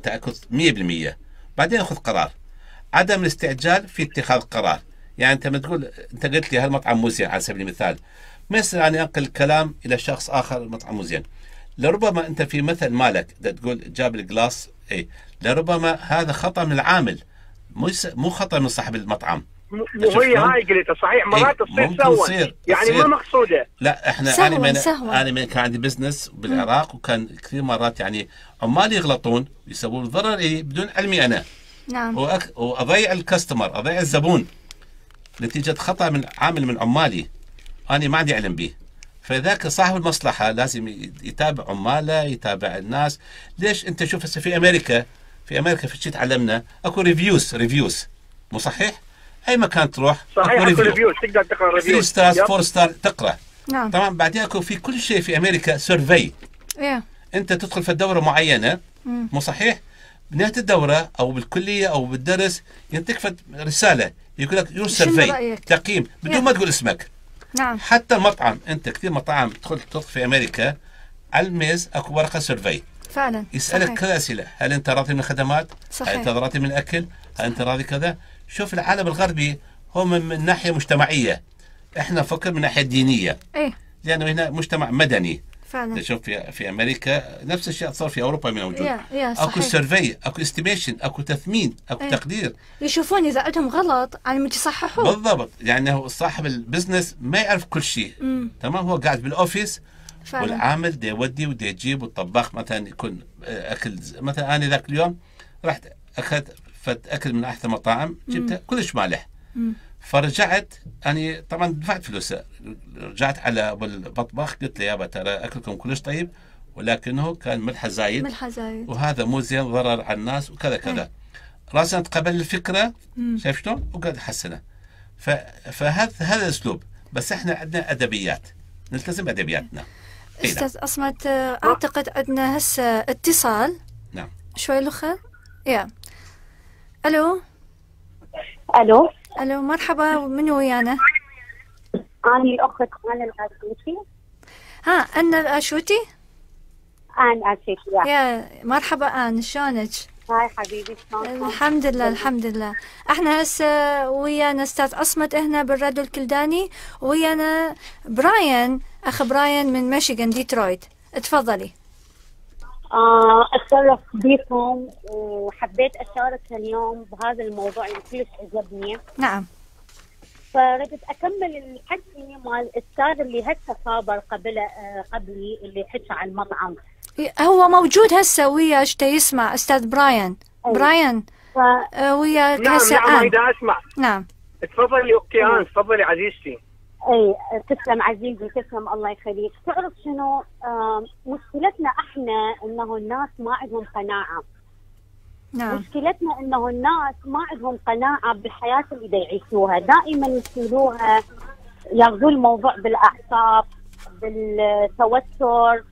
Speaker 4: 100%، بعدين خذ قرار. عدم الاستعجال في اتخاذ قرار. يعني انت ما تقول انت قلت لي هالمطعم مو زين على سبيل المثال، ما يصير اني انقل الكلام الى شخص اخر المطعم مو زين. لربما انت في مثل مالك تقول جاب الجلاس، اي لربما هذا خطا من العامل، مو خطا من صاحب المطعم.
Speaker 12: مو هي هاي قلتها صحيح، مرات تصير يعني ما مقصوده.
Speaker 4: لا احنا انا من كان عندي بزنس بالعراق، وكان كثير مرات يعني عمال يغلطون يسوون ضرر بدون علمي انا.
Speaker 3: نعم.
Speaker 4: واضيع الكاستمر، اضيع الزبون نتيجه خطا من عامل من عمالي انا ما عندي علم به. فذاك صاحب المصلحه لازم يتابع عماله، يتابع الناس. ليش انت شوف هسه في امريكا في شيء تعلمنا اكو ريفيوز مو صحيح؟ اي مكان تروح
Speaker 12: صحيح اكو ريفيوز، تقدر تقرا ريفيوز
Speaker 4: 3 ستار 4 ستار تقرا.
Speaker 3: نعم.
Speaker 4: طبعا بعدين اكو في كل شيء في امريكا سيرفي. انت تدخل في دوره معينه مو صحيح؟ بنهايه الدوره او بالكليه او بالدرس ينتكفت رساله يقول لك يور سيرفي، تقييم بدون ما تقول اسمك.
Speaker 3: نعم.
Speaker 4: حتى المطعم، انت كثير مطاعم تدخل في امريكا على الميز اكو ورقه سيرفي
Speaker 3: فعلا
Speaker 4: يسالك كذا اسئله، هل انت راضي من الخدمات؟
Speaker 3: صحيح.
Speaker 4: هل انت راضي من الاكل؟ هل انت راضي كذا؟ شوف العالم الغربي هو من ناحيه مجتمعيه، احنا نفكر من ناحيه دينيه. لانه هنا مجتمع مدني.
Speaker 3: فعلا.
Speaker 4: شوف في امريكا نفس الشيء صار في اوروبا من موجود.
Speaker 3: اكو
Speaker 4: سيرفي، اكو استيميشن، اكو تثمين، اكو تقدير.
Speaker 3: يشوفون اذا عندهم غلط على يصححوه.
Speaker 4: بالضبط، يعني هو صاحب البزنس ما يعرف كل شيء. تمام، هو قاعد بالاوفيس فعلا. والعامل دي يودي ودي يجيب، والطباخ مثلا يكون اكل. مثلا انا ذاك اليوم رحت اخذت اكل من احد المطاعم، جبته كلش مالح. فرجعت أنا طبعا دفعت فلوسه، رجعت على المطبخ قلت له يابا ترى أكلكم كلش طيب ولكنه كان ملحه زايد وهذا مو زين، ضرر على الناس وكذا كذا. راسا تقبل الفكرة، شايف شلون؟ وقاعد أحسنه. فهذا الأسلوب. بس إحنا عندنا أدبيات، نلتزم أدبياتنا.
Speaker 3: أستاذ أصمت، أعتقد عندنا هسه اتصال.
Speaker 4: نعم.
Speaker 3: شوي لخر. ألو. ألو مرحبا، من ويانا؟
Speaker 13: أنا الأخت أنا العاشوتي.
Speaker 3: أنا العاشوتي؟
Speaker 13: أنا العاشوتي.
Speaker 3: يا مرحبا أنا، شلونك؟
Speaker 13: هاي حبيبي شلونك؟
Speaker 3: الحمد لله الحمد لله. احنا هسه ويانا أستاذ أصمت هنا بالراديو الكلداني، ويانا براين، أخ براين من ميشيغان ديترويت. تفضلي.
Speaker 13: أتشرف بكم وحبيت أشارك اليوم بهذا الموضوع اللي كلش عجبني.
Speaker 3: نعم.
Speaker 13: فردت أكمل الحكي مال الأستاذ اللي هسه خابر قبلي اللي حكى عن المطعم.
Speaker 3: هو موجود هسه ويا يسمع أستاذ براين. براين وياك هسه.
Speaker 12: نعم إذا أسمع.
Speaker 3: نعم.
Speaker 12: تفضلي أختي تفضلي عزيزتي.
Speaker 13: اي تسلم عزيزي، تسلم الله يخليك. تعرف شنو مشكلتنا احنا؟ انه الناس ما عندهم قناعه.
Speaker 3: نعم.
Speaker 13: مشكلتنا انه الناس ما عندهم قناعه بالحياه اللي يعيشوها، دائما يشيلوها، ياخذون الموضوع بالاعصاب، بالتوتر،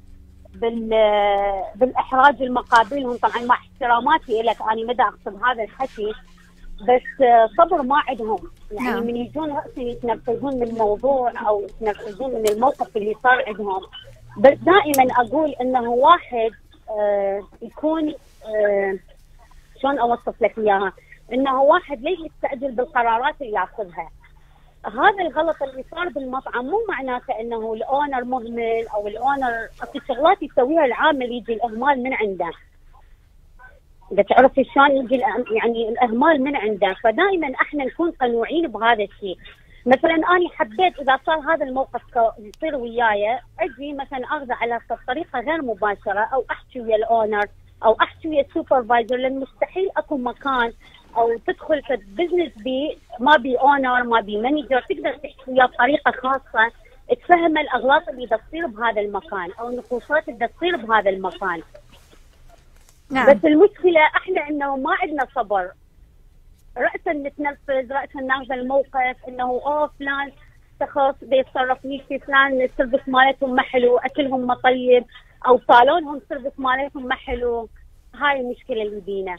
Speaker 13: بالاحراج المقابلهم. طبعا مع احتراماتي لك انا مدى اقصد هذا الحكي، بس صبر ما عندهم. يعني من يجون رأسا يتنفذون من الموضوع او يتنفذون من الموقف اللي صار عندهم. بس دائما اقول انه واحد يكون شلون اوصف لك اياها، انه واحد ليش يستعجل بالقرارات اللي ياخذها. هذا الغلط اللي صار بالمطعم مو معناته انه الاونر مهمل او الاونر في شغلات يسويها العامل يجي الاهمال من عنده. إذا تعرفي شلون يجي يعني الإهمال من عنده. فدائما احنا نكون قنوعين بهذا الشيء. مثلا أنا حبيت إذا صار هذا الموقف يصير وياي، أجي مثلا أخذه على طريقة غير مباشرة، أو أحكي ويا الأونر أو أحكي ويا السوبرفايزر، لأن مستحيل أكو مكان أو تدخل في بزنس ما بي أونر ما بي مانجر تقدر تحكي وياه بطريقة خاصة تفهم الأغلاط اللي تصير بهذا المكان أو النقوصات اللي تصير بهذا المكان.
Speaker 3: نعم.
Speaker 13: بس المشكلة احنا انه ما عندنا صبر، رأسا نتنفذ، رأسا ناخذ الموقف انه فلان شخص بيتصرف في فلان السيرفيس مالتهم ما حلو، اكلهم ما طيب، او صالونهم السيرفيس مالتهم ما حلو. هاي المشكلة اللي بينا.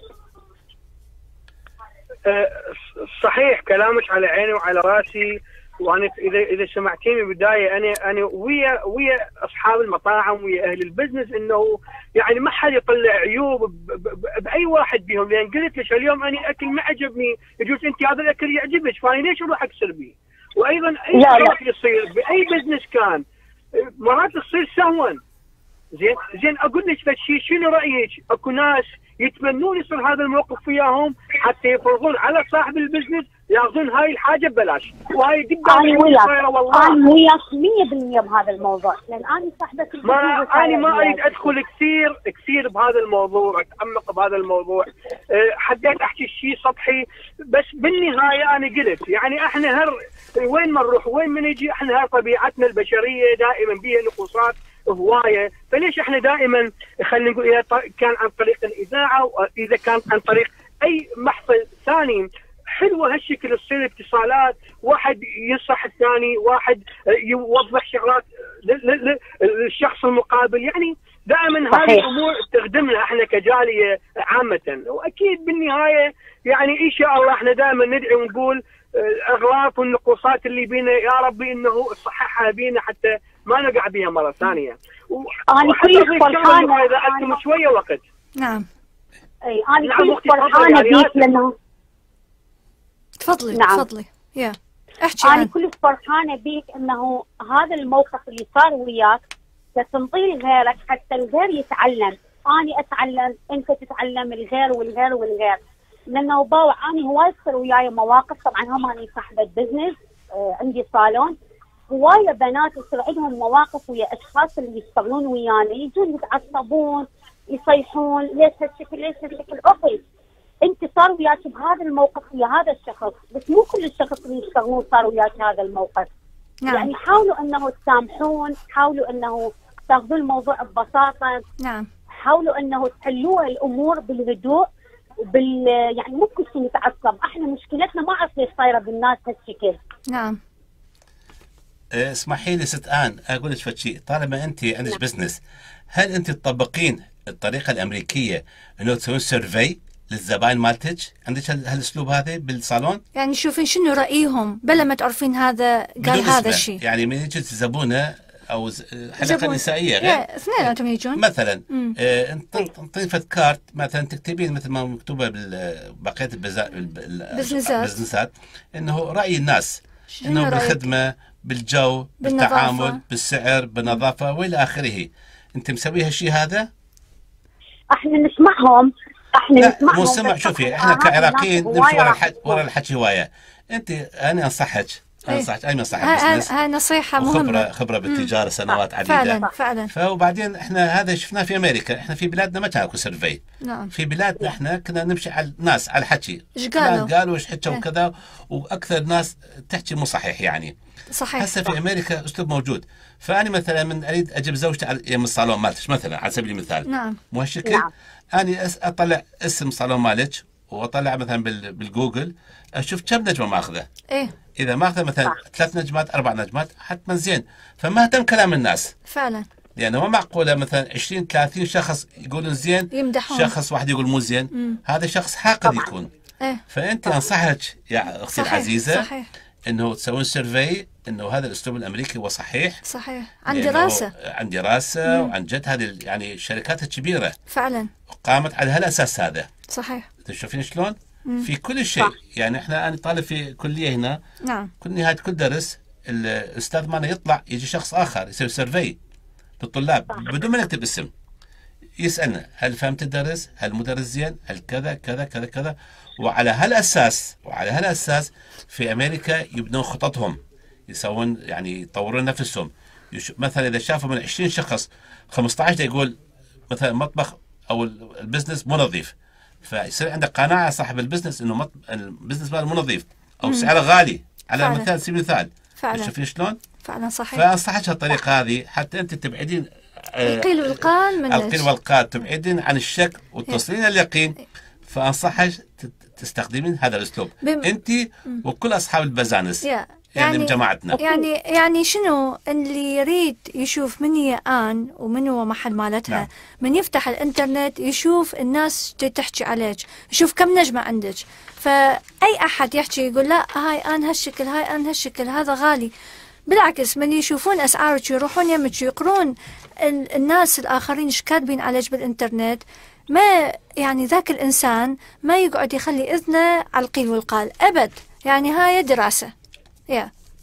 Speaker 12: صحيح كلامك على عيني وعلى راسي. وانا اذا سمعتيني بالبدايه انا ويا اصحاب المطاعم ويا اهل البزنس، انه يعني ما حد يطلع عيوب باي واحد بيهم. لان قلت لك اليوم انا اكل ما عجبني، يجوز انت هذا الاكل يعجبك، فانا ليش اروح اكسر بيه؟ وايضا اي غلط يصير باي بزنس كان مرات تصير سهوا. زين اقول لك فشي، شنو رايك؟ اكو ناس يتمنون يصير هذا الموقف وياهم حتى يفرضون على صاحب البزنس ياخذون هاي الحاجه ببلاش، وهاي جدا صايره والله.
Speaker 13: انا وياك 100% بهذا الموضوع، لان انا صاحبه البزنس.
Speaker 12: انا ما اريد ادخل كثير بهذا الموضوع، اتعمق بهذا الموضوع. حبيت احكي شيء سطحي، بس بالنهايه انا قلت يعني احنا وين ما نروح وين ما نجي، احنا طبيعتنا البشريه دائما بها نقصات هوايه، فليش احنا دائما خلينا نقول اذا كان عن طريق الاذاعه واذا كان عن طريق اي محفل ثاني حلوه هالشكل تصير اتصالات، واحد ينصح الثاني، واحد يوضح شغلات للشخص المقابل، يعني دائما هذه الامور تخدمنا احنا كجاليه عامه. واكيد بالنهايه يعني ان شاء الله احنا دائما ندعي ونقول الاغلاط والنقوصات اللي بينا يا ربي انه تصححها بينا حتى ما نقع بها مره ثانيه.
Speaker 13: انا كلش فرحانه
Speaker 12: اذا عندكم شويه وقت.
Speaker 3: نعم.
Speaker 13: اي انا كلش فرحانه بيك لانه
Speaker 3: تفضلي.
Speaker 13: نعم.
Speaker 3: تفضلي يا احكي.
Speaker 13: انا كلش فرحانه بيك انه هذا الموقف اللي صار وياك تنطيه لغيرك حتى الغير يتعلم، انا اتعلم، انت تتعلم، الغير والغير والغير. لانه باوع انا هواي تصير وياي مواقف، طبعا هم انا صاحبه بزنس، عندي صالون، هوايه بنات يصير عندهم مواقف ويا اشخاص اللي يشتغلون ويانا، يجون يتعصبون يصيحون ليش هالشكل ليش هالشكل. اوكي انت صار وياك بهذا الموقف ويا هذا الشخص، بس مو كل الشخص اللي يشتغلون صار وياك هذا الموقف.
Speaker 3: نعم.
Speaker 13: يعني حاولوا انه تسامحون، حاولوا انه تاخذون الموضوع ببساطه.
Speaker 3: نعم.
Speaker 13: حاولوا انه تحلوا الامور بالهدوء يعني مو كل شيء نتعصب، احنا مشكلتنا ما اعرف ليش صايره بالناس هالشكل.
Speaker 3: نعم.
Speaker 4: اسمحي لي ست آن اقول لك فد شيء، طالما انت عندك بزنس، هل انت تطبقين الطريقه الامريكيه انه تسوين سيرفي للزباين مالتك؟ عندك هالاسلوب هذا بالصالون؟
Speaker 3: يعني شوفين شنو رايهم بلا ما تعرفين هذا قال هذا الشيء.
Speaker 4: يعني من يجي زبونه او حلقه نسائيه غير
Speaker 3: اثنيناتهم يجون
Speaker 4: مثلا انطين فد كارت مثلا تكتبين مثل ما مكتوبه بقيه البزنسات انه راي الناس انه بالخدمه بالجو بالتعامل بالسعر بالنظافه والى اخره. انت مسوي هالشيء هذا؟
Speaker 13: احنا نسمعهم
Speaker 4: مو سمع. شوفي احنا كعراقيين نمشي ورا الحكي هوايه. انت انا انصحك انا انصحك بزنس،
Speaker 3: هاي نصيحه مهمه،
Speaker 4: خبره بالتجاره سنوات عديده
Speaker 3: فعلا.
Speaker 4: فوبعدين احنا هذا شفناه في امريكا، احنا في بلادنا ما كان اكو سيرفي.
Speaker 3: نعم.
Speaker 4: في بلادنا احنا كنا نمشي على الناس على الحكي،
Speaker 3: ايش قالوا
Speaker 4: ايش حكوا وكذا، واكثر ناس تحكي مو صحيح يعني.
Speaker 3: صحيح.
Speaker 4: هسه في امريكا اسلوب موجود. فانا مثلا من اريد اجيب زوجتي على يم الصالون مالتك مثلا على سبيل المثال.
Speaker 3: نعم.
Speaker 4: مو هالشكل. اني اطلع اسم صالون مالك واطلع مثلا بالجوجل اشوف كم نجمه ماخذه.
Speaker 3: ايه.
Speaker 4: اذا ماخذه مثلا 3 نجمات 4 نجمات حتما زين، فما اهتم كلام الناس.
Speaker 3: فعلا.
Speaker 4: لانه ما معقوله مثلا 20 30 شخص يقولون زين،
Speaker 3: يمدحون،
Speaker 4: شخص واحد يقول مو زين. هذا شخص حاقد يكون.
Speaker 3: إيه؟
Speaker 4: فانت انصحك يا اختي العزيزه
Speaker 3: صحيح.
Speaker 4: انه تسوون سيرفي انه هذا الاسلوب الامريكي هو صحيح.
Speaker 3: صحيح. عن دراسه.
Speaker 4: عن دراسه وعن جد هذه يعني الشركات الكبيره
Speaker 3: فعلا
Speaker 4: قامت على هالاساس هذا.
Speaker 3: صحيح.
Speaker 4: تشوفين شلون؟ في كل شيء. يعني انا طالب في كليه هنا.
Speaker 3: نعم.
Speaker 4: كل نهايه كل درس الاستاذ مالنا يطلع يجي شخص اخر يسوي سيرفي للطلاب بدون ما نكتب اسم، يسالنا هل فهمت الدرس؟ هل المدرس زين؟ هل كذا كذا كذا كذا. وعلى هالاساس في امريكا يبنون خططهم، يسوون يعني يطورون نفسهم. مثلا اذا شافوا من 20 شخص 15 يقول مثلا مطبخ او البزنس مو نظيف، فيصير عندك قناعه صاحب البزنس انه البزنس ماله مو نظيف او سعره غالي على مثال سبيل المثال.
Speaker 3: فعلا.
Speaker 4: شوفين شلون؟
Speaker 3: فعلا صحيح.
Speaker 4: فانصحك الطريقه هذه حتى انت تبعدين
Speaker 3: القيل والقال من
Speaker 4: القيل والقال، تبعدين عن الشك وتصلين اليقين. فانصحك تستخدمين هذا الاسلوب انت وكل اصحاب البزانس يعني من جماعتنا.
Speaker 3: يعني شنو اللي يريد يشوف من هي آن ومن هو محل مالتها. نعم. من يفتح الانترنت يشوف الناس تحكي عليك، يشوف كم نجمة عندك. فأي أحد يحكي يقول لا هاي آن هالشكل هاي آن هالشكل هذا غالي، بالعكس من يشوفون أسعارك يروحون يمك يقرون الناس الآخرين ايش كاتبين عليك بالانترنت، ما يعني ذاك الإنسان ما يقعد يخلي إذنه على القيل والقال أبد. يعني هاي دراسة.
Speaker 13: صح.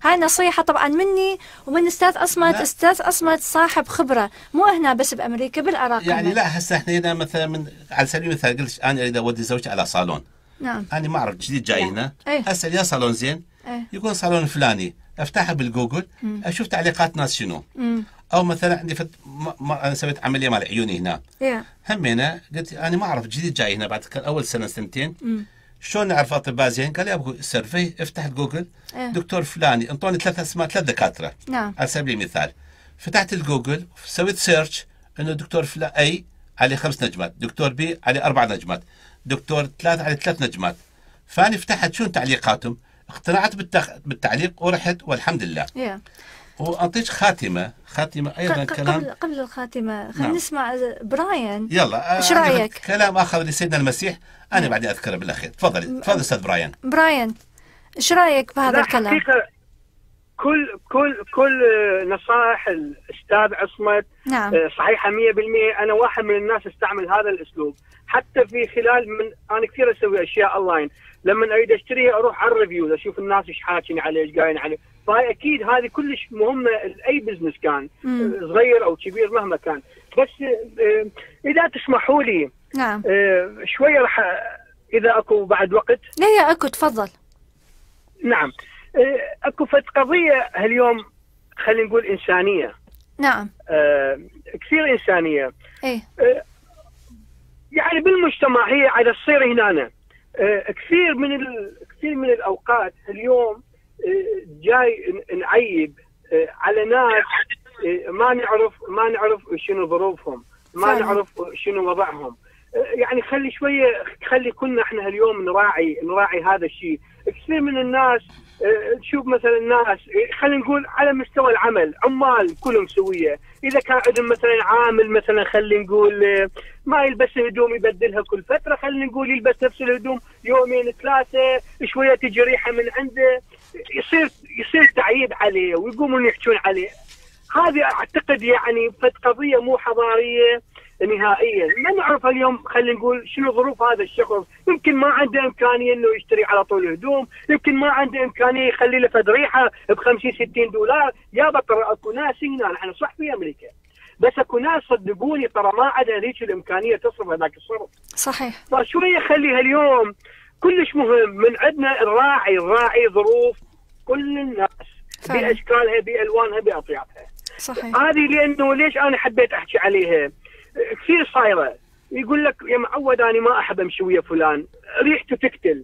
Speaker 3: هاي نصيحة طبعا مني ومن أستاذ أصمت. أستاذ أصمت صاحب خبرة مو هنا بس بأمريكا، بالعراق
Speaker 4: يعني لا هسه احنا هنا مثلا من على سبيل المثال قلت أنا إذا أودي زوجتي على صالون،
Speaker 3: نعم
Speaker 4: أنا ما أعرف جديد جاي هنا،
Speaker 3: أيه.
Speaker 4: أسأل يا صالون زين، يقول صالون فلاني، أفتحها بالجوجل أشوف تعليقات ناس شنو. او مثلا عندي انا سويت عمليه مال عيوني هنا، همينه قلت انا ما اعرف جديد جاي هنا بعد اول سنه سنتين، شلون نعرف اطباء زين؟ قال لي ابو سيرفي افتح الجوجل، دكتور فلاني، انطوني 3 اسماء 3 دكاتره على سبيل المثال، فتحت الجوجل سويت سيرش انه دكتور فلان اي عليه 5 نجمات، دكتور بي عليه 4 نجمات، دكتور 3 عليه 3 نجمات، فاني فتحت شنو تعليقاتهم، اقتنعت بالتعليق ورحت والحمد لله. وأعطيك خاتمة أيضا كلام
Speaker 3: قبل الخاتمة خلينا نسمع براين.
Speaker 4: يلا
Speaker 3: ايش رأيك؟
Speaker 4: كلام آخر لسيدنا المسيح أنا بعدين أذكره بالأخير. تفضل أستاذ براين
Speaker 3: ايش رأيك بهذا الكلام؟
Speaker 12: حقيقة كل نصائح الأستاذ عصمت صحيحة 100%. أنا واحد من الناس استعمل هذا الأسلوب حتى في خلال أنا كثير أسوي أشياء أونلاين، لما أريد أشتريها أروح على الريفيوز أشوف الناس إيش حاكين عليه إيش قايلين عليه، فهي أكيد هذه كلش مهمة لأي بزنس كان صغير أو كبير مهما كان. بس إذا تسمحوا لي
Speaker 3: نعم
Speaker 12: شوية راح إذا أكو بعد وقت.
Speaker 3: لا أكو تفضل.
Speaker 12: نعم أكو فت قضية اليوم خلينا نقول إنسانية.
Speaker 3: نعم
Speaker 12: كثير إنسانية.
Speaker 3: إيه
Speaker 12: يعني بالمجتمع هي على تصير هنا كثير من الأوقات اليوم جاي نعيب على ناس ما نعرف شنو ظروفهم، ما نعرف شنو وضعهم. يعني خلي كنا احنا اليوم نراعي هذا الشيء. كثير من الناس تشوف مثلا الناس خلينا نقول على مستوى العمل عمال كلهم سويه، اذا كان عندهم مثلا عامل مثلا خلينا نقول ما يلبس هدوم يبدلها كل فتره، خلينا نقول يلبس نفس الهدوم يومين 3، شويه تجي ريحه من عنده، يصير تعيب عليه ويقومون يحجون عليه. هذه اعتقد يعني قضيه مو حضاريه نهائيا. ما نعرف اليوم خلينا نقول شنو ظروف هذا الشخص، يمكن ما عنده امكانيه انه يشتري على طول هدوم، يمكن ما عنده امكانيه يخلي له فد ريحه ب$50-60. يابا ترى اكو ناس هنا، نحن صح في امريكا بس اكو ناس صدقوني ترى ما عندها ذيك الامكانيه تصرف هذاك الصرف.
Speaker 3: صحيح.
Speaker 12: فشويه خليها اليوم كلش مهم من عندنا نراعي ظروف كل الناس باشكالها بالوانها باطيافها.
Speaker 3: صحيح.
Speaker 12: هذه لانه ليش انا حبيت احكي عليها؟ كثير صايره يقول لك يا معود انا ما احب امشي ويا فلان، ريحته تقتل،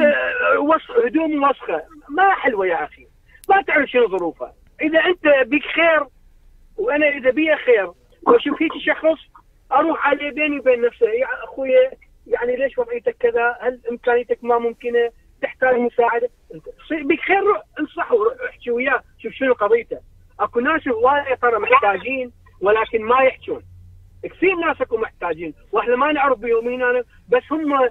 Speaker 12: هدومه وسخه، ما حلوه يا اخي، ما تعرف شنو ظروفه. اذا انت بيك خير وانا اذا بي خير واشوف هيك شخص اروح عليه بيني وبين نفسه، يا اخويا يعني ليش وضعيتك كذا؟ هل امكانيتك ما ممكنه؟ تحتاج مساعده؟ بيك خير انصحه وروح احكي وياه، شوف شنو قضيته. اكو ناس هوايه ترى محتاجين ولكن ما يحكون. كثير ناس اكو محتاجين واحنا ما نعرف بهم هنا، بس هم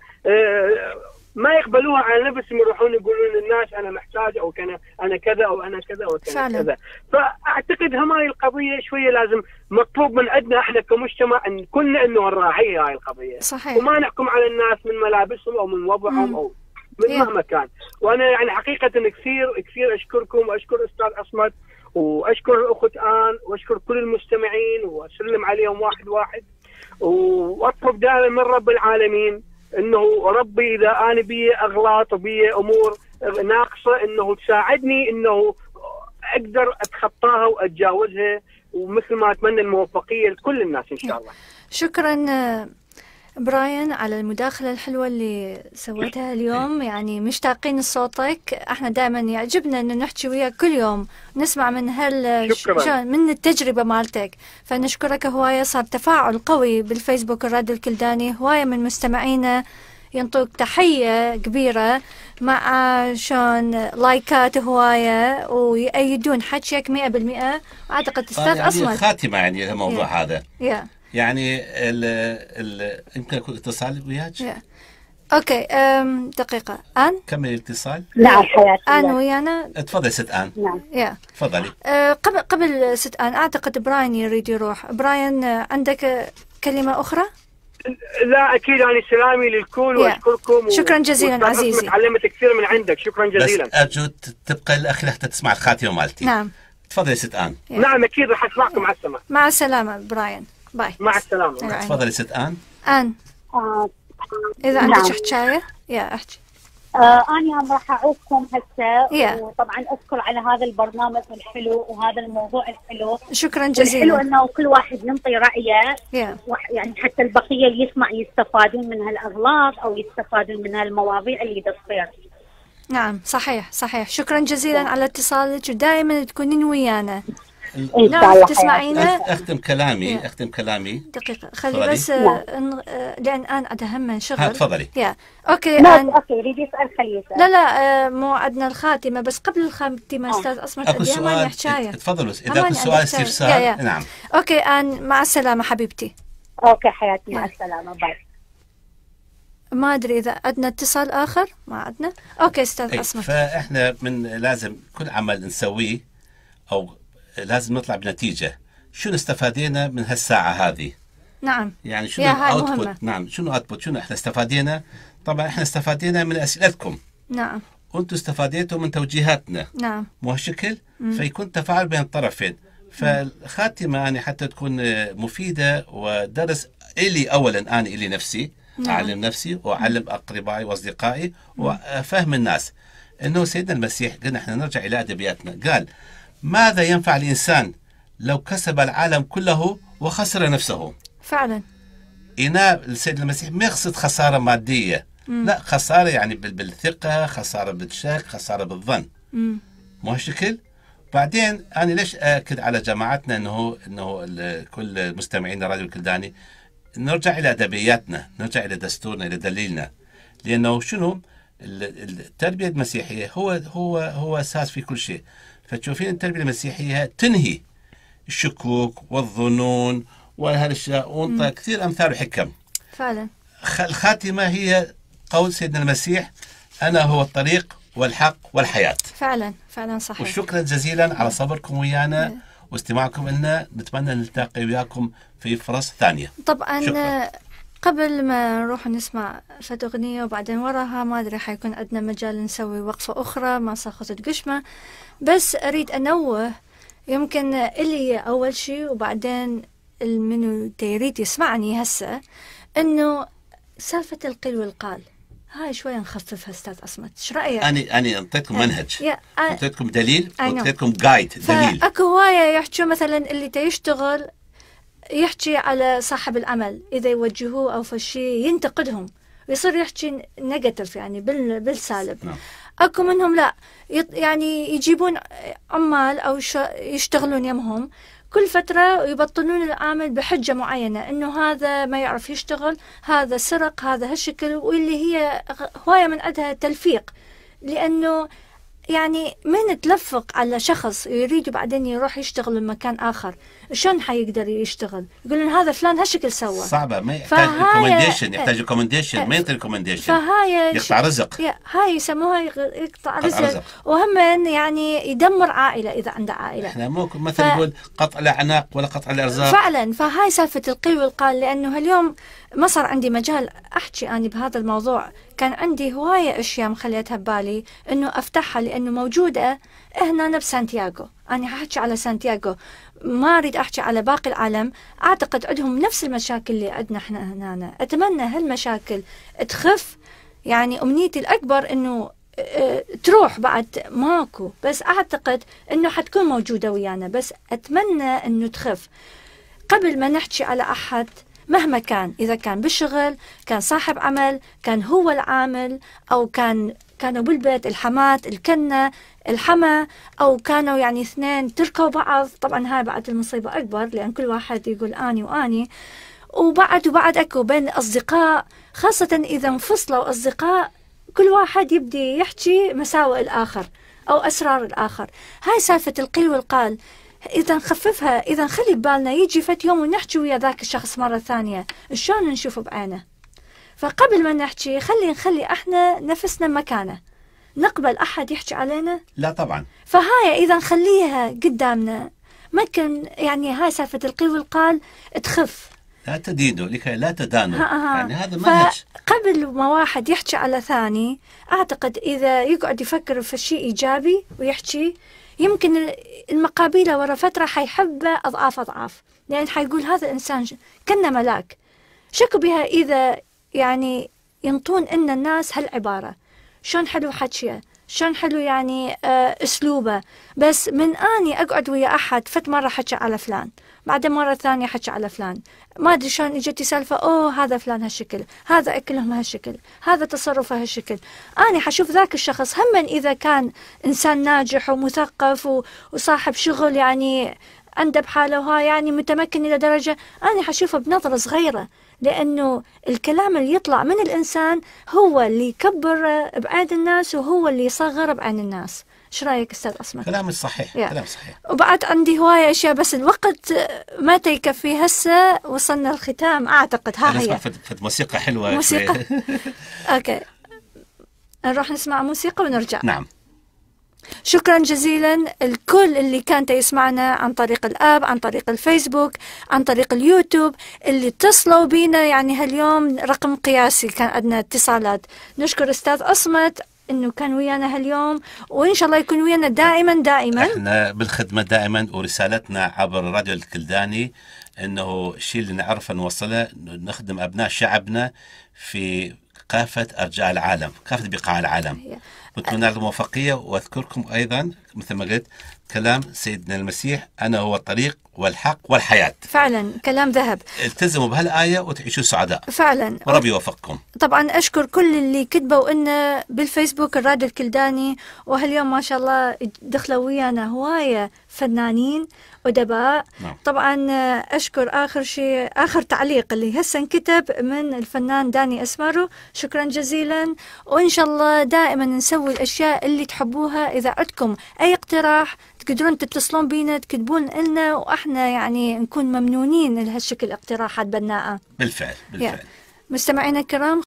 Speaker 12: ما يقبلوها على نفسهم، يروحون يقولون للناس انا محتاج او انا كذا او انا كذا او كذا. فاعتقد هاي القضيه شويه لازم مطلوب من عندنا احنا كمجتمع ان كنا انه نراعي هاي القضيه.
Speaker 3: صحيح.
Speaker 12: وما نحكم على الناس من ملابسهم او من وضعهم او من مهما كان. وانا يعني حقيقه كثير اشكركم واشكر استاذ عصمت واشكر الاخت آن واشكر كل المستمعين واسلم عليهم واحد واحد، واطلب دائما من رب العالمين انه ربي اذا انا بي اغلاط وبي امور ناقصه انه تساعدني انه اقدر اتخطاها واتجاوزها، ومثل ما اتمنى الموفقيه لكل الناس ان شاء الله.
Speaker 3: شكرا براين على المداخلة الحلوة اللي سويتها اليوم. يعني مشتاقين لصوتك، احنا دائما يعجبنا انه نحكي وياك كل يوم نسمع من من التجربة مالتك، فنشكرك هواية. صار تفاعل قوي بالفيسبوك الراديو الكلداني، هواية من مستمعينا ينطوك تحية كبيرة مع شون لايكات هواية ويأيدون حكيك 100%. اعتقد استاذ اصلا
Speaker 4: خاتمة يعني الموضوع هذا يعني يمكن يكون اتصال وياك.
Speaker 3: اوكي دقيقة آن
Speaker 4: كمل الاتصال.
Speaker 13: نعم حياتي
Speaker 3: آن ويانا.
Speaker 4: تفضلي ست آن.
Speaker 13: نعم
Speaker 4: تفضلي.
Speaker 3: قبل ست آن اعتقد براين يريد يروح. براين عندك كلمة اخرى؟
Speaker 12: لا اكيد انا سلامي للكل واشكركم.
Speaker 3: شكرا جزيلا عزيزي.
Speaker 12: تعلمت كثير من عندك، شكرا جزيلا.
Speaker 4: بس ارجو تبقى الاخير حتى تسمع الخاتمه مالتي.
Speaker 3: نعم
Speaker 4: تفضلي ست آن.
Speaker 12: نعم اكيد راح اسمعكم. مع السلامه.
Speaker 3: مع السلامه براين، باي.
Speaker 12: مع السلامه.
Speaker 4: تفضلي ست آن.
Speaker 3: اذا عندك حكايه يا احكي.
Speaker 13: أنا راح أعوقكم هسه وطبعا أشكر على هذا البرنامج الحلو وهذا الموضوع الحلو.
Speaker 3: شكرا جزيلا.
Speaker 13: الحلو أنه كل واحد ينطي رأيه يعني حتى البقية اللي يسمع يستفادون من هالأغلاط أو يستفادون من هالمواضيع اللي تصير.
Speaker 3: نعم صحيح صحيح. شكرا جزيلا على اتصالك ودائما تكونين ويانا.
Speaker 13: إن شاء الله
Speaker 3: تسمعينا.
Speaker 4: أختم كلامي
Speaker 3: دقيقة خلي بس لأن أنا عندها هم شغل.
Speaker 4: تفضلي.
Speaker 3: أوكي
Speaker 13: أوكي ريدي يسأل خليه.
Speaker 3: لا مو عندنا الخاتمة، بس قبل الخاتمة أستاذ أصمت
Speaker 4: أكو سؤال. تفضلوا إذا أكو سؤال استفسار. نعم.
Speaker 3: أوكي مع السلامة حبيبتي.
Speaker 13: أوكي حياتي مع السلامة باي.
Speaker 3: ما أدري إذا عندنا اتصال آخر. ما عندنا. أوكي أستاذ أصمت.
Speaker 4: فإحنا لازم كل عمل نسويه أو لازم نطلع بنتيجة. شنو استفادينا من هالساعة هذه؟
Speaker 3: نعم.
Speaker 4: يعني شنو اوتبوت؟ نعم شنو اوتبوت؟ شنو احنا استفادينا؟ طبعا احنا استفادينا من اسئلتكم.
Speaker 3: نعم.
Speaker 4: وانتم استفاديتوا من توجيهاتنا.
Speaker 3: نعم.
Speaker 4: مو هالشكل؟ فيكون تفاعل بين الطرفين. فالخاتمة يعني حتى تكون مفيدة ودرس إلي أولا أنا إلي نفسي. أعلم نفسي وأعلم أقربائي وأصدقائي وأفهم الناس إنه سيدنا المسيح قلنا احنا نرجع إلى أدبياتنا. قال ماذا ينفع الإنسان لو كسب العالم كله وخسر نفسه؟
Speaker 3: فعلا.
Speaker 4: السيد المسيح ما يقصد خسارة مادية. لا، خسارة يعني بالثقة، خسارة بالشك، خسارة بالظن. مو هالشكل؟ بعدين أنا ليش أكد على جماعتنا إنه كل مستمعين راديو الكلداني نرجع إلى أدبياتنا، نرجع إلى دستورنا، إلى دليلنا. لأنه شنو؟ التربية المسيحية هو أساس في كل شيء. فتشوفين التربية المسيحية تنهي الشكوك والظنون وهالاشياء وانطى كثير امثال وحكم.
Speaker 3: فعلا.
Speaker 4: الخاتمة هي قول سيدنا المسيح أنا هو الطريق والحق والحياة.
Speaker 3: فعلا فعلا صحيح.
Speaker 4: وشكرا جزيلا على صبركم ويانا واستماعكم لنا. نتمنى نلتقي وياكم في فرص ثانية.
Speaker 3: طبعا شكرا. قبل ما نروح نسمع فت أغنية وبعدين وراها ما أدري حيكون عندنا مجال نسوي وقفة أخرى ما ساخذت قشمة، بس أريد أنوه يمكن اللي أول شيء وبعدين المنو يريد يسمعني هسه إنه سالفة القيل والقال هاي شوية نخففها أستاذ أصمت. إيش رأيك؟
Speaker 4: أنا أعطيتكم منهج، أعطيتكم دليل، أعطيتكم جايد دليل.
Speaker 3: أكو هواية يحكوا مثلا اللي تيشتغل يحكي على صاحب العمل إذا يوجهوه أو فشي ينتقدهم ويصير يحكي نيجاتيف يعني بالسالب.
Speaker 4: نعم.
Speaker 3: أكو منهم لا يعني يجيبون عمال أو يشتغلون يمهم كل فترة يبطلون العامل بحجة معينة إنه هذا ما يعرف يشتغل، هذا سرق، هذا هالشكل، واللي هي هواية من عندها تلفيق. لأنه يعني من تلفق على شخص يريد بعدين يروح يشتغل بمكان آخر شلون حيقدر يشتغل؟ يقولون هذا فلان هالشكل سوى.
Speaker 4: صعبة، ما يحتاج ريكومنديشن، يحتاج ريكومنديشن ما ينطي ريكومنديشن. يقطع رزق.
Speaker 3: هاي يسموها يقطع رزق. وهم يعني يدمر عائلة إذا عنده عائلة.
Speaker 4: احنا مو مثل نقول قطع الأعناق ولا قطع الأرزاق.
Speaker 3: فعلا. فهاي سالفة القيل والقال. لأنه هاليوم ما صار عندي مجال أحكي أنا بهذا الموضوع، كان عندي هواية أشياء مخليتها ببالي إنه أفتحها لأنه موجودة هنا بسانتياغو. أنا حأحكي على سانتياغو، ما أريد أحكي على باقي العالم. أعتقد عندهم نفس المشاكل اللي عندنا إحنا هنا. أتمنى هالمشاكل تخف. يعني أمنيتي الأكبر إنه تروح بعد ماكو، بس أعتقد إنه حتكون موجودة ويانا، بس أتمنى إنه تخف. قبل ما نحكي على أحد مهما كان، إذا كان بالشغل، كان صاحب عمل، كان هو العامل، أو كانوا بالبيت الحمات الكنة الحما، أو كانوا يعني اثنين تركوا بعض. طبعا هاي بعد المصيبة أكبر لأن كل واحد يقول آني وآني. وبعد أكو بين أصدقاء، خاصة إذا انفصلوا أصدقاء كل واحد يبدي يحكي مساوئ الآخر أو أسرار الآخر. هاي سالفة القيل والقال إذا نخففها، إذا نخلي ببالنا يجي فت يوم ونحكي ويا ذاك الشخص مرة ثانية شلون نشوفه بعينه. فقبل ما نحكي نخلي احنا نفسنا مكانه. نقبل أحد يحكي علينا؟
Speaker 4: لا طبعا.
Speaker 3: فهاي إذا نخليها قدامنا ممكن يعني هاي سالفة القيل والقال تخف.
Speaker 4: لا تدينوا لكي لا تدانوا. يعني هذا منهج.
Speaker 3: قبل ما واحد يحكي على ثاني، أعتقد إذا يقعد يفكر في شيء إيجابي ويحكي، يمكن المقابلة ورا فترة حيحبه أضعاف أضعاف، لأن حيقول هذا الإنسان كأنه ملاك. شكو بها إذا يعني ينطون إن الناس هالعبارة، شون حلو حكيه، شون حلو يعني أسلوبه، بس من أني أقعد ويا أحد فت مرة حكي على فلان، بعد مرة ثانية حكي على فلان، ما أدري شلون إجتي سالفة أوه هذا فلان هالشكل، هذا أكلهم هالشكل، هذا تصرفه هالشكل. أنا حشوف ذاك الشخص هم إذا كان إنسان ناجح ومثقف وصاحب شغل يعني عنده بحاله وها يعني متمكن إلى درجة، أنا حشوفه بنظرة صغيرة، لأنه الكلام اللي يطلع من الإنسان هو اللي يكبر بعين الناس وهو اللي يصغر بعين الناس. ايش رايك استاذ أصمت؟
Speaker 4: كلام صحيح. كلام صحيح.
Speaker 3: وبعد عندي هواية اشياء بس الوقت ما يكفي. هسه وصلنا الختام اعتقد. ها هي
Speaker 4: فد موسيقى حلوة.
Speaker 3: موسيقى. اوكي نروح نسمع موسيقى ونرجع.
Speaker 4: نعم.
Speaker 3: شكرا جزيلا الكل اللي كان يسمعنا عن طريق الاب، عن طريق الفيسبوك، عن طريق اليوتيوب، اللي اتصلوا بينا يعني هاليوم رقم قياسي كان عندنا اتصالات. نشكر استاذ أصمت انه كان ويانا هاليوم، وان شاء الله يكون ويانا دائما دائما.
Speaker 4: احنا بالخدمه دائما، ورسالتنا عبر راديو الكلداني انه الشيء اللي نعرفه نوصله، نخدم ابناء شعبنا في كافه ارجاء العالم، كافه بقاع العالم. نتمنى لكم الموفقيه، واذكركم ايضا مثل ما قلت كلام سيدنا المسيح: انا هو الطريق والحق والحياه.
Speaker 3: فعلا كلام ذهب.
Speaker 4: التزموا بهالايه وتعيشوا سعداء
Speaker 3: فعلا،
Speaker 4: وربي يوفقكم.
Speaker 3: طبعا اشكر كل اللي كتبوا لنا بالفيسبوك الراديو الكلداني، وهاليوم ما شاء الله دخلوا ويانا هوايه فنانين ادباء. طبعا اشكر اخر تعليق اللي هسه انكتب من الفنان داني اسمارو. شكرا جزيلا، وان شاء الله دائما نسوي الاشياء اللي تحبوها. اذا عندكم اي اقتراح تقدرون تتصلون بينا تكتبون لنا، واحنا يعني نكون ممنونين لهالشكل اقتراحات بناءة.
Speaker 4: بالفعل.
Speaker 3: مستمعينا الكرام،